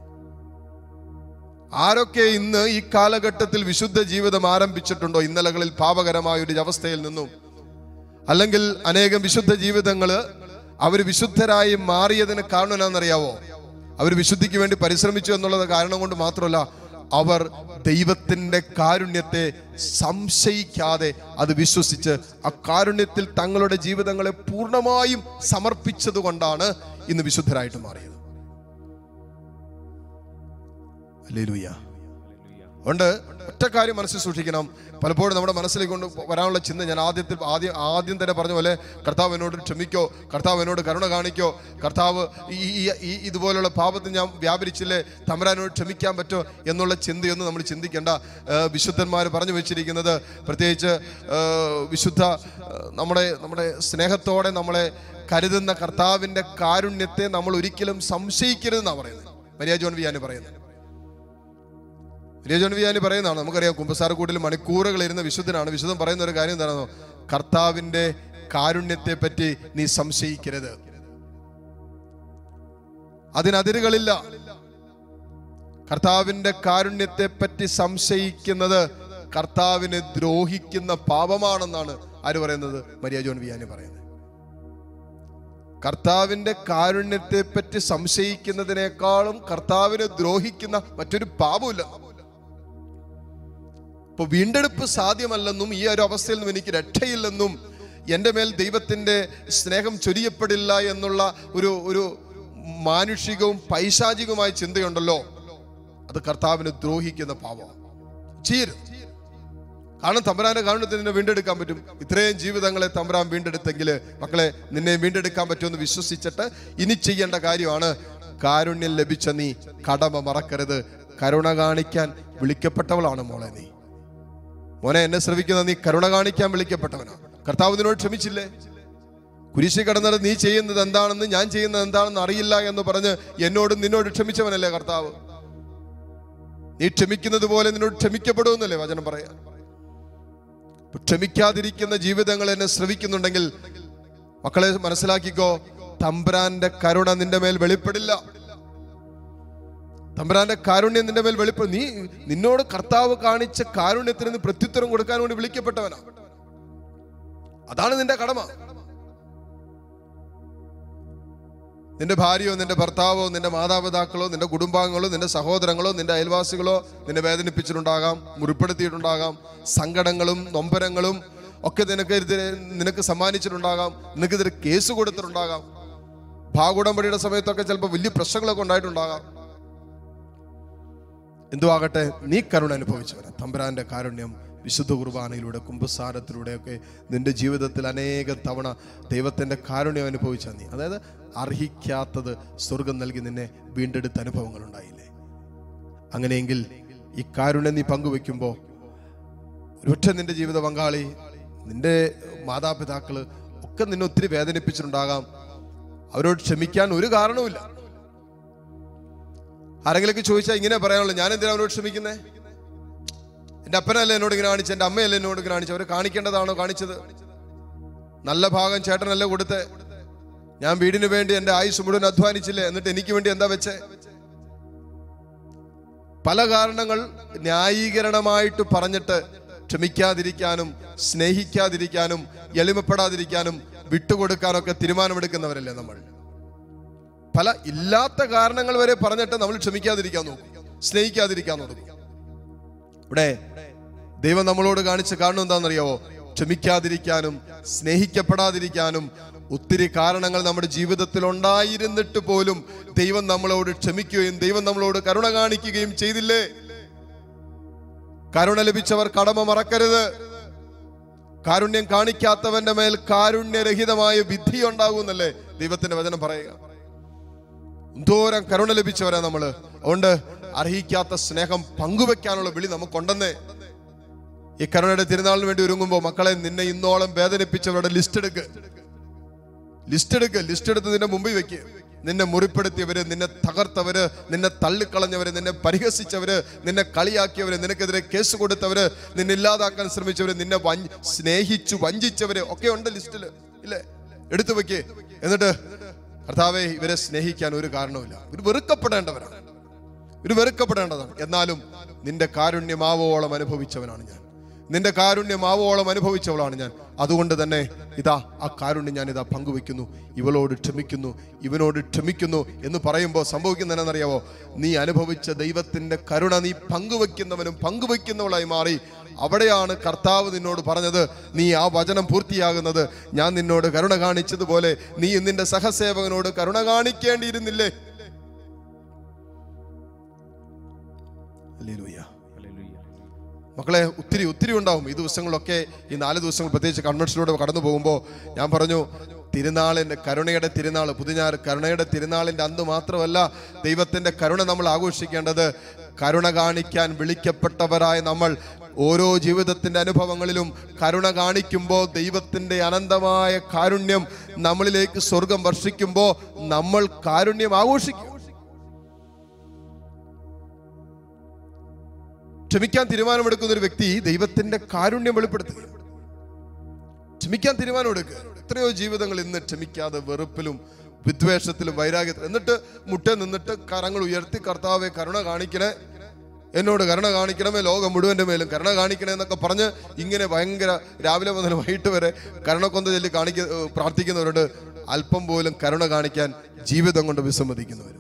ആരൊക്കെ ഇന്ന് ഈ കാലഘട്ടത്തിൽ വിശുദ്ധ ജീവിതം ആരംഭിച്ചിട്ടുണ്ടോ, ഇന്നലകളിൽ പാപകരമായ ഒരു അവസ്ഥയിൽ നിന്നും, അല്ലെങ്കിൽ അനേകം വിശുദ്ധ ജീവിതങ്ങള് അവർ വിശുദ്ധരായി മാറിയതിന് കാരണം എന്താണെന്നറിയാവോ? അവർ വിശുദ്ധിക്ക് വേണ്ടി പരിശ്രമിച്ചു എന്നുള്ളത് കാരണം കൊണ്ട് മാത്രമല്ല, അവർ ദൈവത്തിന്റെ കാരുണ്യത്തെ സംശയിക്കാതെ അത് വിശ്വസിച്ച് ആ കാരുണ്യത്തിൽ തങ്ങളുടെ ജീവിതങ്ങളെ പൂർണ്ണമായും സമർപ്പിച്ചത് കൊണ്ടാണ് ഇന്ന് വിശുദ്ധരായിട്ട് മാറിയത്. ഹല്ലേലൂയ. അതുകൊണ്ട് ഒറ്റ കാര്യം മനസ്സിൽ സൂക്ഷിക്കണം. പലപ്പോഴും നമ്മുടെ മനസ്സിലേക്ക് കൊണ്ട് വരാനുള്ള ചിന്ത, ഞാൻ ആദ്യത്തിൽ ആദ്യം ആദ്യം തന്നെ പറഞ്ഞ പോലെ, കർത്താവ് എന്നോട് ക്ഷമിക്കോ, കർത്താവ് എന്നോട് കരുണ കാണിക്കോ, കർത്താവ് ഈ ഈ ഇതുപോലുള്ള പാപത്തിൽ ഞാൻ വ്യാപരിച്ചില്ലേ, തമ്പുരാനോട് ക്ഷമിക്കാൻ പറ്റോ എന്നുള്ള ചിന്തയൊന്നും നമ്മൾ ചിന്തിക്കേണ്ട. വിശുദ്ധന്മാർ പറഞ്ഞു വെച്ചിരിക്കുന്നത്, പ്രത്യേകിച്ച് വിശുദ്ധ നമ്മുടെ നമ്മുടെ സ്നേഹത്തോടെ നമ്മളെ കരുതുന്ന കർത്താവിൻ്റെ കാരുണ്യത്തെ നമ്മൾ ഒരിക്കലും സംശയിക്കരുതെന്നാണ് പറയുന്നത്. മരിയ ജോൺ വിയാനി പറയുന്നത് മരിയ ജോൺ വിയാനി പറയുന്നതാണ്. നമുക്കറിയാം, കുമ്പസാരക്കൂട്ടിൽ മണിക്കൂറുകൾ ഇരുന്ന വിശുദ്ധനാണ്. വിശുദ്ധൻ പറയുന്ന ഒരു കാര്യം എന്താണെന്നോ? കർത്താവിൻ്റെ കാരുണ്യത്തെ പറ്റി നീ സംശയിക്കരുത്. അതിനതിരുകളില്ല. കർത്താവിൻ്റെ കാരുണ്യത്തെ പറ്റി സംശയിക്കുന്നത് കർത്താവിനെ ദ്രോഹിക്കുന്ന പാപമാണെന്നാണ് ആര് പറയുന്നത്? മരിയ ജോൺ വിയാനി പറയുന്നത്. കർത്താവിൻ്റെ കാരുണ്യത്തെ പറ്റി സംശയിക്കുന്നതിനേക്കാളും കർത്താവിനെ ദ്രോഹിക്കുന്ന മറ്റൊരു പാപമില്ല. ഇപ്പൊ വീണ്ടെടുപ്പ് സാധ്യമല്ലെന്നും ഈ ഒരു അവസ്ഥയിൽ നിന്നും എനിക്ക് രക്ഷയില്ലെന്നും എൻ്റെ മേൽ ദൈവത്തിൻ്റെ സ്നേഹം ചൊരിയപ്പെടില്ല എന്നുള്ള ഒരു ഒരു മാനുഷികവും പൈശാചികവുമായ ചിന്തയുണ്ടല്ലോ, അത് കർത്താവിനെ ദ്രോഹിക്കുന്ന പാപമാണ്. ചെയ്യരുത്. കാരണം തമ്പുരാന്റെ കാരുണ്യത്തിൽ നിന്നെ വീണ്ടെടുക്കാൻ പറ്റും. ഇത്രയും ജീവിതങ്ങളെ തമ്പുരാൻ വീണ്ടെടുത്തെങ്കിൽ മക്കളെ നിന്നെ വീണ്ടെടുക്കാൻ പറ്റുമെന്ന് വിശ്വസിച്ചിട്ട് ഇനി ചെയ്യേണ്ട കാര്യമാണ്, കാരുണ്യം ലഭിച്ച നീ കടമ മറക്കരുത്. കരുണ കാണിക്കാൻ വിളിക്കപ്പെട്ടവളാണ് മോളെ നീ. മോനെ, എന്നെ ശ്രവിക്കുന്ന നീ കരുണ കാണിക്കാൻ വിളിക്കപ്പെട്ടവനാണ്. കർത്താവ് നിന്നോട് ക്ഷമിച്ചില്ലേ? കുരിശിൽ കിടന്നത് നീ ചെയ്യുന്നത് എന്താണെന്ന് ഞാൻ ചെയ്യുന്നത് എന്താണെന്ന് അറിയില്ല എന്ന് പറഞ്ഞ് എന്നോട് നിന്നോട് ക്ഷമിച്ചവനല്ലേ കർത്താവ്? നീ ക്ഷമിക്കുന്നത് പോലെ നിന്നോട് ക്ഷമിക്കപ്പെടുമെന്നല്ലേ വചനം പറയാം. ക്ഷമിക്കാതിരിക്കുന്ന ജീവിതങ്ങൾ എന്നെ ശ്രവിക്കുന്നുണ്ടെങ്കിൽ മക്കളെ മനസ്സിലാക്കിക്കോ, തമ്പുരാന്റെ കരുണ നിന്റെ മേൽ വെളിപ്പെടില്ല. തമ്പുരാന്റെ കാരുണ്യം നിന്റെ മേൽ വെളിപ്പെടും. നീ നിന്നോട് കർത്താവ് കാണിച്ച കാരുണ്യത്തിന് നീ പ്രത്യുത്തരം കൊടുക്കാൻ വേണ്ടി വിളിക്കപ്പെട്ടവനാ. അതാണ് നിന്റെ കടമ. നിന്റെ ഭാര്യയോ നിന്റെ ഭർത്താവോ നിന്റെ മാതാപിതാക്കളോ നിന്റെ കുടുംബാംഗങ്ങളോ നിന്റെ സഹോദരങ്ങളോ നിന്റെ അയൽവാസികളോ നിന്നെ വേദനിപ്പിച്ചിട്ടുണ്ടാകാം, മുറിപ്പെടുത്തിയിട്ടുണ്ടാകാം, സങ്കടങ്ങളും നൊമ്പരങ്ങളും ഒക്കെ നിനക്ക് നിനക്ക് സമ്മാനിച്ചിട്ടുണ്ടാകാം, നിനക്കെതിരെ കേസ് കൊടുത്തിട്ടുണ്ടാകാം, ഭാഗുടമ്പടിയുടെ സമയത്തൊക്കെ ചിലപ്പോൾ വലിയ പ്രശ്നങ്ങളൊക്കെ ഉണ്ടായിട്ടുണ്ടാകാം. എന്തുവാകട്ടെ, നീ കരുണ അനുഭവിച്ചവരാ. തമ്പുരാന്റെ കാരുണ്യം വിശുദ്ധ കുർബാനയിലൂടെ കുമ്പസാരത്തിലൂടെയൊക്കെ നിന്റെ ജീവിതത്തിൽ അനേക തവണ ദൈവത്തിൻ്റെ കാരുണ്യം അനുഭവിച്ച നീ, അതായത് അർഹിക്കാത്തത് സ്വർഗം നൽകി നിന്നെ വീണ്ടെടുത്ത അനുഭവങ്ങൾ ഉണ്ടായില്ലേ? അങ്ങനെയെങ്കിൽ ഈ കാരുണ്യം നീ പങ്കുവെക്കുമ്പോൾ ഒരൊറ്റ നിന്റെ ജീവിത പങ്കാളി, നിന്റെ മാതാപിതാക്കള് ഒക്കെ നിന്നെ ഒത്തിരി വേദനിപ്പിച്ചിട്ടുണ്ടാകാം. അവരോട് ക്ഷമിക്കാൻ ഒരു കാരണവുമില്ല. ആരെങ്കിലൊക്കെ ചോദിച്ചാൽ ഇങ്ങനെ പറയാനുള്ളൂ, ഞാൻ എന്തിനാ അവരോട് ക്ഷമിക്കുന്നേ? എൻ്റെ അപ്പനല്ലേ എന്നോട് ഇങ്ങനെ കാണിച്ചത്, എൻ്റെ അമ്മയല്ലേ എന്നോട് ഇങ്ങനെ കാണിച്ചത്? അവരെ കാണിക്കേണ്ടതാണോ കാണിച്ചത്? നല്ല ഭാഗം ചേട്ടനല്ലേ കൊടുത്തേ? ഞാൻ വീടിന് വേണ്ടി എൻ്റെ ആയുസ് മുഴുവൻ അധ്വാനിച്ചില്ലേ? എന്നിട്ട് എനിക്ക് വേണ്ടി എന്താ വെച്ചേ? പല കാരണങ്ങൾ ന്യായീകരണമായിട്ട് പറഞ്ഞിട്ട് ക്ഷമിക്കാതിരിക്കാനും സ്നേഹിക്കാതിരിക്കാനും എളിമപ്പെടാതിരിക്കാനും വിട്ടുകൊടുക്കാനൊക്കെ തീരുമാനമെടുക്കുന്നവരല്ലേ നമ്മൾ. പല ഇല്ലാത്ത കാരണങ്ങൾ വരെ പറഞ്ഞിട്ട് നമ്മൾ ക്ഷമിക്കാതിരിക്കാൻ നോക്കും, സ്നേഹിക്കാതിരിക്കാൻ നോക്കും. ഇവിടെ ദൈവം നമ്മളോട് കാണിച്ച കാരണം എന്താണെന്നറിയാവോ? ക്ഷമിക്കാതിരിക്കാനും സ്നേഹിക്കപ്പെടാതിരിക്കാനും ഒത്തിരി കാരണങ്ങൾ നമ്മുടെ ജീവിതത്തിൽ ഉണ്ടായിരുന്നിട്ട് പോലും ദൈവം നമ്മളോട് ക്ഷമിക്കുകയും ദൈവം നമ്മളോട് കരുണ കാണിക്കുകയും ചെയ്തില്ലേ? കരുണ ലഭിച്ചവർ കടമ മറക്കരുത്. കാരുണ്യം കാണിക്കാത്തവന്റെ മേൽ കാരുണ്യരഹിതമായ വിധി ഉണ്ടാകുന്നല്ലേ ദൈവത്തിന്റെ വചനം പറയുക. എന്തോരം കരുണ ലഭിച്ചവരാ നമ്മള്. അതുകൊണ്ട് അർഹിക്കാത്ത സ്നേഹം പങ്കുവെക്കാനുള്ള വിളി നമുക്കുണ്ടെന്നേ. ഈ കരുണയുടെ തിരുനാളിന് വേണ്ടി ഒരുങ്ങുമ്പോൾ മക്കളെ, നിന്നെ ഇന്നോളം വേദനിപ്പിച്ചവരുടെ ലിസ്റ്റ് എടുക്ക്, ലിസ്റ്റ് എടുക്ക് ലിസ്റ്റ് എടുത്ത് നിന്നെ മുമ്പിൽ വെക്ക്. നിന്നെ മുറിപ്പെടുത്തിയവര്, നിന്നെ തകർത്തവര്, നിന്നെ തള്ളിക്കളഞ്ഞവര്, നിന്നെ പരിഹസിച്ചവര്, നിന്നെ കളിയാക്കിയവര്, നിനക്കെതിരെ കേസ് കൊടുത്തവര്, നിന്നെ ഇല്ലാതാക്കാൻ ശ്രമിച്ചവര്, നിന്നെ സ്നേഹിച്ചു വഞ്ചിച്ചവര് ഒക്കെ ഉണ്ട് ലിസ്റ്റില്, ഇല്ലേ? എടുത്തു വെക്കേ. എന്നിട്ട് കർത്താവേ, ഇവരെ സ്നേഹിക്കാൻ ഒരു കാരണവുമില്ല, ഇവർ വെറുക്കപ്പെടേണ്ടവരാണ്, ഇവർ വെറുക്കപ്പെടേണ്ടതാണ്. എന്നാലും നിന്റെ കാരുണ്യമാവോളം അനുഭവിച്ചവനാണ് ഞാൻ, നിന്റെ കാരുണ്യമാവോളം അനുഭവിച്ചവളാണ് ഞാൻ. അതുകൊണ്ട് തന്നെ ഇതാ ആ കാരുണ്യം ഞാൻ ഇതാ പങ്കുവെക്കുന്നു, ഇവളോട് ക്ഷമിക്കുന്നു, ഇവനോട് ക്ഷമിക്കുന്നു എന്ന് പറയുമ്പോൾ സംഭവിക്കുന്നതെന്നറിയാവോ? നീ അനുഭവിച്ച ദൈവത്തിന്റെ കരുണ നീ പങ്കുവെക്കുന്നവനും പങ്കുവെക്കുന്നവളായി മാറി. അവിടെയാണ് കർത്താവ് നിന്നോട് പറഞ്ഞത്, നീ ആ വചനം പൂർത്തിയാകുന്നത്, ഞാൻ നിന്നോട് കരുണ കാണിച്ചതുപോലെ നീ നിന്റെ സഹസേവകനോട് കരുണ കാണിക്കേണ്ടിയിരുന്നില്ലേ? ഹല്ലേലൂയ. മക്കളെ, ഒത്തിരി ഒത്തിരി ഉണ്ടാവും ഈ ദിവസങ്ങളൊക്കെ. ഈ നാല് ദിവസങ്ങൾ പ്രത്യേകിച്ച് കൺവെൻഷനിലൂടെ കടന്നു പോകുമ്പോൾ ഞാൻ പറഞ്ഞു, തിരുനാളിൻ്റെ കരുണയുടെ തിരുനാൾ, പുതുഞാർ കരുണയുടെ തിരുനാളിൻ്റെ അന്ന് മാത്രമല്ല ദൈവത്തിൻ്റെ കരുണ നമ്മൾ ആഘോഷിക്കേണ്ടത്. കരുണ കാണിക്കാൻ വിളിക്കപ്പെട്ടവരായ നമ്മൾ ഓരോ ജീവിതത്തിൻ്റെ അനുഭവങ്ങളിലും കരുണ കാണിക്കുമ്പോൾ ദൈവത്തിൻ്റെ അനന്തമായ കാരുണ്യം നമ്മളിലേക്ക് സ്വർഗം വർഷിക്കുമ്പോൾ നമ്മൾ കാരുണ്യം ആഘോഷിക്കും. ക്ഷമിക്കാൻ തീരുമാനമെടുക്കുന്ന ഒരു വ്യക്തി ദൈവത്തിന്റെ കാരുണ്യം വെളിപ്പെടുത്തുക. ക്ഷമിക്കാൻ തീരുമാനമെടുക്കുക. എത്രയോ ജീവിതങ്ങൾ ഇന്ന് ക്ഷമിക്കാതെ വെറുപ്പിലും വിദ്വേഷത്തിലും വൈരാഗ്യത്തിലും, എന്നിട്ട് മുട്ട നിന്നിട്ട് കരങ്ങൾ ഉയർത്തി കർത്താവെ കരുണ കാണിക്കണേ, എന്നോട് കരുണ കാണിക്കണമേ, ലോകം മുഴുവൻ്റെ മേലും കരുണ കാണിക്കണേ എന്നൊക്കെ പറഞ്ഞ് ഇങ്ങനെ ഭയങ്കര രാവിലെ മുതൽ വൈകിട്ട് വരെ കരുണക്കൊന്ത ചൊല്ലി കാണിക്ക പ്രാർത്ഥിക്കുന്നവരുണ്ട്. അല്പം പോലും കരുണ കാണിക്കാൻ ജീവിതം കൊണ്ട് വിസമ്മതിക്കുന്നവർ.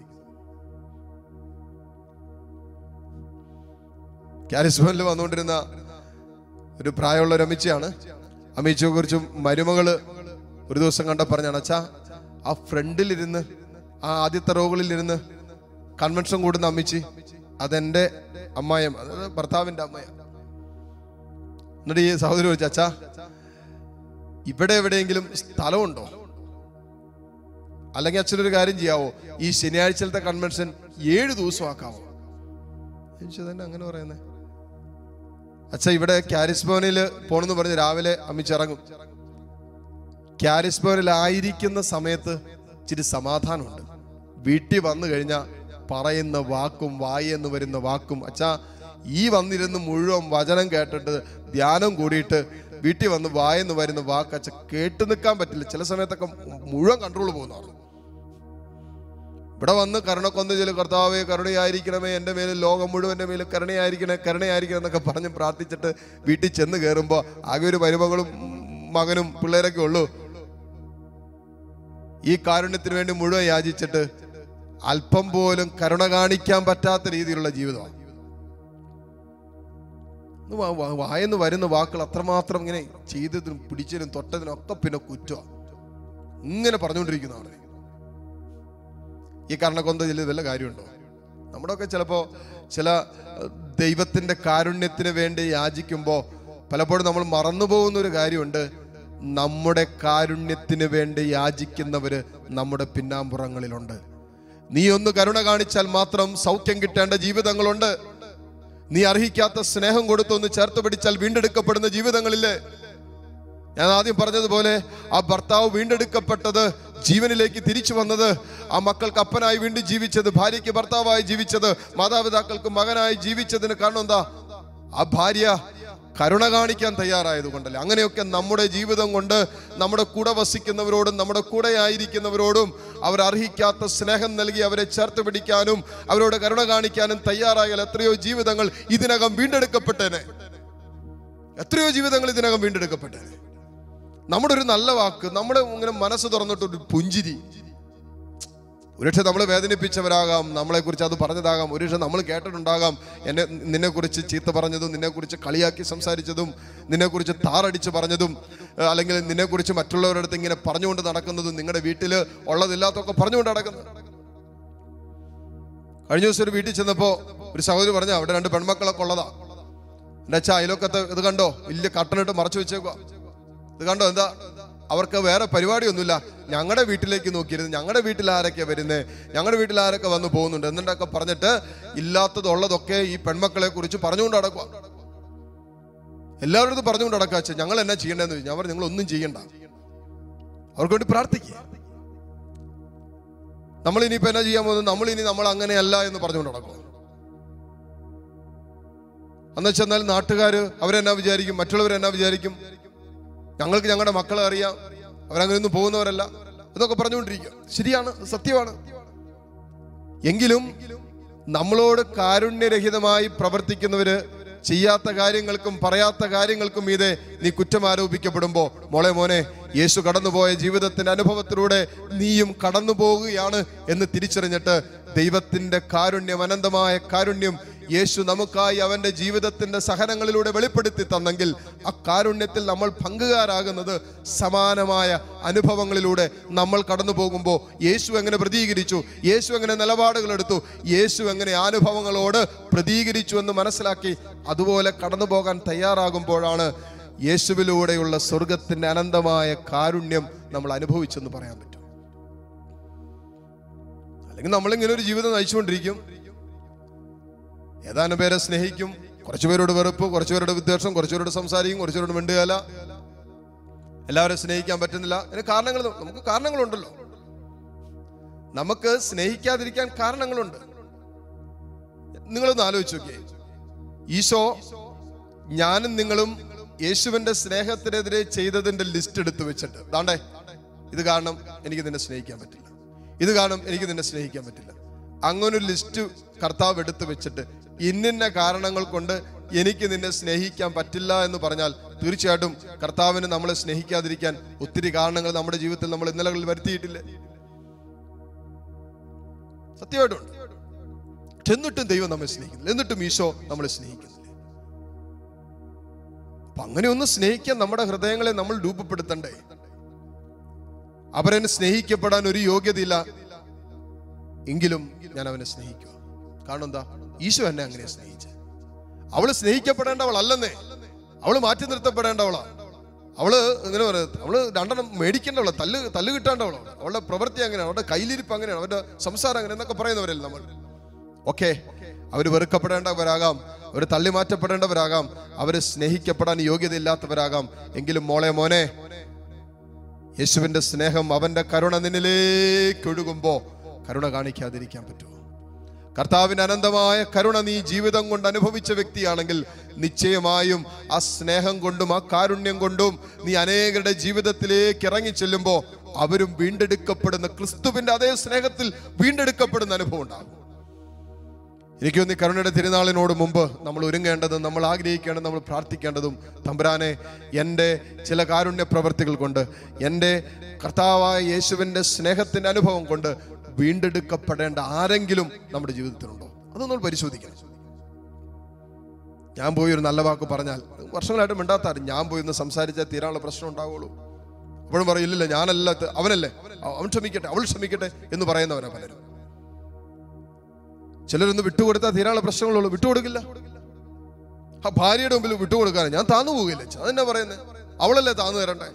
കാരിസ്മയിൽ വന്നുകൊണ്ടിരുന്ന ഒരു പ്രായമുള്ള ഒരു അമ്മച്ചിയാണ്. അമ്മച്ചിയെ കുറിച്ചും മരുമകള് ഒരു ദിവസം കണ്ട പറഞ്ഞാണ്, അച്ഛാ ആ ഫ്രണ്ടിലിരുന്ന് ആ ആദ്യത്തെ റോകളിലിരുന്ന് കൺവെൻഷൻ കൂടുന്ന അമ്മച്ചി അതെന്റെ അമ്മായം, അതായത് ഭർത്താവിന്റെ അമ്മയ. എന്നിട്ട് ഈ സഹോദരി ചോദിച്ചു, അച്ഛാ ഇവിടെ എവിടെയെങ്കിലും സ്ഥലമുണ്ടോ? അല്ലെങ്കിൽ അച്ഛനൊരു കാര്യം ചെയ്യാവോ, ഈ ശനിയാഴ്ചത്തെ കൺവെൻഷൻ ഏഴ് ദിവസം ആക്കാവോ? തന്നെ അങ്ങനെ പറയുന്നേ. അച്ഛാ ഇവിടെ ക്യാരിസ് ഭവനിൽ പോണെന്ന് പറഞ്ഞ് രാവിലെ അമ്മിച്ചിറങ്ങും. ക്യാരിസ് ഭവനിലായിരിക്കുന്ന സമയത്ത് ഇച്ചിരി സമാധാനമുണ്ട്. വീട്ടിൽ വന്നു കഴിഞ്ഞാൽ പറയുന്ന വാക്കും വായെന്ന് വരുന്ന വാക്കും, അച്ഛാ ഈ വന്നിരുന്ന് മുഴുവൻ വചനം കേട്ടിട്ട് ധ്യാനം കൂടിയിട്ട് വീട്ടിൽ വന്ന് വായെന്ന് വരുന്ന വാക്ക് അച്ഛ കേട്ടു നിൽക്കാൻ പറ്റില്ല. ചില സമയത്തൊക്കെ മുഴുവൻ കൺട്രോൾ പോകുന്നതാണ്. ഇവിടെ വന്ന് കരുണക്കൊന്ത ചൊല്ലി കർത്താവേ കരുണയായിരിക്കണമേ, എൻ്റെ മേലും ലോകം മുഴുവൻ്റെ മേലും കരുണയായിരിക്കണേ കരുണയായിരിക്കണം എന്നൊക്കെ പറഞ്ഞ് പ്രാർത്ഥിച്ചിട്ട് വീട്ടിൽ ചെന്ന് കയറുമ്പോൾ ആകെ ഒരു മരുമകളും മകനും പിള്ളേരൊക്കെ ഉള്ളൂ. ഈ കാരുണ്യത്തിന് വേണ്ടി മുഴുവൻ യാചിച്ചിട്ട് അല്പം പോലും കരുണ കാണിക്കാൻ പറ്റാത്ത രീതിയിലുള്ള ജീവിതമാണ്. വായെന്ന് വരുന്ന വാക്കുകൾ അത്രമാത്രം ഇങ്ങനെ ചെയ്തതിനും പിടിച്ചതിനും തൊട്ടതിനും ഒക്കെ പിന്നെ കുറ്റമാണ്. ഇങ്ങനെ പറഞ്ഞുകൊണ്ടിരിക്കുന്നതാണ്. ഈ കാരണക്കൊന്ത ചില വല്ല കാര്യമുണ്ടോ? നമ്മുടെയൊക്കെ ചിലപ്പോൾ ചില ദൈവത്തിൻ്റെ കാരുണ്യത്തിന് വേണ്ടി യാചിക്കുമ്പോൾ പലപ്പോഴും നമ്മൾ മറന്നുപോകുന്ന ഒരു കാര്യമുണ്ട്. നമ്മുടെ കാരുണ്യത്തിന് വേണ്ടി യാചിക്കുന്നവര് നമ്മുടെ പിന്നാമ്പുറങ്ങളിലുണ്ട്. നീ ഒന്ന് കരുണ കാണിച്ചാൽ മാത്രം സൗഖ്യം കിട്ടേണ്ട ജീവിതങ്ങളുണ്ട്. നീ അർഹിക്കാത്ത സ്നേഹം കൊടുത്തൊന്ന് ചേർത്ത് പിടിച്ചാൽ വീണ്ടെടുക്കപ്പെടുന്ന ജീവിതങ്ങളില്ലേ? ഞാൻ ആദ്യം പറഞ്ഞതുപോലെ ആ ഭർത്താവ് വീണ്ടെടുക്കപ്പെട്ടത്, ജീവനിലേക്ക് തിരിച്ചു വന്നത്, ആ മക്കൾക്ക് അപ്പനായി വീണ്ടും ജീവിച്ചത്, ഭാര്യയ്ക്ക് ഭർത്താവായി ജീവിച്ചത്, മാതാപിതാക്കൾക്ക് മകനായി ജീവിച്ചതിന് കാരണം എന്താ? ആ ഭാര്യ കരുണ കാണിക്കാൻ തയ്യാറായത് കൊണ്ടല്ലേ. അങ്ങനെയൊക്കെ നമ്മുടെ ജീവിതം കൊണ്ട് നമ്മുടെ കൂടെ വസിക്കുന്നവരോടും നമ്മുടെ കൂടെ ആയിരിക്കുന്നവരോടും അവർ അർഹിക്കാത്ത സ്നേഹം നൽകി അവരെ ചേർത്ത് പിടിക്കാനും അവരോട് കരുണ കാണിക്കാനും തയ്യാറായാൽ എത്രയോ ജീവിതങ്ങൾ ഇതിനകം വീണ്ടെടുക്കപ്പെട്ടേനെ. എത്രയോ ജീവിതങ്ങൾ ഇതിനകം വീണ്ടെടുക്കപ്പെട്ടേനെ. നമ്മുടെ ഒരു നല്ല വാക്ക്, നമ്മുടെ ഇങ്ങനെ മനസ്സ് തുറന്നിട്ടൊരു പുഞ്ചിരി, ഒരുപക്ഷെ നമ്മളെ വേദനിപ്പിച്ചവരാകാം, നമ്മളെക്കുറിച്ച് അത് പറഞ്ഞതാകാം, ഒരുപക്ഷെ നമ്മൾ കേട്ടിട്ടുണ്ടാകാം, എന്നെ നിന്നെക്കുറിച്ച് ചീത്ത പറഞ്ഞതും നിന്നെക്കുറിച്ച് കളിയാക്കി സംസാരിച്ചതും നിന്നെക്കുറിച്ച് താറടിച്ച് പറഞ്ഞതും അല്ലെങ്കിൽ നിന്നെക്കുറിച്ച് മറ്റുള്ളവരുടെ അടുത്ത് ഇങ്ങനെ പറഞ്ഞുകൊണ്ട് നടക്കുന്നതും നിങ്ങളുടെ വീട്ടിൽ ഉള്ളതില്ലാത്തൊക്കെ പറഞ്ഞുകൊണ്ട് നടക്കുന്നത്. കഴിഞ്ഞ ദിവസം ഒരു വീട്ടിൽ ചെന്നപ്പോൾ ഒരു സഹോദരി പറഞ്ഞ അവിടെ രണ്ട് പെൺമക്കളൊക്കെ ഉള്ളതാ. എൻ്റെ അച്ഛാ അയലൊക്കത്തെ ഇത് കണ്ടോ, വലിയ കട്ടണിട്ട് മറച്ചു വെച്ചേക്കുക, ഇത് കണ്ടോ, എന്താ അവർക്ക് വേറെ പരിപാടിയൊന്നുമില്ല, ഞങ്ങളുടെ വീട്ടിലേക്ക് നോക്കിയിരുന്നു, ഞങ്ങളുടെ വീട്ടിൽ ആരൊക്കെ വരുന്നത്, ഞങ്ങളുടെ വീട്ടിൽ ആരൊക്കെ വന്ന് പോകുന്നുണ്ട് എന്നിട്ടൊക്കെ പറഞ്ഞിട്ട് ഇല്ലാത്തതുള്ളതൊക്കെ ഈ പെൺമക്കളെ കുറിച്ച് പറഞ്ഞുകൊണ്ട് നടക്കുക. എല്ലാവരും പറഞ്ഞുകൊണ്ട് നടക്കുക. അച്ഛൻ ഞങ്ങൾ എന്നാ ചെയ്യേണ്ടതെന്ന് ചോദിച്ചു. ഞാൻ പറഞ്ഞു നിങ്ങൾ ഒന്നും ചെയ്യണ്ട, അവർക്ക് വേണ്ടി പ്രാർത്ഥിക്കുക. നമ്മൾ ഇനിയിപ്പോൾ എന്നാ ചെയ്യാൻ പോകുന്നത്, നമ്മൾ ഇനി നമ്മൾ അങ്ങനെയല്ല എന്ന് പറഞ്ഞുകൊണ്ട് നടക്കുക. എന്ന് വെച്ചെന്നാൽ നാട്ടുകാർ അവരെന്നാ വിചാരിക്കും, മറ്റുള്ളവരെന്നാ വിചാരിക്കും, ഞങ്ങൾക്ക് ഞങ്ങളുടെ മക്കളെ അറിയാം, അവരങ്ങനെയൊന്നും പോകുന്നവരല്ല എന്നൊക്കെ പറഞ്ഞുകൊണ്ടിരിക്കുക. ശരിയാണ്, സത്യമാണ്. എങ്കിലും നമ്മളോട് കാരുണ്യരഹിതമായി പ്രവർത്തിക്കുന്നവര് ചെയ്യാത്ത കാര്യങ്ങൾക്കും പറയാത്ത കാര്യങ്ങൾക്കും മീതെ നീ കുറ്റം ആരോപിക്കപ്പെടുമ്പോ, മോളെ മോനെ, യേശു കടന്നുപോയ ജീവിതത്തിന്റെ അനുഭവത്തിലൂടെ നീയും കടന്നു പോവുകയാണ് എന്ന് തിരിച്ചറിഞ്ഞിട്ട് ദൈവത്തിന്റെ കാരുണ്യം, അനന്തമായ കാരുണ്യം യേശു നമുക്കായി അവന്റെ ജീവിതത്തിന്റെ സഹനങ്ങളിലൂടെ വെളിപ്പെടുത്തി തന്നെങ്കിൽ ആ കാരുണ്യത്തിൽ നമ്മൾ പങ്കുകാരാകുന്നത് സമാനമായ അനുഭവങ്ങളിലൂടെ നമ്മൾ കടന്നു പോകുമ്പോൾ യേശു എങ്ങനെ പ്രതികരിച്ചു, യേശു എങ്ങനെ നിലപാടുകൾ എടുത്തു, യേശു എങ്ങനെ അനുഭവങ്ങളോട് പ്രതികരിച്ചു എന്ന് മനസ്സിലാക്കി അതുപോലെ കടന്നു പോകാൻ തയ്യാറാകുമ്പോഴാണ് യേശുവിലൂടെയുള്ള സ്വർഗത്തിന്റെ അനന്തമായ കാരുണ്യം നമ്മൾ അനുഭവിച്ചെന്ന് പറയാൻ പറ്റും. അല്ലെങ്കിൽ നമ്മളിങ്ങനെ ഒരു ജീവിതം നയിച്ചുകൊണ്ടിരിക്കും. ഏതാനും പേരെ സ്നേഹിക്കും, കുറച്ചുപേരോട് വെറുപ്പ്, കുറച്ചുപേരുടെ വിദ്വേഷം, കുറച്ചുപേരോട് സംസാരിക്കും, കുറച്ചുപേരോട് മിണ്ടുകയില്ല. എല്ലാവരും സ്നേഹിക്കാൻ പറ്റുന്നില്ല. അതിന് കാരണങ്ങൾ, നമുക്ക് കാരണങ്ങളുണ്ടല്ലോ. നമുക്ക് സ്നേഹിക്കാതിരിക്കാൻ കാരണങ്ങളുണ്ട്. നിങ്ങളൊന്ന് ആലോചിച്ച് നോക്കിയേ. ഈശോ ഞാനും നിങ്ങളും യേശുവിന്റെ സ്നേഹത്തിനെതിരെ ചെയ്തതിന്റെ ലിസ്റ്റ് എടുത്തു വെച്ചിട്ട്, ദാണ്ടേ ഇത് കാരണം എനിക്ക് നിന്നെ സ്നേഹിക്കാൻ പറ്റില്ല, ഇത് കാരണം എനിക്ക് നിന്നെ സ്നേഹിക്കാൻ പറ്റില്ല, അങ്ങനൊരു ലിസ്റ്റ് കർത്താവ് എടുത്തു വെച്ചിട്ട് ഇന്നിന്ന കാരണങ്ങൾ കൊണ്ട് എനിക്ക് നിന്നെ സ്നേഹിക്കാൻ പറ്റില്ല എന്ന് പറഞ്ഞാൽ തീർച്ചയായിട്ടും കർത്താവിന് നമ്മളെ സ്നേഹിക്കാതിരിക്കാൻ ഒത്തിരി കാരണങ്ങൾ നമ്മുടെ ജീവിതത്തിൽ നമ്മൾ ഇന്നലകളിൽ വരുത്തിയിട്ടില്ലേ? സത്യമായിട്ടുണ്ട്. എന്നിട്ടും ദൈവം നമ്മെ സ്നേഹിക്കുന്നില്ല, എന്നിട്ടും ഈശോ നമ്മളെ സ്നേഹിക്കുന്നില്ല. അപ്പൊ അങ്ങനെ ഒന്ന് സ്നേഹിക്കാൻ നമ്മുടെ ഹൃദയങ്ങളെ നമ്മൾ രൂപപ്പെടുത്തണ്ടേ? അവരെന്നെ സ്നേഹിക്കപ്പെടാൻ ഒരു യോഗ്യതയില്ല, എങ്കിലും ഞാൻ അവനെ സ്നേഹിക്കുക. കാരണം എന്താ? ഈശോ എന്നെ അങ്ങനെ സ്നേഹിച്ച. അവള് സ്നേഹിക്കപ്പെടേണ്ടവളല്ലെന്നേ, അവള് മാറ്റി നിർത്തപ്പെടേണ്ടവളാ. അവള് ഇങ്ങനെ പറയുന്നത്, അവള് രണ്ടെണ്ണം മേടിക്കേണ്ടവളാ, തല്ല് തല്ല് കിട്ടേണ്ടവളാണ്. അവളുടെ പ്രവൃത്തി അങ്ങനെയാണ്, അവരുടെ കയ്യിലിരിപ്പ് അങ്ങനെയാണ്, അവരുടെ സംസാരം അങ്ങനെ എന്നൊക്കെ പറയുന്നവരല്ലേ നമ്മൾ. ഓക്കെ, അവര് വെറുക്കപ്പെടേണ്ടവരാകാം, അവര് തള്ളി മാറ്റപ്പെടേണ്ടവരാകാം, അവര് സ്നേഹിക്കപ്പെടാൻ യോഗ്യതയില്ലാത്തവരാകാം. എങ്കിലും മോളെ മോനെ, യേശുവിന്റെ സ്നേഹം, അവന്റെ കരുണ നിന്നിലേക്ക് ഒഴുകുമ്പോ കരുണ കാണിക്കാതിരിക്കാൻ പറ്റുമോ? കർത്താവിന്റെ അനന്തമായ കരുണ നീ ജീവിതം കൊണ്ട് അനുഭവിച്ച വ്യക്തിയാണെങ്കിൽ നിശ്ചയമായും ആ സ്നേഹം കൊണ്ടും ആ കാരുണ്യം കൊണ്ടും നീ അനേകരുടെ ജീവിതത്തിലേക്ക് ഇറങ്ങി ചെല്ലുമ്പോ അവരും വീണ്ടെടുക്കപ്പെടുന്ന, ക്രിസ്തുവിന്റെ അതേ സ്നേഹത്തിൽ വീണ്ടെടുക്കപ്പെടുന്ന അനുഭവം ഉണ്ടാകും. എനിക്ക് തോന്നി കരുണയുടെ തിരുനാളിനോട് മുമ്പ് നമ്മൾ ഒരുങ്ങേണ്ടതും നമ്മൾ ആഗ്രഹിക്കേണ്ടതും നമ്മൾ പ്രാർത്ഥിക്കേണ്ടതും, തമ്പുരാനെ, എൻ്റെ ചില കാരുണ്യ പ്രവർത്തികൾ കൊണ്ട്, എൻ്റെ കർത്താവായ യേശുവിൻ്റെ സ്നേഹത്തിൻ്റെ അനുഭവം കൊണ്ട് വീണ്ടെടുക്കപ്പെടേണ്ട ആരെങ്കിലും നമ്മുടെ ജീവിതത്തിലുണ്ടോ? അത് നമ്മൾ പരിശോധിക്കണം. ഞാൻ പോയി ഒരു നല്ല വാക്ക് പറഞ്ഞാൽ, വർഷങ്ങളായിട്ട് മിണ്ടാത്താരും, ഞാൻ പോയി ഒന്ന് സംസാരിച്ചാൽ തീരാനുള്ള പ്രശ്നം ഉണ്ടാവുള്ളൂ. അപ്പോഴും പറയില്ലല്ലോ, ഞാനല്ല, അവനല്ലേ, അവൻ ക്ഷമിക്കട്ടെ, അവൾ ക്ഷമിക്കട്ടെ എന്ന് പറയുന്നവരാ പലരും. ചിലരൊന്ന് വിട്ടുകൊടുത്താൽ തീരാനുള്ള പ്രശ്നങ്ങളുള്ളൂ, വിട്ടുകൊടുക്കില്ല. ആ ഭാര്യയുടെ മുമ്പിൽ വിട്ടുകൊടുക്കാനും ഞാൻ താന്നു പോകില്ല, അതെന്നാ പറയുന്നത്, അവളല്ലേ താന്നു തരണ്ടേ?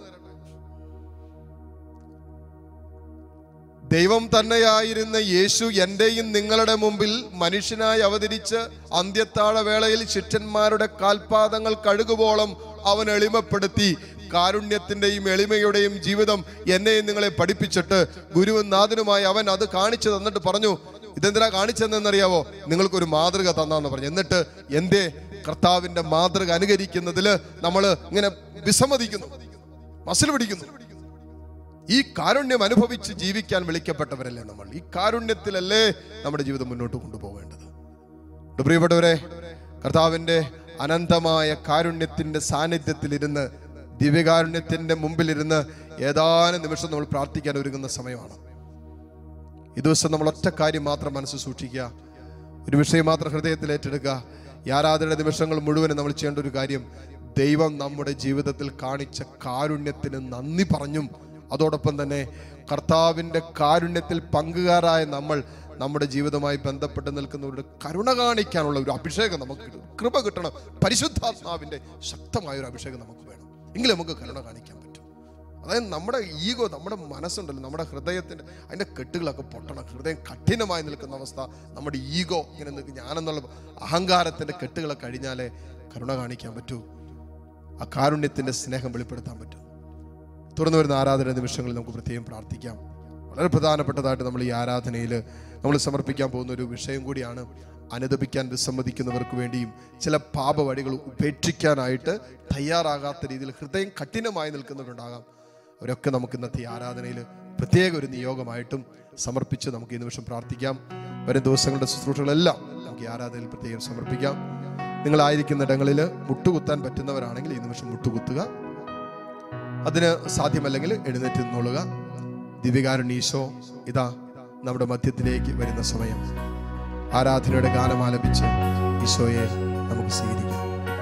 ദൈവം തന്നെയായിരുന്ന യേശു എന്റെയും നിങ്ങളുടെ മുമ്പിൽ മനുഷ്യനായി അവതരിച്ച് അന്ത്യത്താഴ വേളയിൽ ശിഷ്യന്മാരുടെ കാൽപാദങ്ങൾ കഴുകുവോളം അവൻ എളിമപ്പെടുത്തി കാരുണ്യത്തിന്റെയും എളിമയുടെയും ജീവിതം എന്നെയും നിങ്ങളെ പഠിപ്പിച്ചിട്ട് ഗുരുവും നാഥനുമായി അവൻ അത് കാണിച്ചു തന്നിട്ട് പറഞ്ഞു, ഇതെന്തിനാ കാണിച്ചതെന്നറിയാവോ? നിങ്ങൾക്കൊരു മാതൃക തന്നാന്ന് പറഞ്ഞു. എന്നിട്ട് എന്തേ കർത്താവിന്റെ മാതൃക അനുകരിക്കുന്നതിൽ നമ്മൾ ഇങ്ങനെ വിസമ്മതിക്കുന്നു, മസിൽ പിടിക്കുന്നു. ഈ കാരുണ്യം അനുഭവിച്ച് ജീവിക്കാൻ വിളിക്കപ്പെട്ടവരല്ലേ നമ്മൾ? ഈ കാരുണ്യത്തിലല്ലേ നമ്മുടെ ജീവിതം മുന്നോട്ട് കൊണ്ടുപോകേണ്ടത്? പ്രിയപ്പെട്ടവരെ, കർത്താവിന്റെ അനന്തമായ കാരുണ്യത്തിന്റെ സാന്നിധ്യത്തിലിരുന്ന്, ദിവ്യകാരുണ്യത്തിന്റെ മുമ്പിലിരുന്ന് ഏതാനും നിമിഷം നമ്മൾ പ്രാർത്ഥിക്കാൻ ഒരുങ്ങുന്ന സമയമാണ്. ഈ ദിവസം നമ്മൾ ഒറ്റ കാര്യം മാത്രം മനസ്സ് സൂക്ഷിക്കുക, ഒരു വിഷയം മാത്രം ഹൃദയത്തിൽ ഏറ്റെടുക്കുക. ഈ ആരാധനയുടെ നിമിഷങ്ങൾ മുഴുവനും നമ്മൾ ചെയ്യേണ്ട ഒരു കാര്യം, ദൈവം നമ്മുടെ ജീവിതത്തിൽ കാണിച്ച കാരുണ്യത്തിന് നന്ദി പറഞ്ഞും അതോടൊപ്പം തന്നെ കർത്താവിൻ്റെ കാരുണ്യത്തിൽ പങ്കുകാരായ നമ്മൾ നമ്മുടെ ജീവിതവുമായി ബന്ധപ്പെട്ട് നിൽക്കുന്നവരുടെ കരുണ കാണിക്കാനുള്ള ഒരു അഭിഷേകം നമുക്ക് കിട്ടും. കൃപ കിട്ടണം, പരിശുദ്ധാത്മാവിൻ്റെ ശക്തമായ ഒരു അഭിഷേകം നമുക്ക് വേണം, എങ്കിലും നമുക്ക് കരുണ കാണിക്കാൻ പറ്റും. അതായത് നമ്മുടെ ഈഗോ, നമ്മുടെ മനസ്സുണ്ടല്ലോ, നമ്മുടെ ഹൃദയത്തിൻ്റെ അതിൻ്റെ കെട്ടുകളൊക്കെ പൊട്ടണം. ഹൃദയം കഠിനമായി നിൽക്കുന്ന അവസ്ഥ, നമ്മുടെ ഈഗോ ഇങ്ങനെ നിൽക്കും, ഞാനെന്നുള്ള അഹങ്കാരത്തിൻ്റെ കെട്ടുകളൊക്കെ കഴിഞ്ഞാലേ കരുണ കാണിക്കാൻ പറ്റൂ, ആ കാരുണ്യത്തിൻ്റെ സ്നേഹം വെളിപ്പെടുത്താൻ പറ്റും. തുറന്നു വരുന്ന ആരാധന നിമിഷങ്ങളിൽ നമുക്ക് പ്രത്യേകം പ്രാർത്ഥിക്കാം. വളരെ പ്രധാനപ്പെട്ടതായിട്ട് നമ്മൾ ഈ ആരാധനയിൽ നമ്മൾ സമർപ്പിക്കാൻ പോകുന്ന ഒരു വിഷയം കൂടിയാണ്. അനുദപിക്കാൻ വിസമ്മതിക്കുന്നവർക്ക് വേണ്ടിയും ചില പാപവഴികൾ ഉപേക്ഷിക്കാനായിട്ട് തയ്യാറാകാത്ത രീതിയിൽ ഹൃദയം കഠിനമായി നിൽക്കുന്നവരുണ്ടാകാം. അവരൊക്കെ നമുക്ക് ഇന്നത്തെ ഈ ആരാധനയിൽ പ്രത്യേക ഒരു നിയോഗമായിട്ടും സമർപ്പിച്ച് നമുക്ക് ഈ നിമിഷം പ്രാർത്ഥിക്കാം. വരും ദിവസങ്ങളുടെ ശുശ്രൂഷകളെല്ലാം നമുക്ക് ഈ ആരാധനയിൽ പ്രത്യേകം സമർപ്പിക്കാം. നിങ്ങളായിരിക്കുന്ന ഇടങ്ങളിൽ മുട്ടുകുത്താൻ പറ്റുന്നവരാണെങ്കിൽ ഈ നിമിഷം മുട്ടുകുത്തുക. അതിന് സാധ്യമല്ലെങ്കിൽ എഴുന്നേറ്റ് നിന്നോളുക. ദിവ്യകാരുണ്യ ഈശോ ഇതാ നമ്മുടെ മധ്യത്തിലേക്ക് വരുന്ന സമയം. ആരാധനയുടെ ഗാനം ആലപിച്ച് ഈശോയെ നമുക്ക് സ്വീകരിക്കാം.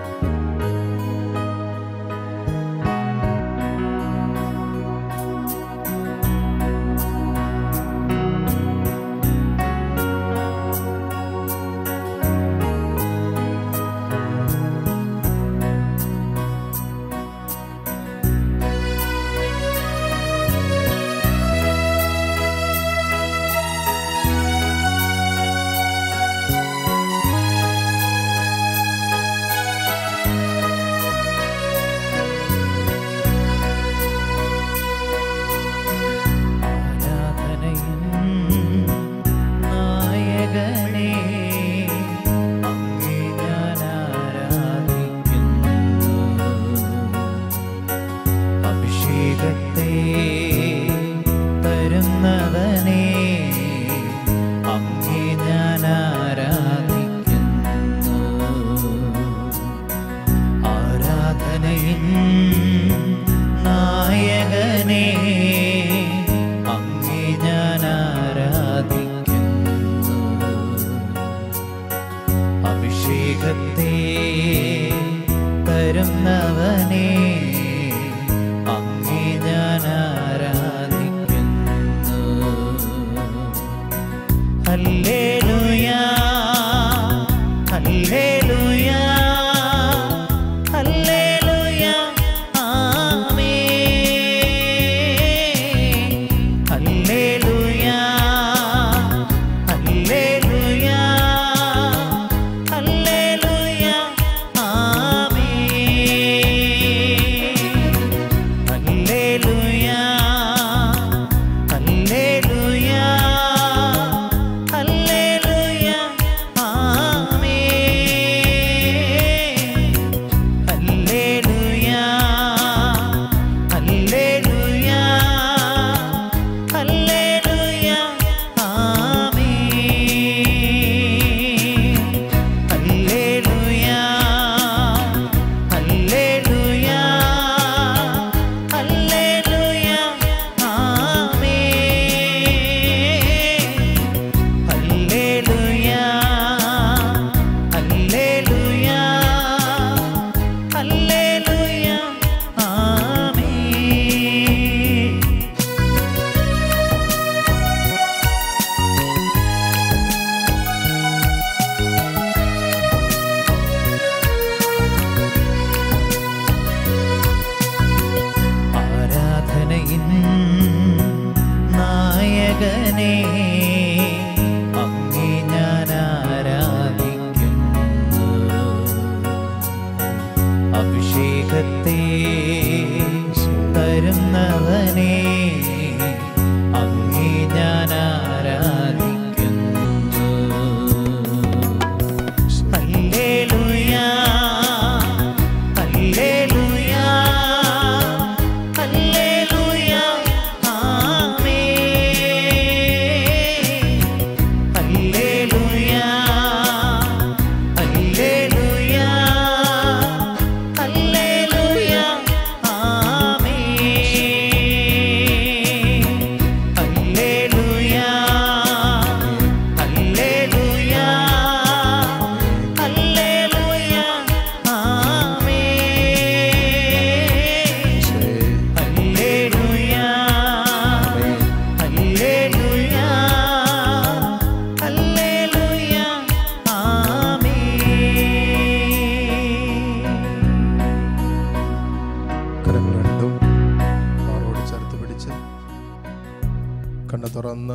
തുറന്ന്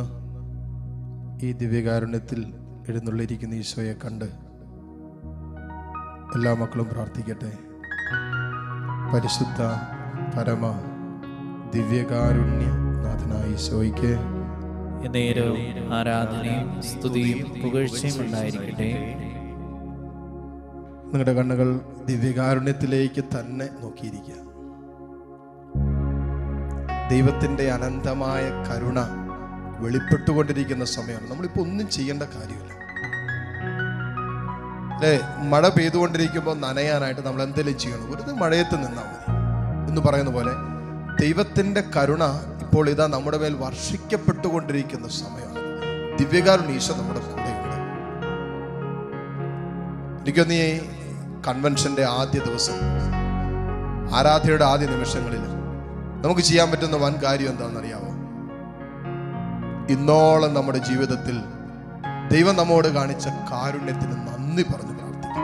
ഈ ദിവ്യകാരുണ്യത്തിൽ എഴുന്നള്ളിയിരിക്കുന്ന ഈശോയെ കണ്ട് എല്ലാ മക്കളും പ്രാർത്ഥിക്കട്ടെ. പരിശുദ്ധ പരമ ദിവ്യകാരുണ്യ നാഥനായ ഈശോയ്ക്ക് നേരവും ആരാധനയും സ്തുതിയും പുകഴ്ചയും ഉണ്ടായിരിക്കട്ടെ. നിങ്ങളുടെ കണ്ണുകൾ ദിവ്യകാരുണ്യത്തിലേക്ക് തന്നെ നോക്കിയിരിക്കുക. ദൈവത്തിൻ്റെ അനന്തമായ കരുണ വെളിപ്പെട്ടുകൊണ്ടിരിക്കുന്ന സമയമാണ്. നമ്മളിപ്പോൾ ഒന്നും ചെയ്യേണ്ട കാര്യമില്ല അല്ലേ? മഴ പെയ്തുകൊണ്ടിരിക്കുമ്പോൾ നനയാനായിട്ട് നമ്മൾ എന്തെങ്കിലും ചെയ്യണം? വെറുതെ മഴയത്ത് നിന്നാൽ മതി എന്ന് പറയുന്ന പോലെ ദൈവത്തിൻ്റെ കരുണ ഇപ്പോൾ ഇതാ നമ്മുടെ മേൽ വർഷിക്കപ്പെട്ടുകൊണ്ടിരിക്കുന്ന സമയമാണ്. ദിവ്യകാരുണ്യ നമ്മുടെ കൂടെയുണ്ട്. എനിക്കൊന്ന് ഈ കൺവെൻഷന്റെ ആദ്യ ദിവസം, ആരാധനയുടെ ആദ്യ നിമിഷങ്ങളിൽ നമുക്ക് ചെയ്യാൻ പറ്റുന്ന വൻ കാര്യം എന്താണെന്നറിയാമോ? ഇന്നോളം നമ്മുടെ ജീവിതത്തിൽ ദൈവം നമ്മോട് കാണിച്ച കാരുണ്യത്തിന് നന്ദി പറഞ്ഞു പ്രാർത്ഥിക്കും.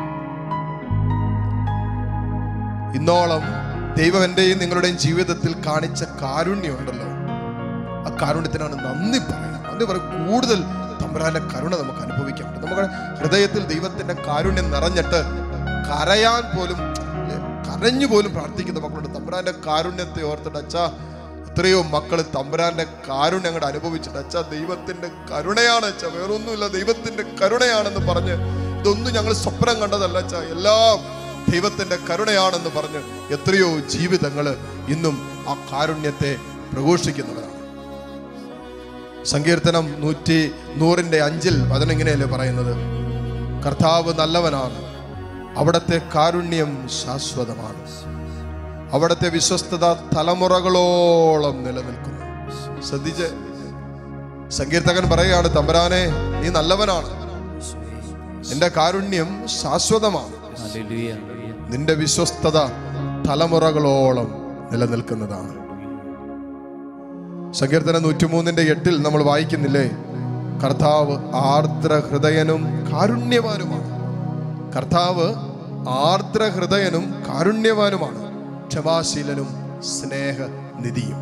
ഇന്നോളം ദൈവം എൻ്റെയും നിങ്ങളുടെയും ജീവിതത്തിൽ കാണിച്ച കാരുണ്യമുണ്ടല്ലോ, ആ കാരുണ്യത്തിനാണ് നന്ദി പറയുന്നത്. നന്ദി പറയും. കൂടുതൽ തമ്പുരാന്റെ കരുണ നമുക്ക് അനുഭവിക്കാൻ പറ്റും. നമ്മുടെ ഹൃദയത്തിൽ ദൈവത്തിന്റെ കാരുണ്യം നിറഞ്ഞിട്ട് കരയാൻ പോലും, കരഞ്ഞു പോലും പ്രാർത്ഥിക്കുന്ന മക്കളുണ്ട്. തമ്പുരാന്റെ കാരുണ്യത്തെ ഓർത്തിട്ട് അച്ഛാ, എത്രയോ മക്കൾ തമ്പുരാന്റെ കാരുണ്യം അങ്ങോട്ട് അനുഭവിച്ചിട്ട് അച്ഛാ ദൈവത്തിന്റെ കരുണയാണ് അച്ഛാ, വേറൊന്നുമില്ല, ദൈവത്തിന്റെ കരുണയാണെന്ന് പറഞ്ഞ്, ഇതൊന്നും ഞങ്ങൾ സ്വപ്നം കണ്ടതല്ല അച്ഛാ, എല്ലാം ദൈവത്തിന്റെ കരുണയാണെന്ന് പറഞ്ഞ് എത്രയോ ജീവിതങ്ങൾ ഇന്നും ആ കാരുണ്യത്തെ പ്രഘോഷിക്കുന്നവരാണ്. സങ്കീർത്തനം നൂറ്റി നൂറിന്റെ അഞ്ചിൽ അതിനെങ്ങനെയല്ലേ പറയുന്നത്? കർത്താവ് നല്ലവനാണ്, അവിടുത്തെ കാരുണ്യം ശാശ്വതമാണ്, അവിടുത്തെ വിശ്വസ്തത തലമുറകളോളം നിലനിൽക്കുന്നു. ശ്രദ്ധിച്ച് സങ്കീർത്തകൻ പറയുകയാണ്, തമ്പുരാനെ നീ നല്ലവനാണ്, നിന്റെ കാരുണ്യം ശാശ്വതമാണ്, നിന്റെ വിശ്വസ്തത തലമുറകളോളം നിലനിൽക്കുന്നതാണ്. സങ്കീർത്തനം നൂറ്റിമൂന്നിന്റെ എട്ടിൽ നമ്മൾ വായിക്കുന്നില്ലേ, കർത്താവ് ആർദ്ര ഹൃദയനും കാരുണ്യവാനുമാണ്. കർത്താവ് ആർദ്ര ഹൃദയനും കാരുണ്യവാനുമാണ്, ക്ഷമാശീലനും സ്നേഹനിധിയും.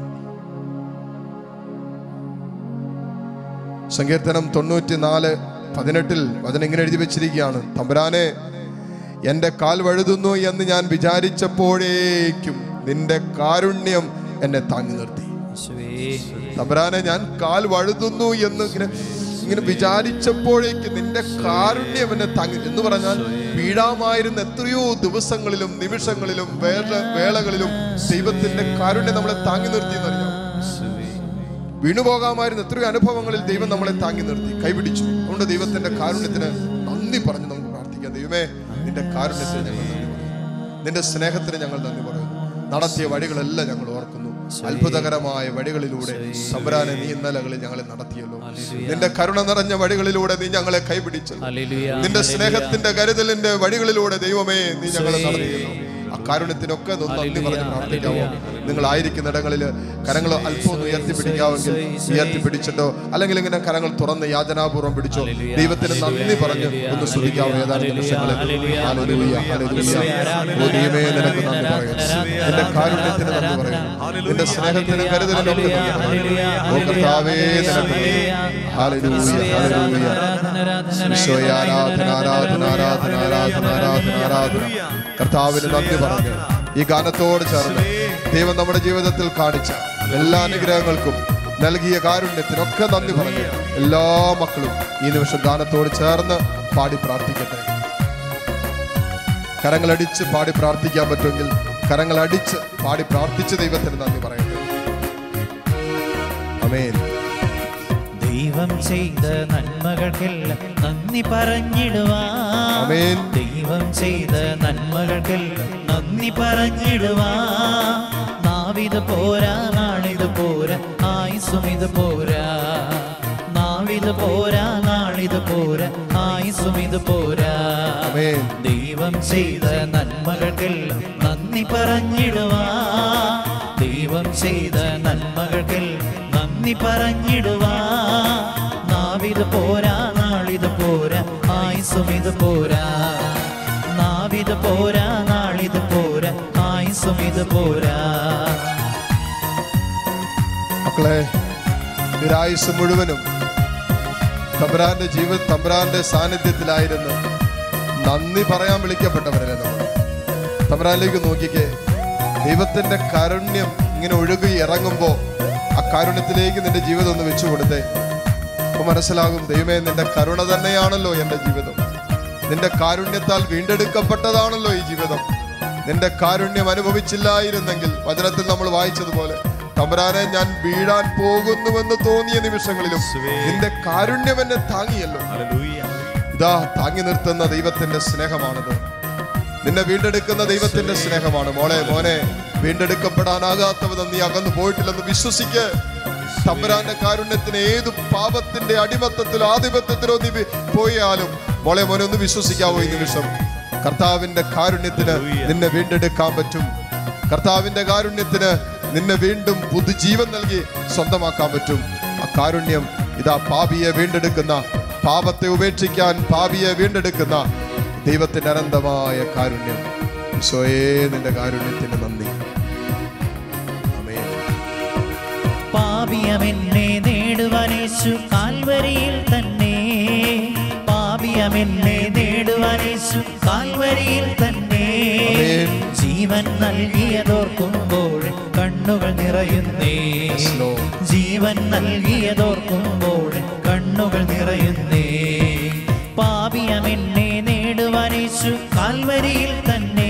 സങ്കീർത്തനം തൊണ്ണൂറ്റിനാല് പതിനെട്ടിൽ വചനം ഇങ്ങനെ എഴുതി വെച്ചിരിക്കുകയാണ്, തമ്പുരാനെ എന്റെ കാൽ വഴുതുന്നു എന്ന് ഞാൻ വിചാരിച്ചപ്പോഴേക്കും നിന്റെ കാരുണ്യം എന്നെ താങ്ങി നിർത്തി. തമ്പുരാനെ ഞാൻ കാൽ വഴുതുന്നു എന്ന് ഇങ്ങനെ ഇങ്ങനെ വിചാരിച്ചപ്പോഴേക്ക് നിന്റെ കാരുണ്യം എന്നെ താങ്ങി എന്ന് പറഞ്ഞാൽ, വീഴാമായിരുന്ന എത്രയോ ദിവസങ്ങളിലും നിമിഷങ്ങളിലും വേള വേളകളിലും ദൈവത്തിന്റെ കാരുണ്യം നമ്മളെ താങ്ങി നിർത്തി എന്നറിയാം. വീണുപോകാമായിരുന്ന എത്രയോ അനുഭവങ്ങളിൽ ദൈവം നമ്മളെ താങ്ങി നിർത്തി, കൈപിടിച്ചു. അതുകൊണ്ട് ദൈവത്തിന്റെ കാരുണ്യത്തിന് നന്ദി പറഞ്ഞ് നമുക്ക് പ്രാർത്ഥിക്കാം. ദൈവമേ, നിന്റെ കാരുണ്യത്തിന് ഞങ്ങൾ നന്ദി പറയുന്നു, നിന്റെ സ്നേഹത്തിന് ഞങ്ങൾ നന്ദി പറയുന്നു. നടത്തിയ വഴികളെല്ലാം ഞങ്ങൾ ഓർക്കുന്നു. അത്ഭുതകരമായ വഴികളിലൂടെ തമ്പുരാനെ നീ ഇന്നലകളിൽ ഞങ്ങളെ നടത്തിയല്ലോ. നിന്റെ കരുണ നിറഞ്ഞ വഴികളിലൂടെ നീ ഞങ്ങളെ കൈപിടിച്ചല്ലോ. നിന്റെ സ്നേഹത്തിന്റെ കരുതലിന്റെ വഴികളിലൂടെ ദൈവമേ നീ ഞങ്ങളെ നടത്തിയല്ലോ. ആ കാരുണ്യത്തിനൊക്കെ നന്ദി പറഞ്ഞ് പ്രാർത്ഥിക്കാമോ? നിങ്ങൾ ആയിരിക്കുന്ന ഇടങ്ങളിൽ കരങ്ങൾ അല്പം ഒന്ന് ഉയർത്തിപ്പിടിക്കാമെങ്കിൽ ഉയർത്തിപ്പിടിച്ചിട്ടോ, അല്ലെങ്കിൽ ഇങ്ങനെ കരങ്ങൾ തുറന്ന് യാചനാപൂർവ്വം പിടിച്ചോ, ദൈവത്തിന് നന്ദി പറഞ്ഞ് ഒന്ന് സ്തുതിക്കാമോ? ഏതാനും നിമിഷങ്ങളിൽ ഹല്ലേലൂയ ഹല്ലേലൂയ. ഓ ദൈവമേ, നിനക്ക് നന്ദി പറയുന്നു, നിന്റെ കാരുണ്യത്തിന് നന്ദി പറയുന്നു, നിന്റെ സ്നേഹത്തിന് കരുതലിനൊക്കെ നന്ദി പറയുന്നു. ഓ കർത്താവേ, നിനക്ക് ഹല്ലേലൂയ ഹല്ലേലൂയ. ഈശോയെ ആരാധന ആരാധന ആരാധന ആരാധന ആരാധന ആരാധന. കർത്താവിന് നന്ദി പറഞ്ഞ് ഈ ഗാനത്തോട് ചേർന്ന് ദൈവം നമ്മുടെ ജീവിതത്തിൽ കാണിച്ച എല്ലാ അനുഗ്രഹങ്ങൾക്കും നൽകിയ കാരുണ്യത്തിനൊക്കെ നന്ദി പറഞ്ഞ് എല്ലാ മക്കളും ഈ നിമിഷം ഗാനത്തോട് ചേർന്ന് പാടി പ്രാർത്ഥിക്കട്ടെ. കരങ്ങളടിച്ച് പാടി പ്രാർത്ഥിക്കാൻ പറ്റുമെങ്കിൽ കരങ്ങളടിച്ച് പാടി പ്രാർത്ഥിച്ച് ദൈവത്തിന് നന്ദി പറയട്ടെ. ആമേൻ. ദൈവം ചെയ്ത നന്മകൾക്കെല്ലാം നന്ദി പറഞ്ഞിടുവാൻ, ദൈവം ചെയ്ത നന്മകൾക്കെല്ലാം നന്ദി പറഞ്ഞിടുവാൻ. നാവിത് പോരാ, നാളിത് പോരാ, ആയുസ്സും ഇത് പോരാ. നാവിത് പോരാ, നാളിത് പോരാ, ആയുസ്സും ഇത് പോരാ. ദൈവം ചെയ്ത നന്മകൾക്കെല്ലാം നന്ദി പറഞ്ഞിടുവാൻ, ദൈവം ചെയ്ത നന്മകൾക്കെല്ലാം നന്ദി പറഞ്ഞിടുവാ. നാവിത് പോരാ, നാളിത് പോരാ, ആയുസ്സും ഇത് പോരാ. നാവിത് പോരാ, നാളിത് പോരാ, ആയുസ്സും ഇത് പോരാ. മക്കളെ, ഒരായുസ് മുഴുവനും തമ്പുരാന്റെ ജീവിത തമ്പുരാന്റെ സാന്നിധ്യത്തിലായിരുന്നു നന്ദി പറയാൻ വിളിക്കപ്പെട്ടവരല്ലേ നമ്മൾ. തമ്പുരാനിലേക്ക് നോക്കിക്കേ, ദൈവത്തിന്റെ കാരുണ്യം ഇങ്ങനെ ഒഴുകി ഇറങ്ങുമ്പോ ആ കാരുണ്യത്തിലേക്ക് നിന്റെ ജീവിതം ഒന്ന് വെച്ചു കൊടുത്തേ. അപ്പൊ മനസ്സിലാകും, ദൈവമേ നിന്റെ കരുണ തന്നെയാണല്ലോ എൻ്റെ ജീവിതം, നിന്റെ കാരുണ്യത്താൽ വീണ്ടെടുക്കപ്പെട്ടതാണല്ലോ ഈ ജീവിതം. നിന്റെ കാരുണ്യം അനുഭവിച്ചില്ലായിരുന്നെങ്കിൽ, വചനത്തിൽ നമ്മൾ വായിച്ചതുപോലെ തമ്പുരാനെ, ഞാൻ വീഴാൻ പോകുന്നുവെന്ന് തോന്നിയ നിമിഷങ്ങളിലും നിന്റെ കാരുണ്യം എന്നെ താങ്ങിയല്ലോ. ഇതാ താങ്ങി നിർത്തുന്ന ദൈവത്തിന്റെ സ്നേഹമാണത്. നിന്നെ വീണ്ടെടുക്കുന്ന ദൈവത്തിന്റെ സ്നേഹമാണ്. മോളെ, മോനെ, വീണ്ടെടുക്കപ്പെടാനാകാത്തവ നീ അകന്നു പോയിട്ടില്ലെന്ന് വിശ്വസിക്ക്. തമ്പുരാന്റെ കാരുണ്യത്തിന് ഏത് പാപത്തിന്റെ അടിമത്തത്തിലോ ആധിപത്യത്തിലോ നീ പോയാലും മോളെ, മോനെ, ഒന്ന് വിശ്വസിക്കാവോ ഈ നിമിഷം? കർത്താവിന്റെ കാരുണ്യത്തിന് നിന്നെ വീണ്ടെടുക്കാൻ പറ്റും. കർത്താവിന്റെ കാരുണ്യത്തിന് നിന്നെ വീണ്ടും പുതുജീവൻ നൽകി സ്വന്തമാക്കാൻ പറ്റും. ആ കാരുണ്യം ഇതാ പാപിയെ വീണ്ടെടുക്കുന്ന, പാപത്തെ ഉപേക്ഷിക്കാൻ പാപിയെ വീണ്ടെടുക്കുന്ന ദൈവത്തിന്റെ അനന്തമായ കാരുണ്യം. ഈശോയേ, നിന്റെ കാരുണ്യത്തിന് നന്ദി. ആമേൻ. പാപിയമെന്നെ നേടുവാൻ യേശു കാൽവരിയിൽ തന്നെ, പാപിയമെന്നെ നേടുവാൻ യേശു കാൽവരിയിൽ തന്നെ. ജീവൻ നൽകിയതോർക്കുമ്പോൾ കണ്ണുകൾ നിറയുന്നേ, ജീവൻ നൽകിയതോർക്കുമ്പോൾ കണ്ണുകൾ നിറയുന്നേ. പാപിയമെന്നെ നേടുവാൻ യേശു കാൽവരിയിൽ തന്നെ,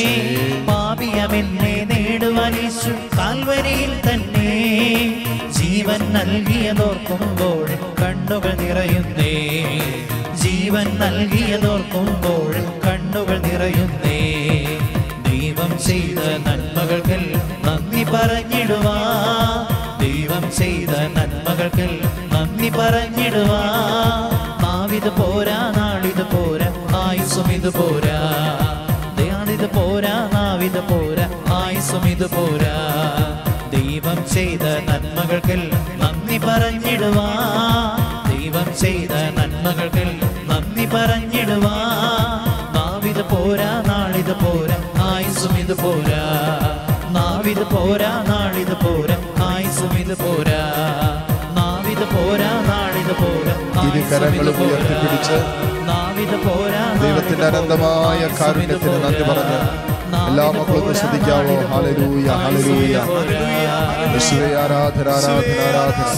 പാപിയമെന്നെ നേടുവാൻ യേശു കാൽവരിയിൽ തന്നെ. ജീവൻ നൽകിയതോർക്കുമ്പോൾ കണ്ണുകൾ നിറയുന്നേ, ജീവൻ നൽകിയതോർക്കുമ്പോൾ കണ്ണുകൾ നിറയുന്നേ. ദൈവം ചെയ്ത നന്മകൾക്ക് നന്ദി പറഞ്ഞിടുവാ, ദൈവം ചെയ്ത നന്മകൾക്ക് നന്ദി പറഞ്ഞിടുവാ. നാവിത് പോരാ, നാളിത് പോരാ, ആയുസ്സും ഇത് പോരാ. ദയാളിത് പോരാ, നാവിത് പോരാ, ആയുസ്സും ഇത് പോരാ. ദൈവം ചെയ്ത നന്മകൾക്ക് നന്ദി പറഞ്ഞിടുവാ, ദൈവം ചെയ്ത നന്മകൾക്ക് നന്ദി പറഞ്ഞിടുവാ. നാവിത് പോരാ, നാളിത് പോരാ, ആയുസ്സും ഇത് പോരാ. നാവിത് പോരാ, നാളിത് പോരാ, ആയുസ്സും ഇത് പോരാ. നാവിത് പോരാ, നാളിത് പോരാ, ഇരുകരങ്ങളും ഉയർത്തിപ്പിടിച്ച് ദൈവത്തിന്റെ അനന്തമായ കാരുണ്യത്തിന് നന്ദി പറഞ്ഞ് എല്ലാ മക്കളും ശ്രദ്ധിക്കാവോ? Hallelujah, hallelujah. യേശുവേ, ആരാധന, ആരാധന, ആരാധന.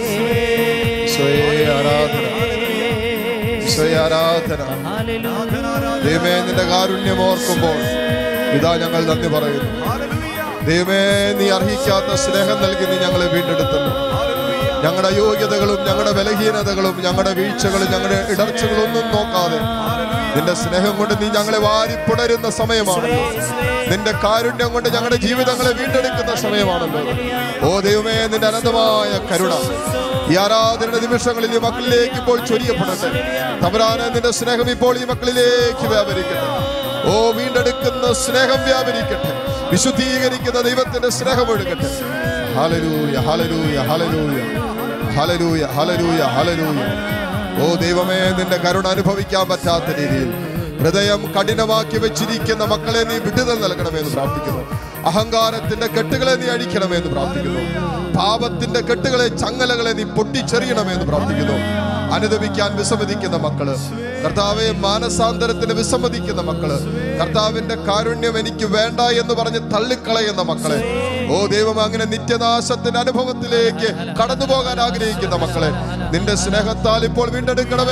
യേശുവേ, ആരാധന, യേശുവേ, ആരാധന. ദൈവമേ, നിന്റെ കാരുണ്യം ഓർക്കുമ്പോൾ ഇതാ ഞങ്ങൾ നന്ദി പറയുന്നു. ദൈവമേ, നീ അർഹിക്കാത്ത സ്നേഹം നൽകി നീ ഞങ്ങളെ വീണ്ടെടുത്തല്ലോ. ഞങ്ങളുടെ യോഗ്യതകളും ഞങ്ങളുടെ ബലഹീനതകളും ഞങ്ങളുടെ വീഴ്ചകളും ഞങ്ങളുടെ ഇടർച്ചകളും ഒന്നും നോക്കാതെ നിന്റെ സ്നേഹം കൊണ്ട് നീ ഞങ്ങളെ വാരിപ്പുണരുന്ന സമയമാണല്ലോ. നിന്റെ കാരുണ്യം കൊണ്ട് ഞങ്ങളുടെ ജീവിതങ്ങളെ വീണ്ടെടുക്കുന്ന സമയമാണല്ലോ. ഓ ദൈവമേ, നിന്റെ അനന്തമായ കരുണ ഈ ആരാധന നിമിഷങ്ങളിൽ ഈ മക്കളിലേക്ക് ഇപ്പോൾ ചൊരിയപ്പെടട്ടെ. തമ്പുരാനെ, നിന്റെ സ്നേഹം ഇപ്പോൾ ഈ മക്കളിലേക്ക് വ്യാപരിക്കട്ടെ. ഓ, വീണ്ടെടുക്കുന്ന സ്നേഹം വ്യാപരിക്കട്ടെ. വിശുദ്ധീകരിക്കുന്ന ദൈവത്തിന്റെ സ്നേഹം ഒഴുകട്ടെ. Hallelujah, hallelujah, hallelujah, hallelujah, hallelujah, hallelujah. ഓ ദൈവമേ, നിന്റെ കരുണ അനുഭവിക്കാൻ പറ്റാത്ത രീതിയിൽ ഹൃദയം കഠിനമാക്കി വെച്ചിരിക്കുന്ന മക്കളെ നീ വിടുതൽ നൽകണമെന്ന് പ്രാർത്ഥിക്കുന്നു. അഹങ്കാരത്തിന്റെ കെട്ടുകളെ നീ അഴിക്കണമെന്ന് പ്രാർത്ഥിക്കുന്നു. പാപത്തിന്റെ കെട്ടുകളെ, ചങ്ങലകളെ നീ പൊട്ടിച്ചെറിയണമെന്ന് പ്രാർത്ഥിക്കുന്നു. അനുദപിക്കാൻ വിസമ്മതിക്കുന്ന മക്കള്, കർത്താവെ, മാനസാന്തരത്തിന് വിസമ്മതിക്കുന്ന മക്കള്, കർത്താവിന്റെ കാരുണ്യം എനിക്ക് വേണ്ട എന്ന് പറഞ്ഞ് തള്ളിക്കളയുന്ന മക്കളെ, ഓ ദൈവം, അങ്ങനെ നിത്യനാശത്തിന്റെ അനുഭവത്തിലേക്ക് കടന്നു പോകാൻ ആഗ്രഹിക്കുന്ന മക്കളെ നിന്റെ സ്നേഹത്താൽ ഇപ്പോൾ വീണ്ടെടുക്കണമേ.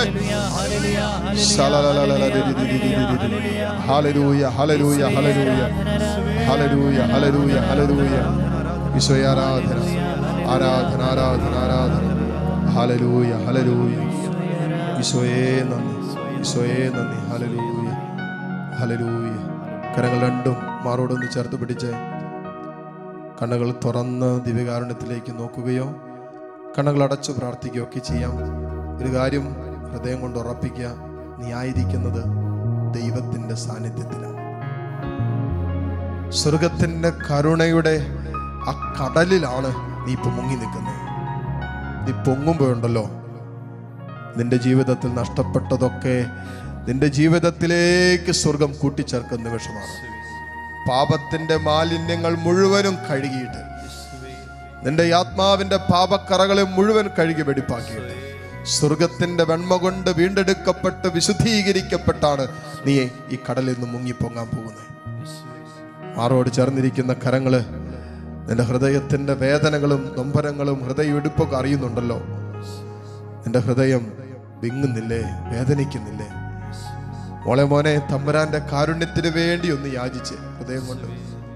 Hallelujah, hallelujah, hallelujah, hallelujah, hallelujah, hallelujah. ഈശോയെ, ആരാധന, ആരാധന, ആരാധന, ആരാധന. Hallelujah, hallelujah. ഈശോയെ നന്ദി, ഈശോയെ നന്ദി. Hallelujah, hallelujah. കരങ്ങൾ രണ്ടും മാറോടൊന്ന് ചേർത്ത് പിടിച്ച് കണ്ണുകൾ തുറന്ന് ദിവ്യകാരുണ്യത്തിലേക്ക് നോക്കുകയോ കണ്ണുകൾ അടച്ചു പ്രാർത്ഥിക്കുകയോ ഒക്കെ ചെയ്യാം. ഒരു കാര്യം ഹൃദയം കൊണ്ട് ഉറപ്പിക്കുക, നീ ആയിരിക്കുന്നത് ദൈവത്തിൻ്റെ സാന്നിധ്യത്തിലാണ്. സ്വർഗത്തിൻ്റെ കരുണയുടെ ആ കടലിലാണ് നീ ഇപ്പൊ മുങ്ങി നിൽക്കുന്നത്. നീ പൊങ്ങുമ്പോഴുണ്ടല്ലോ, നിന്റെ ജീവിതത്തിൽ നഷ്ടപ്പെട്ടതൊക്കെ നിന്റെ ജീവിതത്തിലേക്ക് സ്വർഗം കൂട്ടിച്ചേർക്കുന്ന നിമിഷമാണ്. പാപത്തിന്റെ മാലിന്യങ്ങൾ മുഴുവനും കഴുകിയിട്ട്, നിന്റെ ആത്മാവിന്റെ പാപക്കറകളെ മുഴുവൻ കഴുകി വെടിപ്പാക്കിയിട്ട്, സ്വർഗത്തിന്റെ വെണ്മ കൊണ്ട് വീണ്ടെടുക്കപ്പെട്ട് വിശുദ്ധീകരിക്കപ്പെട്ടാണ് നീ ഈ കടലിൽ നിന്ന് മുങ്ങിപ്പൊങ്ങാൻ പോകുന്നത്. മാറോട് ചേർന്നിരിക്കുന്ന കരങ്ങള് നിന്റെ ഹൃദയത്തിന്റെ വേദനകളും നൊമ്പരങ്ങളും ഹൃദയ ഇടുപ്പൊക്കെ അറിയുന്നുണ്ടല്ലോ. നിന്റെ ഹൃദയം വിങ്ങുന്നില്ലേ, വേദനിക്കുന്നില്ലേ? മോളെ, മോനെ, തമ്പുരാന്റെ കാരുണ്യത്തിന് വേണ്ടി ഒന്ന് യാചിച്ച് ഹൃദയം കൊണ്ട്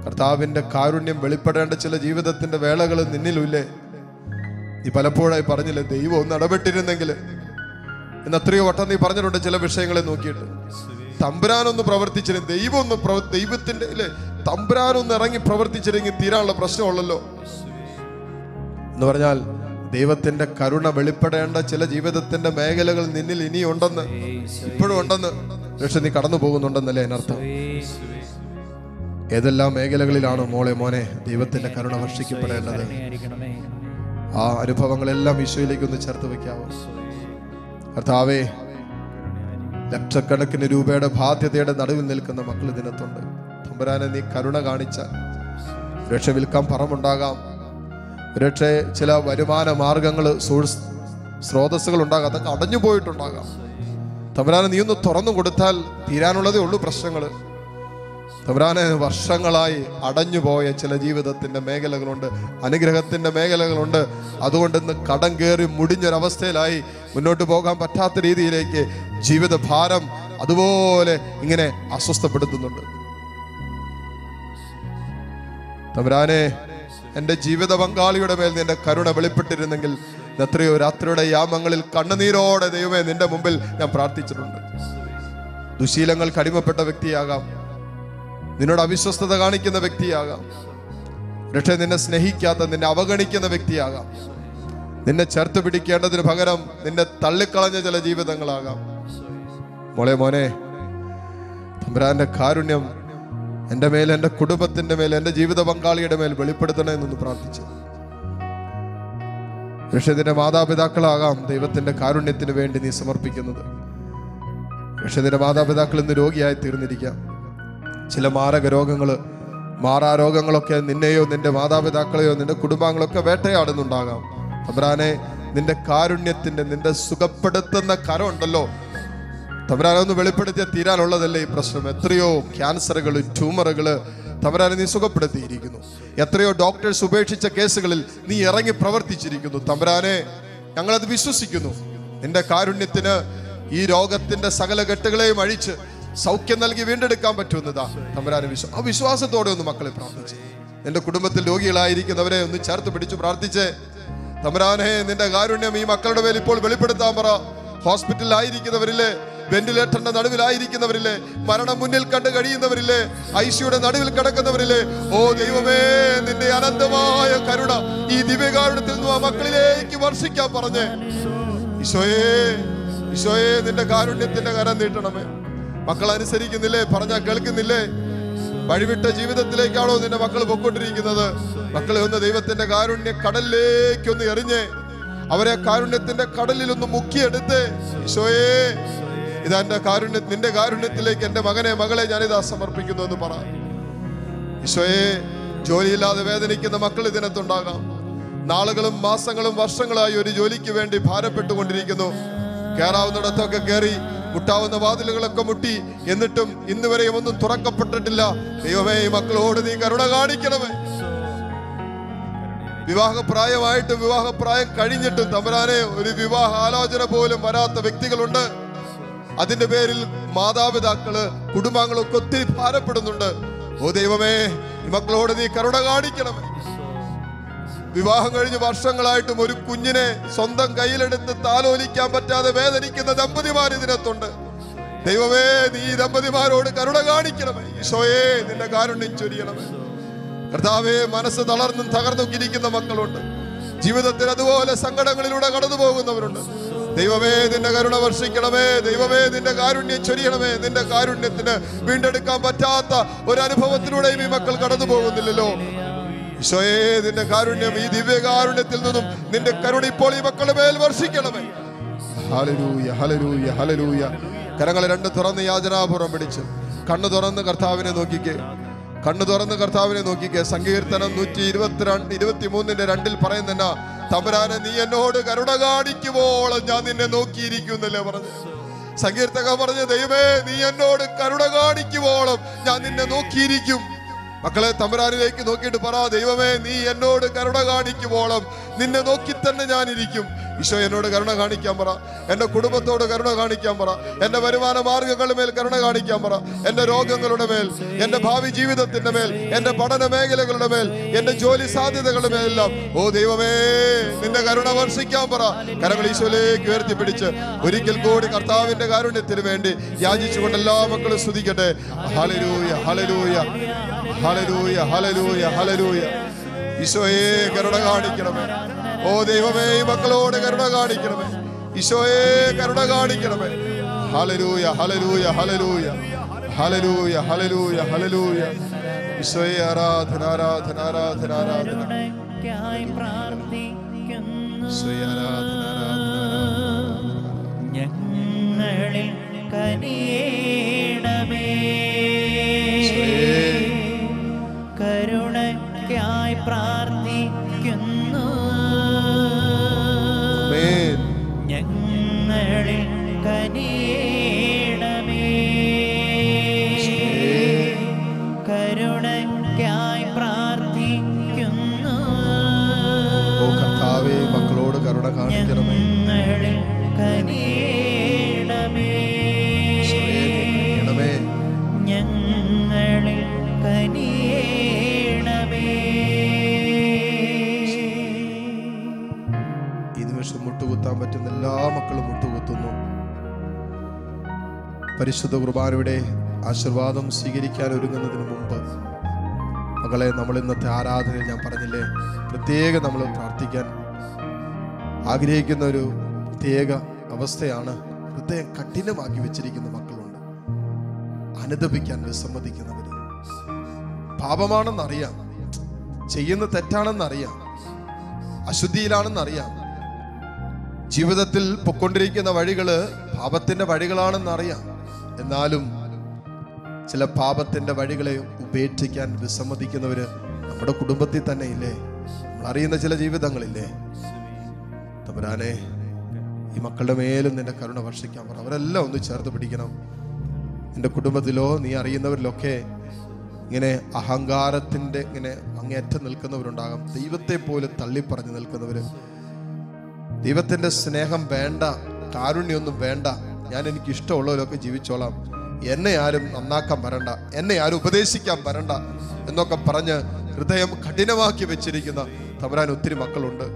കർത്താവിൻ്റെ കാരുണ്യം വെളിപ്പെടേണ്ട ചില ജീവിതത്തിൻ്റെ വേളകൾ നിന്നിലുമില്ലേ? നീ പലപ്പോഴായി പറഞ്ഞില്ലേ, ദൈവം ഒന്ന് ഇടപെട്ടിരുന്നെങ്കിൽ. ഇന്ന് എത്രയോ വട്ടം നീ പറഞ്ഞിട്ടുണ്ട് ചില വിഷയങ്ങളെ നോക്കിയിട്ട്. തമ്പുരാനൊന്ന് പ്രവർത്തിച്ചിരുന്നു, ദൈവം ഒന്ന് പ്രവ ദൈവത്തിൻ്റെ ഇല്ലേ തമ്പുരാനൊന്ന് ഇറങ്ങി പ്രവർത്തിച്ചിരുന്നെങ്കിൽ തീരാനുള്ള പ്രശ്നമുള്ളല്ലോ എന്ന് പറഞ്ഞാൽ, ദൈവത്തിന്റെ കരുണ വെളിപ്പെടേണ്ട ചില ജീവിതത്തിന്റെ മേഖലകൾ നിന്നിൽ ഇനിയുണ്ടെന്ന്, ഇപ്പോഴും ഉണ്ടെന്ന്, പക്ഷെ നീ കടന്നു പോകുന്നുണ്ടെന്നല്ലേ അതിനർത്ഥം. ഏതെല്ലാം മേഖലകളിലാണ് മോളെ മോനെ ദൈവത്തിന്റെ കരുണ വർഷിക്കപ്പെടേണ്ടത്? ആ അനുഭവങ്ങളെല്ലാം ഈശോയിലേക്ക് ഒന്ന് ചേർത്ത് വെക്കാവോ? കർത്താവേ, ലക്ഷക്കണക്കിന് രൂപയുടെ ബാധ്യതയുടെ നടുവിൽ നിൽക്കുന്ന മക്കൾ ഇതിനകത്തുണ്ട്. തമ്പുരാനെ നീ കരുണ കാണിച്ച രക്ഷ വിൽക്കാൻ പറമുണ്ടാകാം, ഒരുപക്ഷെ ചില വരുമാന മാർഗങ്ങൾ സോഴ്സ് സ്രോതസ്സുകൾ ഉണ്ടാകാം, അതൊക്കെ അടഞ്ഞു പോയിട്ടുണ്ടാകാം. തമ്പുരാനെ നീ ഒന്ന് തുറന്നു കൊടുത്താൽ തീരാനുള്ളതേ ഉള്ളൂ പ്രശ്നങ്ങൾ. തമ്പുരാനെ വർഷങ്ങളായി അടഞ്ഞു പോയ ചില ജീവിതത്തിന്റെ മേഖലകളുണ്ട്, അനുഗ്രഹത്തിന്റെ മേഖലകളുണ്ട്. അതുകൊണ്ട് ഇന്ന് കടം കയറി മുടിഞ്ഞൊരവസ്ഥയിലായി മുന്നോട്ട് പോകാൻ പറ്റാത്ത രീതിയിലേക്ക് ജീവിത ഭാരം അതുപോലെ ഇങ്ങനെ അസ്വസ്ഥപ്പെടുത്തുന്നുണ്ട്. തമ്പുരാനെ, എൻ്റെ ജീവിത പങ്കാളിയുടെ മേൽ നിന്റെ കരുണ വെളിപ്പെട്ടിരുന്നെങ്കിൽ എത്രയോ രാത്രിയുടെ യാമങ്ങളിൽ കണ്ണുനീരോടെ ദൈവമേ നിന്റെ മുമ്പിൽ ഞാൻ പ്രാർത്ഥിച്ചിട്ടുണ്ട്. ദുശീലങ്ങൾക്ക് അടിമപ്പെട്ട വ്യക്തിയാകാം, നിന്നോട് അവിശ്വസ്തത കാണിക്കുന്ന വ്യക്തിയാകാം, പക്ഷേ നിന്നെ സ്നേഹിക്കാത്ത, നിന്നെ അവഗണിക്കുന്ന വ്യക്തിയാകാം, നിന്നെ ചേർത്ത് പിടിക്കേണ്ടതിന് പകരം നിന്നെ തള്ളിക്കളഞ്ഞ ചില ജീവിതങ്ങളാകാം. മോളെ മോനെ, തമ്പുരാന്റെ കാരുണ്യം എൻ്റെ മേൽ, എൻ്റെ കുടുംബത്തിന്റെ മേൽ, എൻ്റെ ജീവിത പങ്കാളിയുടെ മേൽ വെളിപ്പെടുത്തണമെന്നൊന്ന് പ്രാർത്ഥിച്ചു. പക്ഷെ നിന്റെ മാതാപിതാക്കളാകാം ദൈവത്തിന്റെ കാരുണ്യത്തിന് വേണ്ടി നീ സമർപ്പിക്കുന്നത്. പക്ഷെ നിന്റെ മാതാപിതാക്കൾ ഇന്ന് രോഗിയായി തീർന്നിരിക്കാം. ചില മാരക രോഗങ്ങൾ, മാറാ രോഗങ്ങളൊക്കെ നിന്നെയോ നിന്റെ മാതാപിതാക്കളെയോ നിന്റെ കുടുംബാംഗങ്ങളൊക്കെ വേട്ടയാടുന്നുണ്ടാകാം. തമ്പുരാനെ, നിന്റെ കാരുണ്യത്തിന്റെ, നിന്റെ സുഖപ്പെടുത്തുന്ന കരം ഉണ്ടല്ലോ, തമ്പുരാനെ ഒന്ന് വെളിപ്പെടുത്തിയാൽ തീരാനുള്ളതല്ലേ ഈ പ്രശ്നം. എത്രയോ ക്യാൻസറുകൾ, ട്യൂമറുകൾ തമ്പുരാനെ നീ സുഖപ്പെടുത്തിയിരിക്കുന്നു. എത്രയോ ഡോക്ടേഴ്സ് ഉപേക്ഷിച്ച കേസുകളിൽ നീ ഇറങ്ങി പ്രവർത്തിച്ചിരിക്കുന്നു. തമ്പുരാനെ, ഞങ്ങളത് വിശ്വസിക്കുന്നു. നിന്റെ കാരുണ്യത്തിന് ഈ രോഗത്തിന്റെ സകല കെട്ടുകളെയും അഴിച്ച് സൗഖ്യം നൽകി വീണ്ടെടുക്കാൻ പറ്റുന്നതാ തമ്പുരാനെ. വിശ്വ ആ വിശ്വാസത്തോടെ ഒന്ന് മക്കളെ പ്രാർത്ഥിച്ച്, നിന്റെ കുടുംബത്തിൽ രോഗികളായിരിക്കുന്നവരെ ഒന്ന് ചേർത്ത് പിടിച്ചു പ്രാർത്ഥിച്ച്, തമ്പുരാനെ നിന്റെ കാരുണ്യം ഈ മക്കളുടെ മേൽ ഇപ്പോൾ വെളിപ്പെടുത്താൻ പറ. ഹോസ്പിറ്റലിലായിരിക്കുന്നവരില്ലേ, വെന്റിലേറ്ററിന്റെ നടുവിലായിരിക്കുന്നവരില്ലേ, മരണം മുന്നിൽ കണ്ട് കഴിയുന്നവരില്ലേ, ഐസിയുടെ നടുവിൽ കിടക്കുന്നവരില്ലേ, ഓ ദൈവമേ, നിന്റെ അനന്തമായ കരുണ ഈ ദിവ്യകാരുണ്യത്തിൽ നിന്ന് ആ മക്കളിലേക്ക് വർഷിക്കാൻ പറഞ്ഞ്, ഈശോയേ ഈശോയേ നിന്റെ കാരുണ്യത്തിന്റെ കരം നീട്ടണമേ. മക്കൾ അനുസരിക്കുന്നില്ലേ, പറഞ്ഞാൽ കേൾക്കുന്നില്ലേ? വഴിവിട്ട ജീവിതത്തിലേക്കാണോ നിന്റെ മക്കൾ പൊക്കൊണ്ടിരിക്കുന്നത്? മക്കളെ ഒന്ന് ദൈവത്തിന്റെ കാരുണ്യ കടലിലേക്ക് ഒന്ന് എറിഞ്ഞ് അവരെ കാരുണ്യത്തിന്റെ കടലിൽ ഒന്ന് മുക്കിയെടുത്ത്, ഈശോയേ ഇതാ എന്റെ കാരുണ്യ നിന്റെ കാരുണ്യത്തിലേക്ക് എന്റെ മകനെ മകളെ ഞാനിതാ സമർപ്പിക്കുന്നു എന്ന് പറ. ഈശോയെ, ജോലിയില്ലാതെ വേദനിക്കുന്ന മക്കൾ ഇതിനകത്തുണ്ടാകാം. നാളുകളും മാസങ്ങളും വർഷങ്ങളായി ഒരു ജോലിക്ക് വേണ്ടി ഭാരപ്പെട്ടുകൊണ്ടിരിക്കുന്നു. കയറാവുന്നിടത്തൊക്കെ കയറി, മുട്ടാവുന്ന വാതിലുകളൊക്കെ മുട്ടി, എന്നിട്ടും ഇന്ന് വരെയും ഒന്നും തുറക്കപ്പെട്ടിട്ടില്ല. ദൈവമേ, ഈ മക്കളോട് നീ കരുണ കാണിക്കണമേ. വിവാഹപ്രായമായിട്ടും വിവാഹപ്രായം കഴിഞ്ഞിട്ടും തമ്പുരാനെ ഒരു വിവാഹ ആലോചന പോലും വരാത്ത വ്യക്തികളുണ്ട്. അതിന്റെ പേരിൽ മാതാപിതാക്കള്, കുടുംബാംഗങ്ങളൊക്കെ ഒത്തിരി ഭാരപ്പെടുന്നുണ്ട്. ഓ ദൈവമേ, ഈ മക്കളോട് നീ കരുണ കാണിക്കണമേ. വിവാഹം കഴിഞ്ഞ് വർഷങ്ങളായിട്ടും ഒരു കുഞ്ഞിനെ സ്വന്തം കയ്യിലെടുത്ത് താലോലിക്കാൻ പറ്റാതെ വേദനിക്കുന്ന ദമ്പതിമാർ ഇതിനകത്തുണ്ട്. ദൈവമേ, നീ ദമ്പതിമാരോട് കരുണ കാണിക്കണമേ. ഈശോയെ, നിന്റെ കാരുണ്യം ചൊരിയണമേ. കർത്താവേ, മനസ്സ് തളർന്നും തകർന്നും ഇരിക്കുന്ന മക്കളുണ്ട്. ജീവിതത്തിൽ അതുപോലെ സങ്കടങ്ങളിലൂടെ കടന്നു പോകുന്നവരുണ്ട്. ദൈവമേ, നിന്റെ കരുണ വർഷിക്കണമേ. ദൈവമേ, നിന്റെ കാരുണ്യം ചൊരിയണമേ. നിന്റെ കാരുണ്യത്തിന് വീണ്ടെടുക്കാൻ പറ്റാത്ത ഒരു അനുഭവത്തിലൂടെയും ഈ മക്കൾ കടന്നു പോകുന്നില്ലല്ലോ. ഈശോയെ, നിന്റെ കാരുണ്യം, ഈ ദിവ്യ കാരുണ്യത്തിൽ നിന്നും നിന്റെ കരുണ ഇപ്പോൾ ഈ മക്കളുടെ മേൽ വർഷിക്കണമേ. Hallelujah, hallelujah, hallelujah. കരങ്ങളെ രണ്ട് തുറന്ന് യാചനാപൂർവ്വം പിടിച്ച് കണ്ണു തുറന്ന് കർത്താവിനെ നോക്കിക്കേ. കണ്ണു തുറന്ന് കർത്താവിനെ നോക്കിക്കേ. സങ്കീർത്തനം നൂറ്റി ഇരുപത്തിരണ്ട് ഇരുപത്തി മൂന്നിന്റെ രണ്ടിൽ പറയുന്ന, തമ്പുരാനെ നീ എന്നോട് കരുണ കാണിക്കുവോളം ഞാൻ നിന്നെ നോക്കിയിരിക്കുന്നല്ലേ പറഞ്ഞു. സങ്കീർത്തക പറഞ്ഞ, ദൈവമേ നീ എന്നോട് കരുണ കാണിക്കുവോളം ഞാൻ നിന്നെ നോക്കിയിരിക്കും. മക്കളെ, തമ്പുരാനിലേക്ക് നോക്കിയിട്ട് പറ, ദൈവമേ നീ എന്നോട് കരുണ കാണിക്കുവോളം നിന്നെ നോക്കി തന്നെ ഞാനിരിക്കും. ഈശോ എന്നോട് കരുണ കാണിക്കാൻ പറ. എൻ്റെ കുടുംബത്തോട് കരുണ കാണിക്കാൻ പറ. എൻ്റെ വരുമാന മാർഗങ്ങളുടെ മേൽ കരുണ കാണിക്കാൻ പറ. എൻ്റെ രോഗങ്ങളുടെ മേൽ, എൻ്റെ ഭാവി ജീവിതത്തിന്റെ മേൽ, എൻ്റെ പഠന മേഖലകളുടെ മേൽ, എൻ്റെ ജോലി സാധ്യതകളുടെ മേലെല്ലാം ഓ ദൈവമേ നിന്റെ കരുണ വർഷിക്കാൻ പറ. കരങ്ങൾ ഈശോയിലേക്ക് ഉയർത്തിപ്പിടിച്ച് ഒരിക്കൽ കൂടി കർത്താവിന്റെ കാരുണ്യത്തിന് വേണ്ടി യാചിച്ചുകൊണ്ട് എല്ലാ മക്കളും സ്തുതിക്കട്ടെ. Hallelujah, hallelujah, hallelujah, hallelujah, hallelujah. ഈശോയെ കരുണ കാണിക്കണമേ. ഓ ദൈവമേ ഈ മക്കളോട് കരുണ കാണിക്കണമേ. ഈശോയെ കരുണ കാണിക്കണമേ. Hallelujah, hallelujah, hallelujah, hallelujah, hallelujah, hallelujah. ഈശോയെ ആരാധന, ആരാധന, ആരാധന, ആരാധന. ഈശോയെ ആരാധന, ആരാധന. ഞങ്ങളിൽ കനിയേണമേ, കരുണയ്ക്കായി പ്രാർത്ഥിക്കുന്നു. ഞങ്ങളിൽ കനിയേണമേ, കരുണയ്ക്കായി പ്രാർത്ഥിക്കുന്നു. ഓ കർത്താവേ മക്കളോട് കരുണ കാണിക്കണമേ. ഞങ്ങളിൽ കനിയേണമേ, ഞങ്ങളിൽ കനിയേണമേ. ഈ നിമിഷം മുട്ടുകുത്താൻ പറ്റുന്ന എല്ലാ മക്കളും മുട്ടുകുത്തുന്നു. പരിശുദ്ധ കുർബാനയുടെ ആശീർവാദം സ്വീകരിക്കാൻ ഒരുങ്ങുന്നതിന് മുമ്പ് മകളെ, നമ്മൾ ഇന്നത്തെ ആരാധനയിൽ ഞാൻ പറഞ്ഞില്ലേ, പ്രത്യേകം നമ്മൾ പ്രാർത്ഥിക്കാൻ ആഗ്രഹിക്കുന്ന ഒരു പ്രത്യേക അവസ്ഥയാണ്. ഹൃദയം കഠിനമാക്കി വെച്ചിരിക്കുന്ന മക്കളുണ്ട്, അനുദപിക്കാൻ വിസമ്മതിക്കുന്നവർ. പാപമാണെന്നറിയാം, ചെയ്യുന്ന തെറ്റാണെന്നറിയാം, അശുദ്ധിയിലാണെന്നറിയാം, ജീവിതത്തിൽ പൊക്കൊണ്ടിരിക്കുന്ന വഴികള് പാപത്തിന്റെ വഴികളാണെന്നറിയാം. എന്നാലും ചില പാപത്തിന്റെ വഴികളെ ഉപേക്ഷിക്കാൻ വിസമ്മതിക്കുന്നവര് നമ്മുടെ കുടുംബത്തിൽ തന്നെ ഇല്ലേ? നമ്മൾ അറിയുന്ന ചില ജീവിതങ്ങളില്ലേ? തമ്പുരാനെ ഈ മക്കളുടെ മേലും നിന്റെ കരുണ വർഷിക്കാൻ പറ. അവരെല്ലാം ഒന്ന് ചേർത്ത് പിടിക്കണം. നിന്റെ കുടുംബത്തിലോ നീ അറിയുന്നവരിലൊക്കെ ഇങ്ങനെ അഹങ്കാരത്തിന്റെ ഇങ്ങനെ അങ്ങേറ്റം നിൽക്കുന്നവരുണ്ടാകാം. ദൈവത്തെ പോലെ തള്ളിപ്പറഞ്ഞു നിൽക്കുന്നവര്. ദൈവത്തിന്റെ സ്നേഹം വേണ്ട, കാരുണ്യൊന്നും വേണ്ട, ഞാൻ എനിക്ക് ഇഷ്ടമുള്ളവരൊക്കെ ജീവിച്ചോളാം, എന്നെ ആരും നന്നാക്കാൻ വരണ്ട, എന്നെ ആരും ഉപദേശിക്കാൻ വരണ്ട എന്നൊക്കെ പറഞ്ഞ് ഹൃദയം കഠിനമാക്കി വെച്ചിരിക്കുന്ന തമ്പുരാൻ ഒത്തിരി മക്കളുണ്ട്.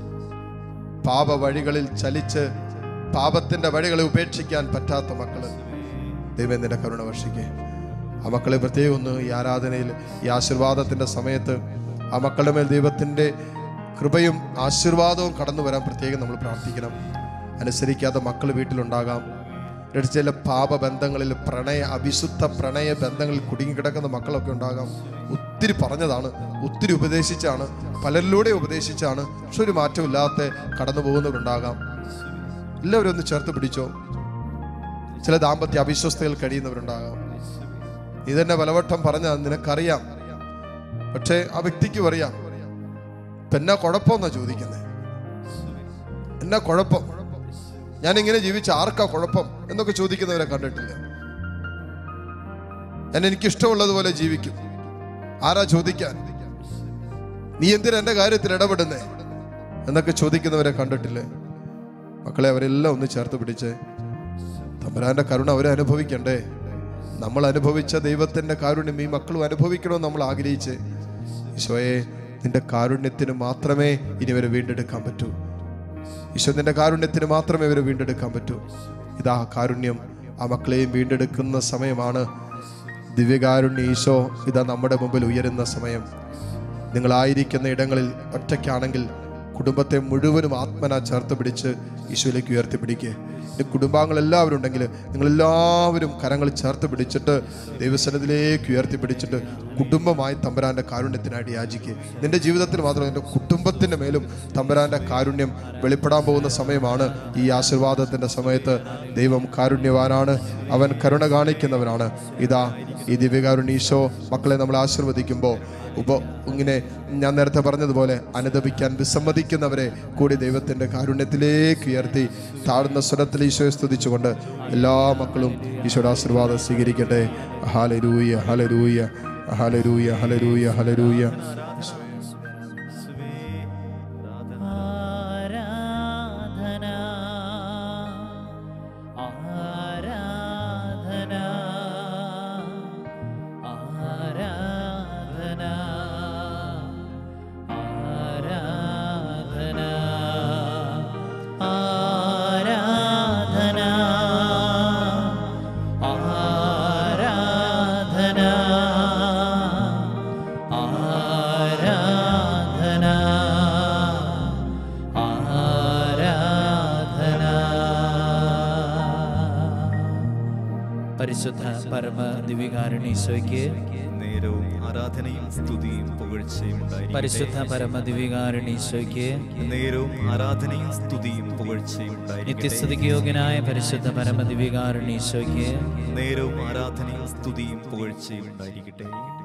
പാപ വഴികളിൽ ചലിച്ച് പാപത്തിന്റെ വഴികളെ ഉപേക്ഷിക്കാൻ പറ്റാത്ത മക്കള്, ദൈവം നിന്റെ കരുണ വർഷിക്കേ. ആ മക്കളെ പ്രത്യേകം ഒന്ന് ഈ ആരാധനയിൽ, ഈ ആശീർവാദത്തിന്റെ സമയത്ത് ആ മക്കളുടെ മേൽ ദൈവത്തിന്റെ കൃപയും ആശീർവാദവും കടന്നു വരാൻ പ്രത്യേകം നമ്മൾ പ്രാർത്ഥിക്കണം. അനുസരിക്കാത്ത മക്കൾ വീട്ടിലുണ്ടാകാം. ചില പാപബന്ധങ്ങളിൽ, പ്രണയ അവിശുദ്ധ പ്രണയ ബന്ധങ്ങളിൽ കുടുങ്ങിക്കിടക്കുന്ന മക്കളൊക്കെ ഉണ്ടാകാം. ഒത്തിരി പറഞ്ഞതാണ്, ഒത്തിരി ഉപദേശിച്ചാണ്, പലരിലൂടെ ഉപദേശിച്ചാണ്, പക്ഷെ ഒരു മാറ്റമില്ലാത്ത കടന്നു പോകുന്നവരുണ്ടാകാം. എല്ലാവരും ഒന്ന് ചേർത്ത് പിടിച്ചോ. ചില ദാമ്പത്യ അവിശ്വസ്തയിൽ കഴിയുന്നവരുണ്ടാകാം. നീ തന്നെ പലവട്ടം പറഞ്ഞാൽ നിനക്കറിയാം, പക്ഷേ ആ വ്യക്തിക്കും അറിയാം. ഇപ്പൊ എന്നാ കുഴപ്പമെന്നാ ചോദിക്കുന്നത്, എന്നാ കുഴപ്പം, ഞാൻ ഇങ്ങനെ ജീവിച്ച ആർക്കാ കുഴപ്പം എന്നൊക്കെ ചോദിക്കുന്നവരെ കണ്ടിട്ടില്ല. ഞാൻ എനിക്കിഷ്ടമുള്ളതുപോലെ ജീവിക്കും, ആരാ ചോദിക്കാൻ, നീ എന്തിനാ എന്റെ കാര്യത്തിൽ ഇടപെടുന്നേ എന്നൊക്കെ ചോദിക്കുന്നവരെ കണ്ടിട്ടില്ലേ? മക്കളെ, അവരെല്ലാം ഒന്ന് ചേർത്ത് പിടിച്ച് തമ്പുരാന്റെ കരുണ അവരെ അനുഭവിക്കണ്ടേ? നമ്മൾ അനുഭവിച്ച ദൈവത്തിന്റെ കാരുണ്യം ഈ മക്കളും അനുഭവിക്കണമെന്ന് നമ്മൾ ആഗ്രഹിച്ച്, ഈശോയെ നിന്റെ കാരുണ്യത്തിന് മാത്രമേ ഇനി ഇവരെ വീണ്ടെടുക്കാൻ പറ്റൂ. ഈശോ നിന്റെ കാരുണ്യത്തിന് മാത്രമേ ഇവരെ വീണ്ടെടുക്കാൻ പറ്റൂ. ഇതാ കാരുണ്യം ആ മക്കളെയും വീണ്ടെടുക്കുന്ന സമയമാണ്. ദിവ്യകാരുണ്യ ഈശോ ഇതാ നമ്മുടെ മുമ്പിൽ ഉയരുന്ന സമയം. നിങ്ങളായിരിക്കുന്ന ഇടങ്ങളിൽ ഒറ്റയ്ക്കാണെങ്കിൽ കുടുംബത്തെ മുഴുവനും ആത്മന ചേർത്ത് പിടിച്ച് ഈശോയിലേക്ക് ഉയർത്തിപ്പിടിക്കുക. കുടുംബാംഗങ്ങൾ എല്ലാവരും ഉണ്ടെങ്കിൽ നിങ്ങളെല്ലാവരും കരങ്ങൾ ചേർത്ത് പിടിച്ചിട്ട് ദൈവസന്നിധിയിലേക്ക് ഉയർത്തിപ്പിടിച്ചിട്ട് കുടുംബമായി തമ്പുരാന്റെ കാരുണ്യത്തിനായിട്ട് യാചിക്കുക. നിന്റെ ജീവിതത്തിൽ മാത്രം നിന്റെ കുടുംബത്തിന്റെ മേലും തമ്പുരാന്റെ കാരുണ്യം വെളിപ്പെടാൻ പോകുന്ന സമയമാണ്. ഈ ആശീർവാദത്തിന്റെ സമയത്ത് ദൈവം കാരുണ്യവാനാണ്, അവൻ കരുണ കാണിക്കുന്നവനാണ്. ഇതാ ഈ ദിവ്യകാരുണ്യ ഈശോ മക്കളെ നമ്മൾ ആശീർവദിക്കുമ്പോൾ ഉപ ഇങ്ങനെ ഞാൻ നേരത്തെ പറഞ്ഞതുപോലെ അനുദപിക്കാൻ വിസമ്മതിക്കുന്നവരെ കൂടി ദൈവത്തിൻ്റെ കാരുണ്യത്തിലേക്ക് ഉയർത്തി താഴ്ന്ന സ്വരത്തിൽ ഈശോയെ സ്തുതിച്ചുകൊണ്ട് എല്ലാ മക്കളും ഈശോയുടെ ആശീർവാദം സ്വീകരിക്കട്ടെ. Hallelujah, hallelujah, hallelujah, hallelujah, hallelujah. ആരാധന പരിശുദ്ധ പരമ ദിവ്യകാരുണ്യീശോയ്ക്ക് നേരവും ആരാധനയും സ്തുതിയും പുകഴ്ചയും ഉണ്ടായിരിക്കട്ടെ. പരിശുദ്ധ പരമ ദിവ്യകാരുണ്യീശോയ്ക്ക് നേരവും ആരാധനയും സ്തുതിയും പുകഴ്ചയും ഉണ്ടായിരിക്കട്ടെ. നിത്യസ്തുതിക്ക് യോഗ്യനായ പരിശുദ്ധ പരമ ദിവ്യകാരുണ്യീശോയ്ക്ക് നേരവും ആരാധനയും സ്തുതിയും പുകഴ്ചയും ഉണ്ടായിരിക്കട്ടെ.